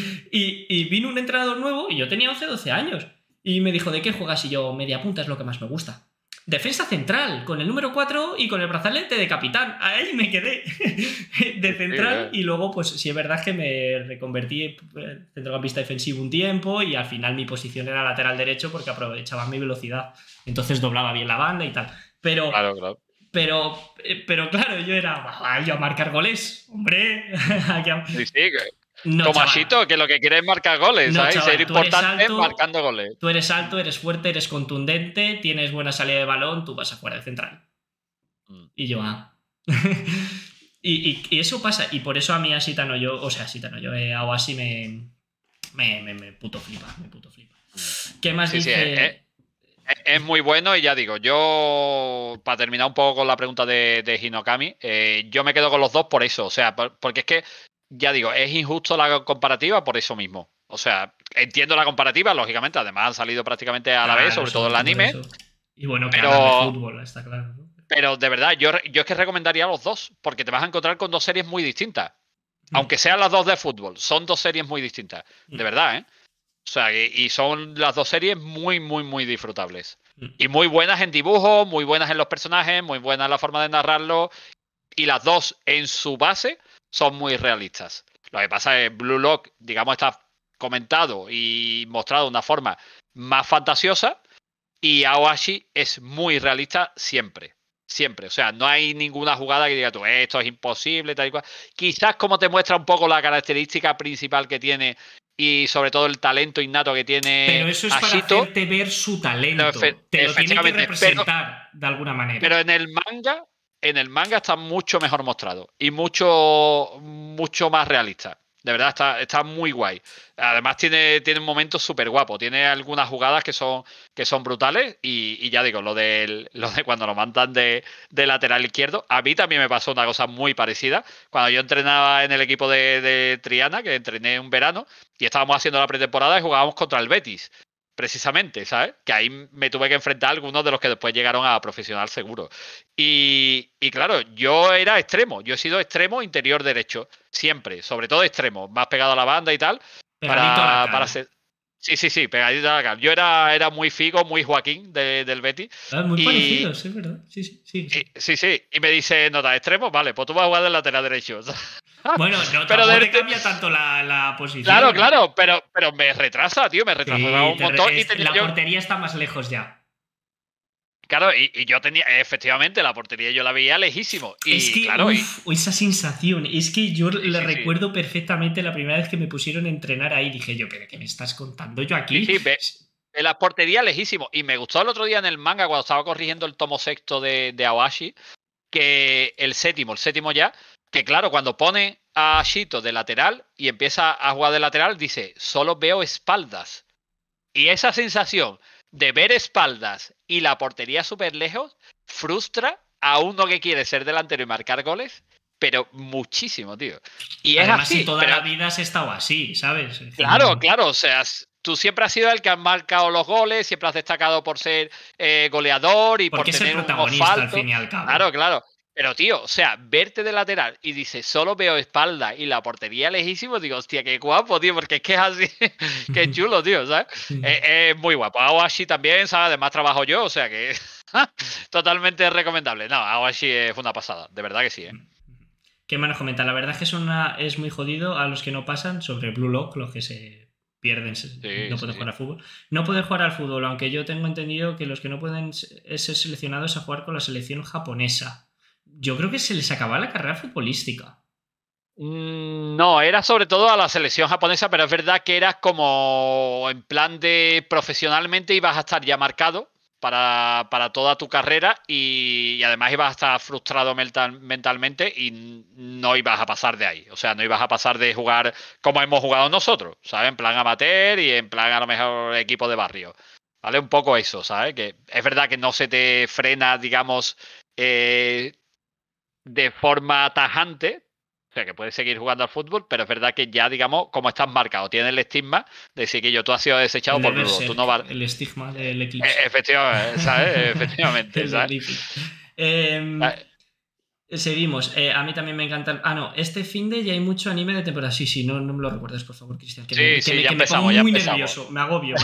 y vino un entrenador nuevo y yo tenía 11 12 años. Y me dijo, ¿de qué juegas? Y yo, media punta es lo que más me gusta. Defensa central, con el número 4 y con el brazalete de capitán. Ahí me quedé de central. Y luego, pues sí es verdad que me reconvertí centrocampista defensivo un tiempo y al final mi posición era lateral derecho porque aprovechaba mi velocidad. Entonces doblaba bien la banda y tal. Pero, claro. Pero claro, yo era yo a marcar goles, hombre. Sí, Tomashito, que lo que quiere es marcar goles, ¿sabes? Ser importante marcando goles. Tú eres alto, eres fuerte, eres contundente, tienes buena salida de balón, tú vas a jugar de central. Y yo, y eso pasa, y por eso a mí Asita no yo, Aoashi me puto flipa, ¿Qué más dice? Es muy bueno y ya digo, yo, para terminar un poco con la pregunta de Hinokami, yo me quedo con los dos por eso, o sea, porque es que ya digo, es injusto la comparativa por eso mismo. O sea, entiendo la comparativa, lógicamente. Además, han salido prácticamente a la vez, sobre todo el anime. Y bueno, pero de fútbol, está claro, ¿no? Pero de verdad, yo es que recomendaría los dos, porque te vas a encontrar con dos series muy distintas. Aunque sean las dos de fútbol, son dos series muy distintas. De verdad, ¿eh? O sea, y son las dos series muy, muy, muy disfrutables. Y muy buenas en dibujo, muy buenas en los personajes, muy buena en la forma de narrarlo. Y las dos, en su base, son muy realistas. Lo que pasa es que Blue Lock, digamos, está comentado y mostrado de una forma más fantasiosa. Y Aoashi es muy realista siempre. Siempre. O sea, no hay ninguna jugada que diga tú, esto es imposible, tal y cual. Quizás como te muestra un poco la característica principal que tiene y sobre todo el talento innato que tiene Pero eso es Ashito, para hacerte ver su talento. Te lo tiene que representar de alguna manera. Pero en el manga está mucho mejor mostrado y mucho, mucho más realista. De verdad, está muy guay. Además, tiene un momento súper guapo. Tiene algunas jugadas que son brutales. Y ya digo, lo de cuando lo mandan de lateral izquierdo. A mí también me pasó una cosa muy parecida. Cuando yo entrenaba en el equipo de Triana, que entrené un verano, y estábamos haciendo la pretemporada y jugábamos contra el Betis. Precisamente, ¿sabes? Que ahí me tuve que enfrentar a algunos de los que después llegaron a profesional seguro. Y claro, yo era extremo. Yo he sido extremo interior derecho. Siempre. Sobre todo extremo. Más pegado a la banda y tal. Pegadito a la cara. Ser... Sí, pegadito a la cara. Yo era muy Figo, muy Joaquín del Betis. Muy parecidos, es verdad. Sí. Sí. Y me dice, ¿nota extremo? Vale, pues tú vas a jugar del lateral derecho. Bueno, no, pero te cambia tanto la posición. Claro, pero me retrasa, tío, me retrasa un montón. La portería está más lejos ya. Claro, y yo tenía, efectivamente, la portería yo la veía lejísimo. Y es que, claro, esa sensación, es que yo le recuerdo perfectamente la primera vez que me pusieron a entrenar ahí. Dije yo, ¿pero qué me estás contando yo aquí? Sí, ve la portería lejísimo. Y me gustó el otro día en el manga, cuando estaba corrigiendo el tomo sexto de Aoashi, que el séptimo ya, que claro, cuando pone a Ashito de lateral y empieza a jugar de lateral, dice, solo veo espaldas. Y esa sensación de ver espaldas y la portería súper lejos frustra a uno que quiere ser delantero y marcar goles, pero muchísimo, tío. Y además, es así. Si toda la vida has estado así, ¿sabes? Claro, o sea, tú siempre has sido el que has marcado los goles, siempre has destacado por ser goleador y porque por tener es el protagonista, un al fin y al cabo. Claro. Pero, tío, o sea, verte de lateral y dices, solo veo espalda y la portería lejísimo, digo, hostia, qué guapo, tío, porque es que es así, qué chulo, tío, ¿sabes? Es muy guapo. Aoashi también, ¿sabes? Además trabajo yo, o sea que totalmente recomendable. No, Aoashi es una pasada, de verdad que sí, ¿eh? ¿Qué más nos comenta? La verdad es que es muy jodido a los que no pasan sobre Blue Lock, los que se pierden, no pueden jugar al fútbol. No pueden jugar al fútbol, aunque yo tengo entendido que los que no pueden ser seleccionados a jugar con la selección japonesa. Yo creo que se les acaba la carrera futbolística. No, era sobre todo a la selección japonesa, pero es verdad que era como en plan de profesionalmente ibas a estar ya marcado para toda tu carrera y además ibas a estar frustrado mentalmente y no ibas a pasar de ahí. O sea, no ibas a pasar de jugar como hemos jugado nosotros, ¿sabes? En plan amateur y en plan a lo mejor equipo de barrio. ¿Vale? Un poco eso, ¿sabes? Que es verdad que no se te frena, digamos, de forma tajante, o sea, que puedes seguir jugando al fútbol, pero es verdad que ya, digamos, como estás marcado, tienes el estigma de decir que tú has sido desechado por Blue Lock. Tú no el estigma del eclipse. Efectivamente, ¿sabes? Efectivamente, ¿sabes? Seguimos. A mí también me encanta. Este finde ya hay mucho anime de temporada. Sí, no me lo recuerdes, por favor, Cristian. Ya empezamos, me pongo muy nervioso. Me agobio.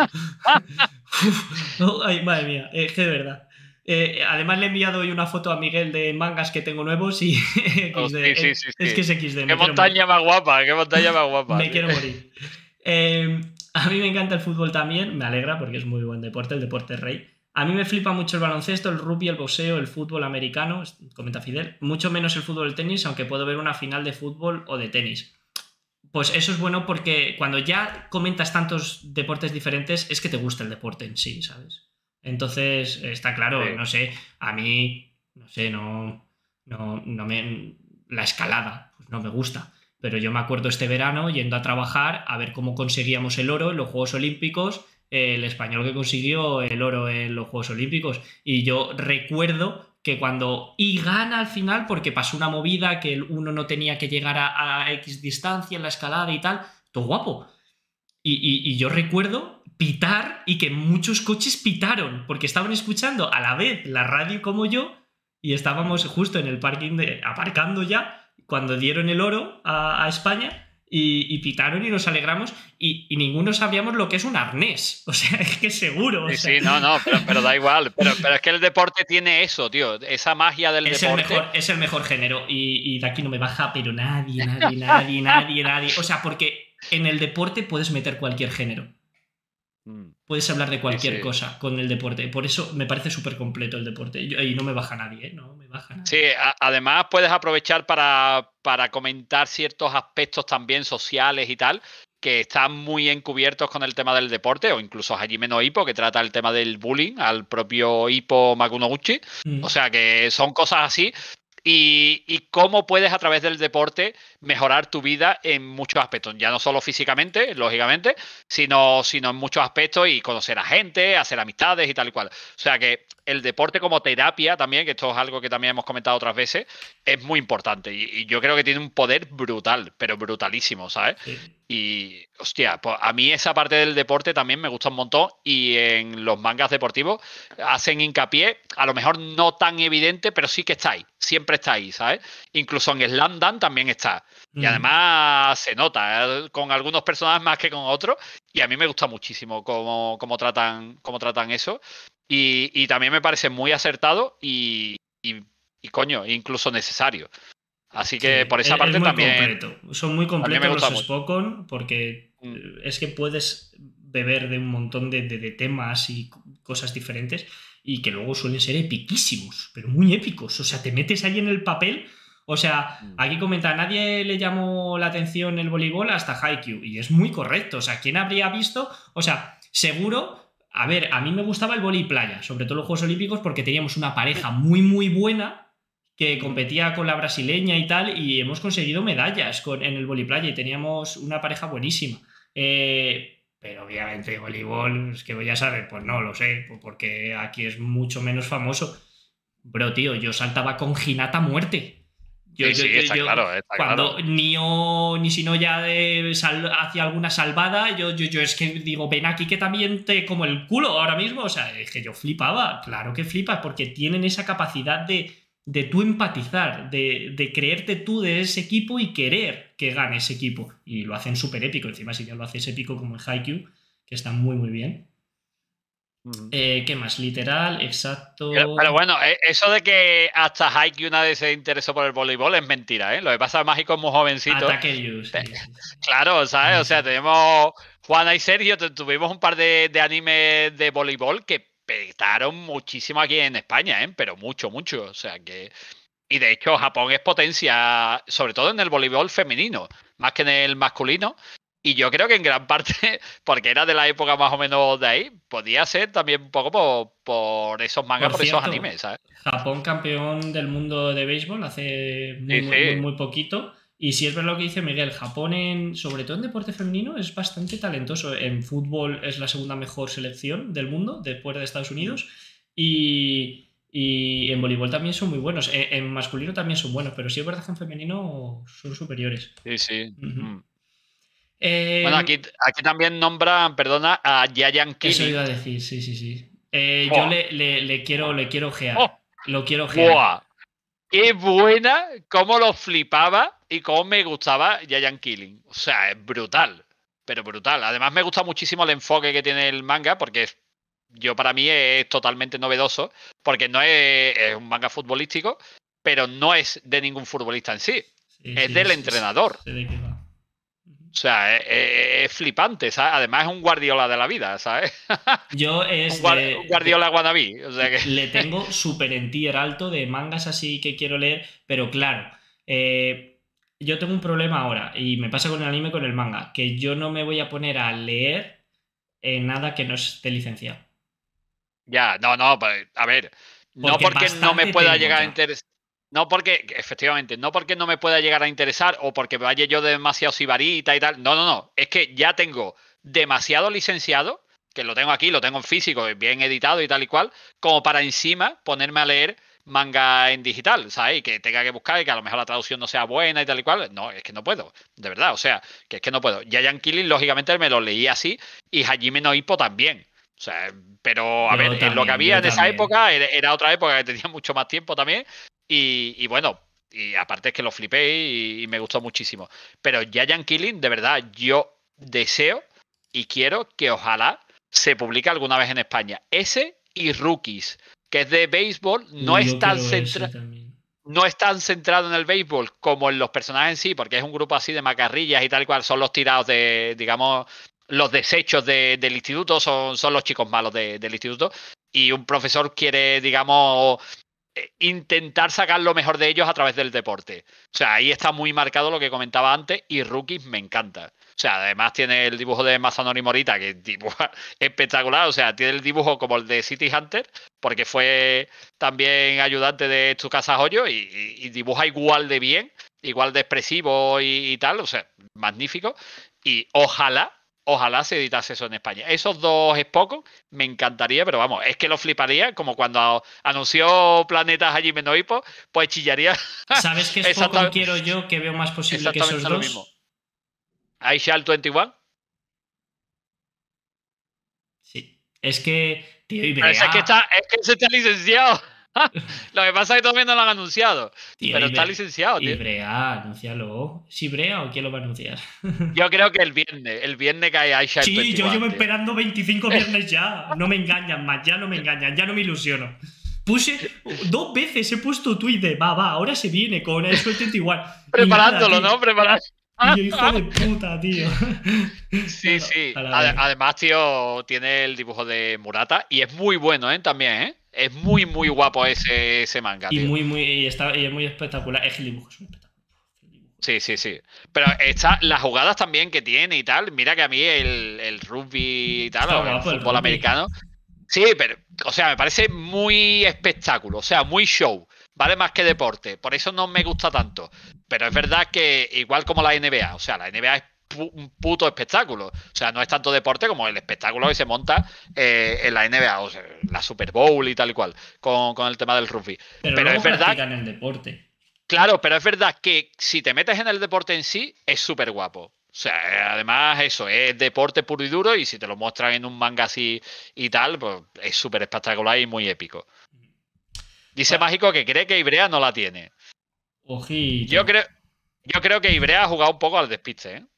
Ay, madre mía, que de verdad. Además le he enviado hoy una foto a Miguel de mangas que tengo nuevos y XD. Es que es XD. Qué montaña más guapa, Me quiero morir. A mí me encanta el fútbol también, me alegra porque es muy buen deporte, el deporte rey. A mí me flipa mucho el baloncesto, el rugby, el boxeo, el fútbol americano, comenta Fidel. Mucho menos el fútbol, el tenis, aunque puedo ver una final de fútbol o de tenis. Pues eso es bueno porque cuando ya comentas tantos deportes diferentes es que te gusta el deporte en sí, ¿sabes? Entonces, está claro, sí. No sé, a mí, no sé, no me... La escalada, pues no me gusta. Pero yo me acuerdo este verano yendo a trabajar a ver cómo conseguíamos el oro en los Juegos Olímpicos, el español que consiguió el oro en los Juegos Olímpicos. Y yo recuerdo que y gana al final porque pasó una movida que uno no tenía que llegar a X distancia en la escalada y tal, todo guapo. Y yo recuerdo pitar y que muchos coches pitaron porque estaban escuchando a la vez la radio como yo y estábamos justo en el parking aparcando ya cuando dieron el oro a España y pitaron y nos alegramos y ninguno sabíamos lo que es un arnés. O sea, es que seguro. Sí, O sea, sí, no, pero da igual. Pero es que el deporte tiene eso, tío. Esa magia del deporte. es el mejor género y de aquí no me baja, pero nadie, nadie, nadie, nadie, nadie. O sea, porque en el deporte puedes meter cualquier género. Puedes hablar de Sí, cualquier sí. cosa con el deporte. Por eso me parece súper completo el deporte. Y no me baja nadie, ¿eh? No me baja nadie. Sí, además puedes aprovechar para comentar ciertos aspectos también sociales y tal, que están muy encubiertos con el tema del deporte, o incluso Hajime no Ippo, que trata el tema del bullying al propio Ippo Makunoguchi. O sea que son cosas así. Y cómo puedes a través del deporte mejorar tu vida en muchos aspectos, ya no solo físicamente, lógicamente, sino en muchos aspectos y conocer a gente, hacer amistades y tal y cual. O sea que el deporte como terapia también, que esto es algo que también hemos comentado otras veces, es muy importante y yo creo que tiene un poder brutal, pero brutalísimo, ¿sabes? Sí. Y, hostia, pues a mí esa parte del deporte también me gusta un montón y en los mangas deportivos hacen hincapié, a lo mejor no tan evidente, pero sí que está ahí, siempre está ahí, ¿sabes? Incluso en Slam Dunk también está. Y además se nota, con algunos personajes más que con otros, y a mí me gusta muchísimo cómo tratan eso. Y también me parece muy acertado y coño, incluso necesario. Así Sí, que por esa es parte muy también, completo. Son muy también me completos gusta los mucho. Spokon porque es que puedes beber de un montón de temas y cosas diferentes y que luego suelen ser epiquísimos, pero muy épicos. O sea, te metes ahí en el papel. O sea, aquí comenta, a nadie le llamó la atención el voleibol hasta Haikyuu y es muy correcto. O sea, ¿quién habría visto? O sea, seguro, a ver, a mí me gustaba el vóley playa, sobre todo los Juegos Olímpicos porque teníamos una pareja muy, muy buena que competía con la brasileña y tal, y hemos conseguido medallas en el voliplaya y teníamos una pareja buenísima. Pero obviamente voleibol, es que ya sabes, pues no lo sé, porque aquí es mucho menos famoso. Bro, tío, yo saltaba con Hinata a muerte. Sí, sí, está claro, está claro. Cuando ni si no ya hacía alguna salvada, yo es que digo, ven aquí que también te como el culo ahora mismo. O sea, es que yo flipaba, claro que flipas, porque tienen esa capacidad de tú empatizar, de creerte tú de ese equipo y querer que gane ese equipo. Y lo hacen súper épico. Encima, si ya lo haces épico como el Haikyuu, que está muy, muy bien. ¿Qué más? Literal, Pero exacto. bueno, eso de que hasta Haikyuu nadie se interesó por el voleibol es mentira, ¿eh? Lo que pasa es que Mágico es muy jovencito. Ataque You, sí, sí, sí. Claro, ¿sabes? O sea, tenemos Juana y Sergio, tuvimos un par de animes de voleibol que petaron muchísimo aquí en España, ¿eh? Pero mucho, mucho. O sea que... Y de hecho, Japón es potencia, sobre todo en el voleibol femenino, más que en el masculino. Y yo creo que en gran parte, porque era de la época más o menos de ahí, podía ser también un poco por esos mangas, Por por esos cierto, animes, ¿sabes? Japón campeón del mundo de béisbol hace muy, Sí, muy, muy, sí. muy poquito. Y si es verdad lo que dice Miguel, Japón, sobre todo en deporte femenino, es bastante talentoso. En fútbol es la segunda mejor selección del mundo, después de Estados Unidos. Y en voleibol también son muy buenos. En masculino también son buenos, pero sí es verdad que en femenino son superiores. Sí, sí. Bueno, Eh, aquí también nombran, perdona, a Giant Eso iba Killing. a decir, sí, sí, sí. Yo ¡Buah! le quiero ¡Oh! ojear. Lo quiero ojear. ¡Buah! ¡Qué buena! Cómo lo flipaba y cómo me gustaba Giant Killing. O sea, es brutal. Pero brutal. Además, me gusta muchísimo el enfoque que tiene el manga, porque yo para mí es totalmente novedoso, porque no es un manga futbolístico, pero no es de ningún futbolista en sí. Sí, Es sí, del sí, entrenador. sé de qué va. O sea, es flipante, ¿sabes? Además es un Guardiola de la vida, ¿sabes? Yo Un es un Guardiola wannabe. O sea que... le tengo súper en tier alto de mangas así que quiero leer, pero claro, yo tengo un problema ahora y me pasa con el anime con el manga, que yo no me voy a poner a leer nada que no esté licenciado. Ya, no, pues, a ver, no Porque porque no me bastante pueda tengo llegar a ya. interesar, no porque, efectivamente, no porque no me pueda llegar a interesar o porque vaya yo demasiado sibarita y tal, no, es que ya tengo demasiado licenciado, que lo tengo aquí, lo tengo en físico, bien editado y tal y cual, como para encima ponerme a leer manga en digital, ¿sabes? Y que tenga que buscar y que a lo mejor la traducción no sea buena y tal y cual, no, es que no puedo, de verdad, o sea, que es que no puedo. Giant Killing, lógicamente, me lo leí así y Hajime no Ippo también. O sea, pero a Yo ver, en lo que también, había yo en esa también. época era otra época que tenía mucho más tiempo también. Y bueno, y aparte es que lo flipé y me gustó muchísimo. Pero Giant Killing, de verdad, yo deseo y quiero que ojalá se publique alguna vez en España. Ese y Rookies, que es de béisbol, Yo quiero ese también. no es tan centrado en el béisbol como en los personajes en sí, porque es un grupo así de macarrillas y tal cual, son los tirados de, digamos, los desechos del instituto, son los chicos malos del instituto, y un profesor quiere, digamos, intentar sacar lo mejor de ellos a través del deporte. O sea, ahí está muy marcado lo que comentaba antes y Rookies me encanta. O sea, además tiene el dibujo de Mazanori Morita, que dibuja espectacular. O sea, tiene el dibujo como el de City Hunter, porque fue también ayudante de Tsukasa Hoyo y dibuja igual de bien, igual de expresivo y tal. O sea, magnífico. Y ojalá se editase eso en España. Esos dos Spokon me encantaría, pero vamos, es que lo fliparía, como cuando anunció Planetas Hajime no Ippo, pues chillaría ¿Sabes qué Spokon quiero yo que veo más posible que esos exactamente lo mismo. dos? Aisha al 21. Sí. Es que, tío, Pero es que ese está licenciado. Lo que pasa es que todavía no lo han anunciado. Tío, Pero está licenciado, tío. Ibrea, anúncialo. ¿Es Ibrea o quién lo va a anunciar? Yo creo que el viernes cae Aisha el Sí, 21. yo llevo tío. esperando 25 viernes ya. No me engañan más, ya no me engañan, ya no me ilusiono. Puse 2 veces, he puesto tweet de va, ahora se viene con el suelto igual. Preparándolo, ¿no? Preparando. Y yo, hijo de puta, tío. Sí, sí. Además, tío, tiene el dibujo de Murata y es muy bueno, ¿eh? También, ¿eh? Es muy, muy guapo ese manga, y tío. y es muy espectacular. Es que el dibujo es un espectáculo. Sí, sí, sí. Pero las jugadas también que tiene y tal. Mira que a mí el rugby y tal, Está o el guapo el fútbol rugby. americano. Sí, pero, o sea, me parece muy espectáculo, o sea, muy show. Vale más que deporte. Por eso no me gusta tanto. Pero es verdad que, igual como la NBA, o sea, la NBA es un puto espectáculo. O sea, no es tanto deporte como el espectáculo que se monta en la NBA, o sea, la Super Bowl y tal y cual, con el tema del rugby. Pero Pero luego es verdad. practican el deporte. Claro, pero es verdad que si te metes en el deporte en sí, es súper guapo. O sea, además eso, es deporte puro y duro y si te lo muestran en un manga así y tal, pues es súper espectacular y muy épico. Dice Bueno, Mágico que cree que Ibrea no la tiene. Yo ojito. creo, yo creo que Ibrea ha jugado un poco al despiste, ¿eh?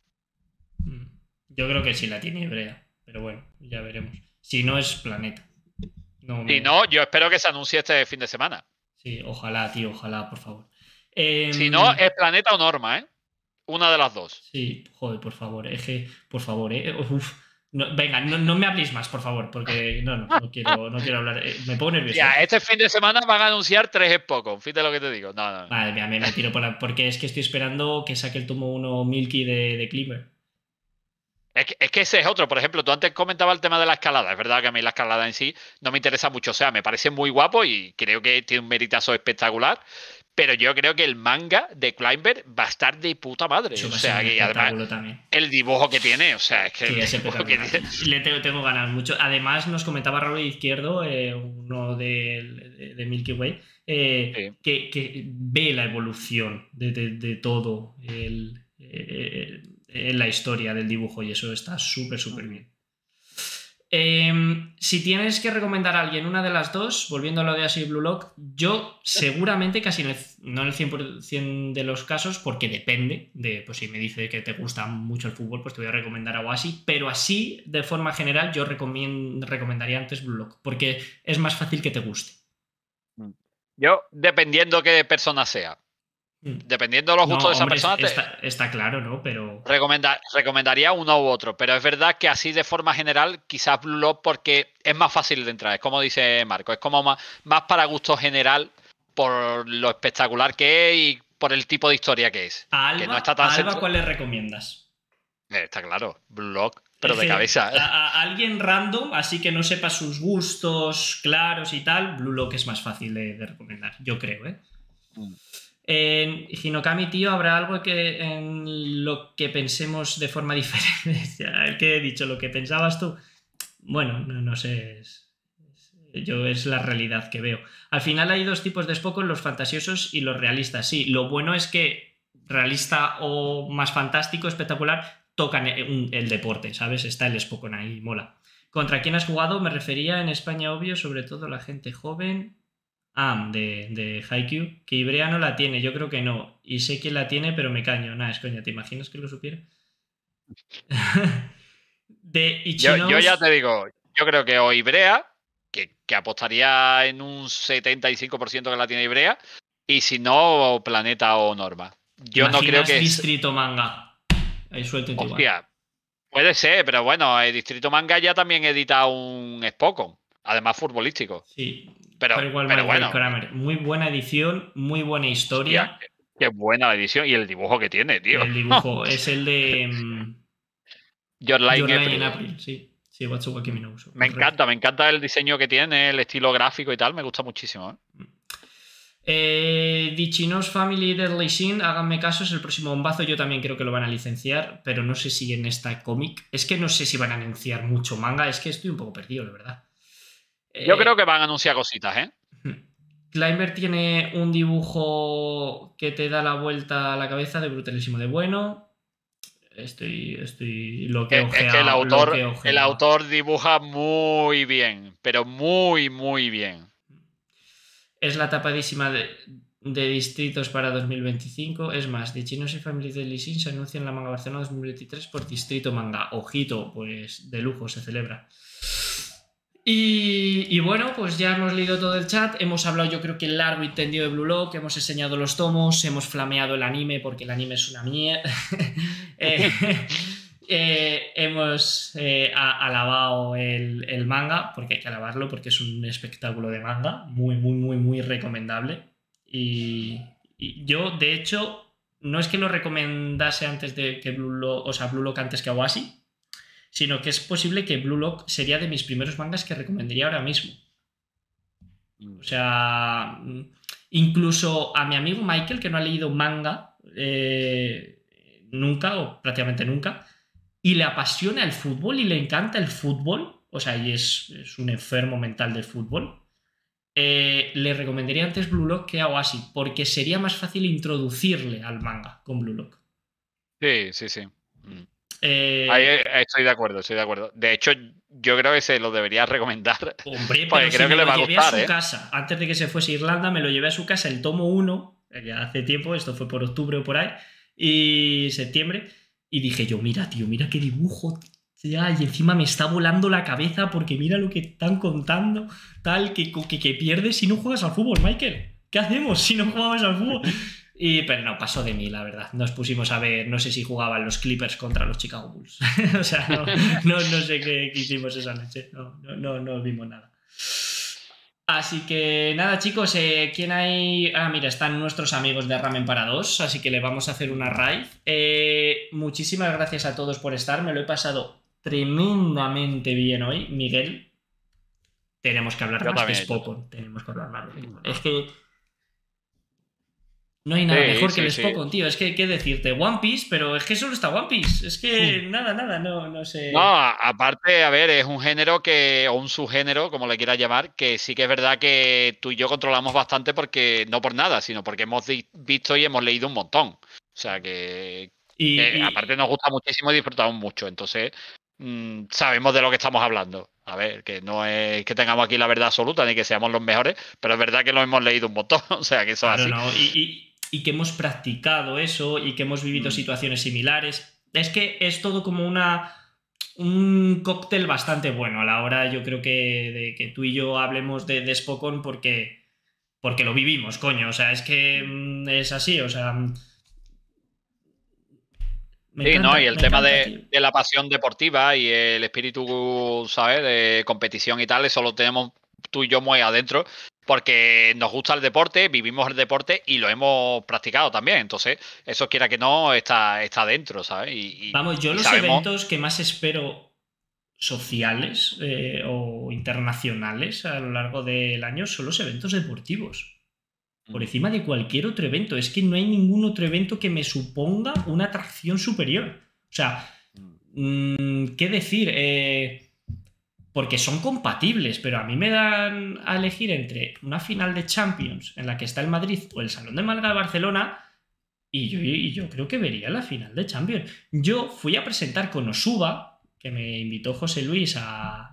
Yo creo que sí la tiene Ibrea. Pero bueno, ya veremos. Si no es Planeta. No Si me... no, yo espero que se anuncie este fin de semana. Sí, ojalá, tío, ojalá, por favor. Si no, es Planeta o Norma, ¿eh? Una de las dos. Sí, joder, por favor, por favor, Uf. No, venga, no me habléis más, por favor, porque no quiero hablar. Me pongo nervioso. Ya, este fin de semana van a anunciar 3 Spokon, fíjate lo que te digo. No. Madre mía, me tiro porque es que estoy esperando que saque el tomo 1 Milky de Climber. Es que ese es otro. Por ejemplo, tú antes comentabas el tema de la escalada. Es verdad que a mí la escalada en sí no me interesa mucho. O sea, me parece muy guapo y creo que tiene un meritazo espectacular. Pero yo creo que el manga de Climber va a estar de puta madre. Eso O va a ser sea, un y además espectáculo también. el dibujo que tiene. O sea, es que Sí, el es dibujo que espectacular. tiene. Tengo ganas mucho. Además, nos comentaba Raúl Izquierdo, uno de Milky Way, Sí. que ve la evolución de todo en la historia del dibujo y eso está súper, súper bien. Si tienes que recomendar a alguien una de las dos, volviendo a lo de Ashi Blue Lock, yo seguramente casi no en el 100% de los casos, porque depende de, pues si me dice que te gusta mucho el fútbol, pues te voy a recomendar a Oashi, pero así, de forma general, yo recomendaría antes Blue Lock, porque es más fácil que te guste. Yo, dependiendo qué persona sea. Dependiendo de los gustos de esa persona, está claro, ¿no? Pero recomendaría uno u otro. Pero es verdad que así de forma general, quizás Blue Lock porque es más fácil de entrar. Es como dice Marco, es como más para gusto general por lo espectacular que es y por el tipo de historia que es. Que no está tan ¿A Alba cuál le recomiendas? Está claro, Blue Lock, pero de cabeza. A alguien random, así que no sepa sus gustos claros y tal, Blue Lock es más fácil de recomendar, yo creo, ¿eh? En Hinokami, tío, ¿habrá algo en lo que pensemos de forma diferente? ¿Qué he dicho? ¿Lo que pensabas tú? Bueno, no sé. Es la realidad que veo. Al final hay dos tipos de Spokon, los fantasiosos y los realistas. Sí, lo bueno es que realista o más fantástico, espectacular, tocan el deporte, ¿sabes? Está el Spokon ahí, mola. ¿Contra quién has jugado? Me refería en España, obvio, sobre todo la gente joven. De Haikyuu. Que Ibrea no la tiene, yo creo que no. Y sé quién la tiene, pero me caño. Nada, es coña, ¿te imaginas que lo supiera? De Ichinos... Yo ya te digo, yo creo que o Ibrea, que apostaría en un 75% que la tiene Ibrea, y si no, Planeta o Norma. Yo no creo que... Distrito Manga. Ahí suelto igual. Hostia, puede ser, pero bueno, el Distrito Manga ya también edita un Spokon, además futbolístico. Sí, pero igual bueno. Kramer. Muy buena edición, muy buena historia. Hostia, qué buena la edición y el dibujo que tiene, tío. El dibujo es el de... Your Line in April, sí. Sí, Watsuwaki Minouso. Me encanta el diseño que tiene, el estilo gráfico y tal, me gusta muchísimo. Dichinos Family Deadly Sin, háganme caso, es el próximo bombazo. Yo también creo que lo van a licenciar, pero no sé si en esta cómic. Es que no sé si van a anunciar mucho manga, es que estoy un poco perdido, la verdad. Yo creo que van a anunciar cositas, ¿eh? Climber tiene un dibujo que te da la vuelta a la cabeza de brutalísimo de bueno. Estoy lo que es que el autor dibuja muy bien, pero muy, muy bien. Es la tapadísima de distritos para 2025. Es más, Dichinos y Family Deadly Sin se anuncia en la Manga Barcelona 2023 por Distrito Manga. Ojito, pues de lujo se celebra. Y bueno, pues ya hemos leído todo el chat, hemos hablado yo creo que largo y tendido de Blue Lock, hemos enseñado los tomos, hemos flameado el anime porque el anime es una mierda. Hemos alabado el manga, porque hay que alabarlo porque es un espectáculo de manga, muy, muy, muy, muy recomendable. Y yo, de hecho, no es que lo recomendase antes de que Blue Lock antes que Awashi, sino que es posible que Blue Lock sería de mis primeros mangas que recomendaría ahora mismo. O sea, incluso a mi amigo Michael, que no ha leído manga nunca o prácticamente nunca, y le apasiona el fútbol y le encanta el fútbol, o sea, y es un enfermo mental del fútbol, le recomendaría antes Blue Lock que Awashi, porque sería más fácil introducirle al manga con Blue Lock. Sí. Ahí estoy de acuerdo. De hecho, yo creo que se lo debería recomendar. Hombre, porque creo que le va a gustar. A su casa. Antes de que se fuese a Irlanda, me lo llevé a su casa el tomo 1, ya hace tiempo, esto fue por octubre o por ahí, y septiembre, y dije yo, mira, tío, mira qué dibujo, ya, y encima me está volando la cabeza porque mira lo que están contando, tal, que pierdes si no juegas al fútbol, Michael. ¿Qué hacemos si no jugamos al fútbol? Pero no, pasó de mí, la verdad. Nos pusimos a ver, no sé si jugaban los Clippers contra los Chicago Bulls. O sea, no sé qué hicimos esa noche. No vimos nada. Así que nada, chicos, ¿quién hay? Mira, están nuestros amigos de Ramen para Dos, así que le vamos a hacer una raid. Muchísimas gracias a todos por estar, me lo he pasado tremendamente bien hoy. Miguel, tenemos que hablar más de Spokon. Tenemos que hablar más de Spokon. Es que no hay nada mejor que el Spokon, tío. Es que, ¿qué decirte? One Piece, pero es que solo está One Piece. Es que nada, no sé. No, aparte, a ver, es un género o un subgénero, como le quieras llamar, que sí que es verdad que tú y yo controlamos bastante porque, no por nada, sino porque hemos visto y hemos leído un montón. O sea que aparte nos gusta muchísimo y disfrutamos mucho. Entonces, sabemos de lo que estamos hablando. A ver, que no es que tengamos aquí la verdad absoluta ni que seamos los mejores, pero es verdad que lo hemos leído un montón. O sea que eso es así. No, y que hemos practicado eso y que hemos vivido situaciones similares. Es que es todo como un cóctel bastante bueno a la hora, yo creo de que tú y yo hablemos de Spokon porque lo vivimos, coño. O sea, es que es así, o sea. Y el tema de la pasión deportiva y el espíritu, ¿sabes?, de competición y tal, eso lo tenemos tú y yo muy adentro. Porque nos gusta el deporte, vivimos el deporte y lo hemos practicado también. Entonces, eso quiera que no, está dentro, ¿sabes? Vamos, yo los eventos que más espero sociales o internacionales a lo largo del año son los eventos deportivos. Por encima de cualquier otro evento. Es que no hay ningún otro evento que me suponga una atracción superior. O sea, ¿qué decir? Porque son compatibles, pero a mí me dan a elegir entre una final de Champions en la que está el Madrid o el Salón de Málaga de Barcelona y yo creo que vería la final de Champions. Yo fui a presentar con Osuba, que me invitó José Luis a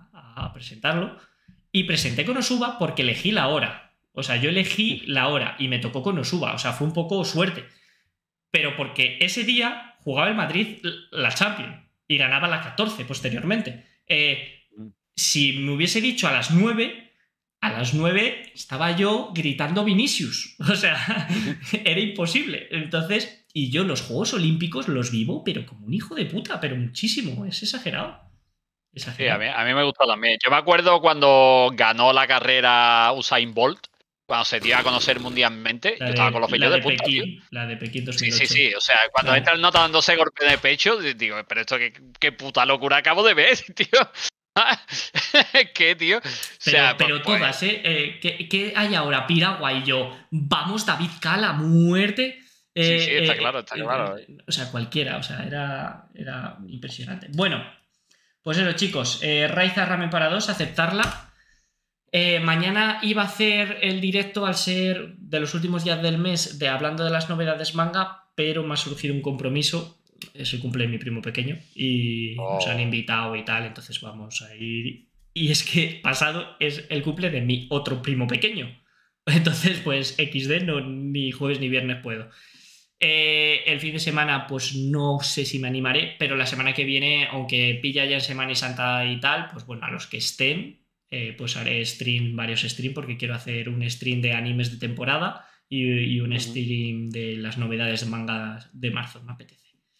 a presentarlo. Y presenté Konosuba porque elegí la hora. O sea, yo elegí la hora y me tocó Konosuba. O sea, fue un poco suerte. Pero porque ese día jugaba el Madrid la Champions y ganaba la 14 posteriormente. Si me hubiese dicho a las 9 estaba yo gritando Vinicius. O sea, era imposible. Entonces, y yo los Juegos Olímpicos los vivo, pero como un hijo de puta, pero muchísimo. Es exagerado. Sí, a mí me gustó también. Yo me acuerdo cuando ganó la carrera Usain Bolt, cuando se dio a conocer mundialmente. Yo estaba con los pelos de punta, tío. La de Pekín 2008. Sí. O sea, cuando entra el nota dándose golpe de pecho, digo, pero esto qué puta locura acabo de ver, tío. ¿Qué, tío? Pero todas, ¿eh? ¿Qué hay ahora? Piragua y yo. Vamos, David Cal a muerte. Sí, está claro. O sea, cualquiera. O sea, era impresionante. Bueno, pues eso, chicos. Raiza Ramen para 2, aceptarla. Mañana iba a hacer el directo al ser de los últimos días del mes hablando de las novedades manga, pero me ha surgido un compromiso. Es el cumple de mi primo pequeño y nos han invitado y tal, entonces vamos a ir. Y es que pasado es el cumple de mi otro primo pequeño. Entonces, pues XD, ni jueves ni viernes puedo. El fin de semana, pues no sé si me animaré, pero la semana que viene, aunque pilla ya en Semana y Santa y tal, pues bueno, a los que estén, pues haré varios streams, porque quiero hacer un stream de animes de temporada y un stream de las novedades de manga de marzo, me apetece.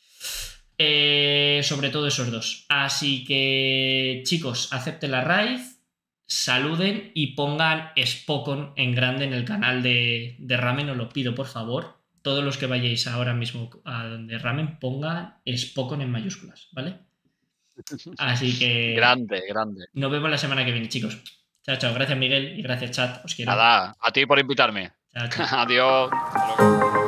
Sobre todo esos dos. Así que, chicos, acepten la raíz, saluden y pongan Spokon en grande en el canal de Ramen, os lo pido por favor. Todos los que vayáis ahora mismo a donde Ramen, pongan Spokon en mayúsculas, ¿vale? Así que... Grande. Nos vemos la semana que viene, chicos. Chao. Gracias, Miguel, y gracias, chat. Os quiero. Nada, a ti por invitarme. Chao. Adiós.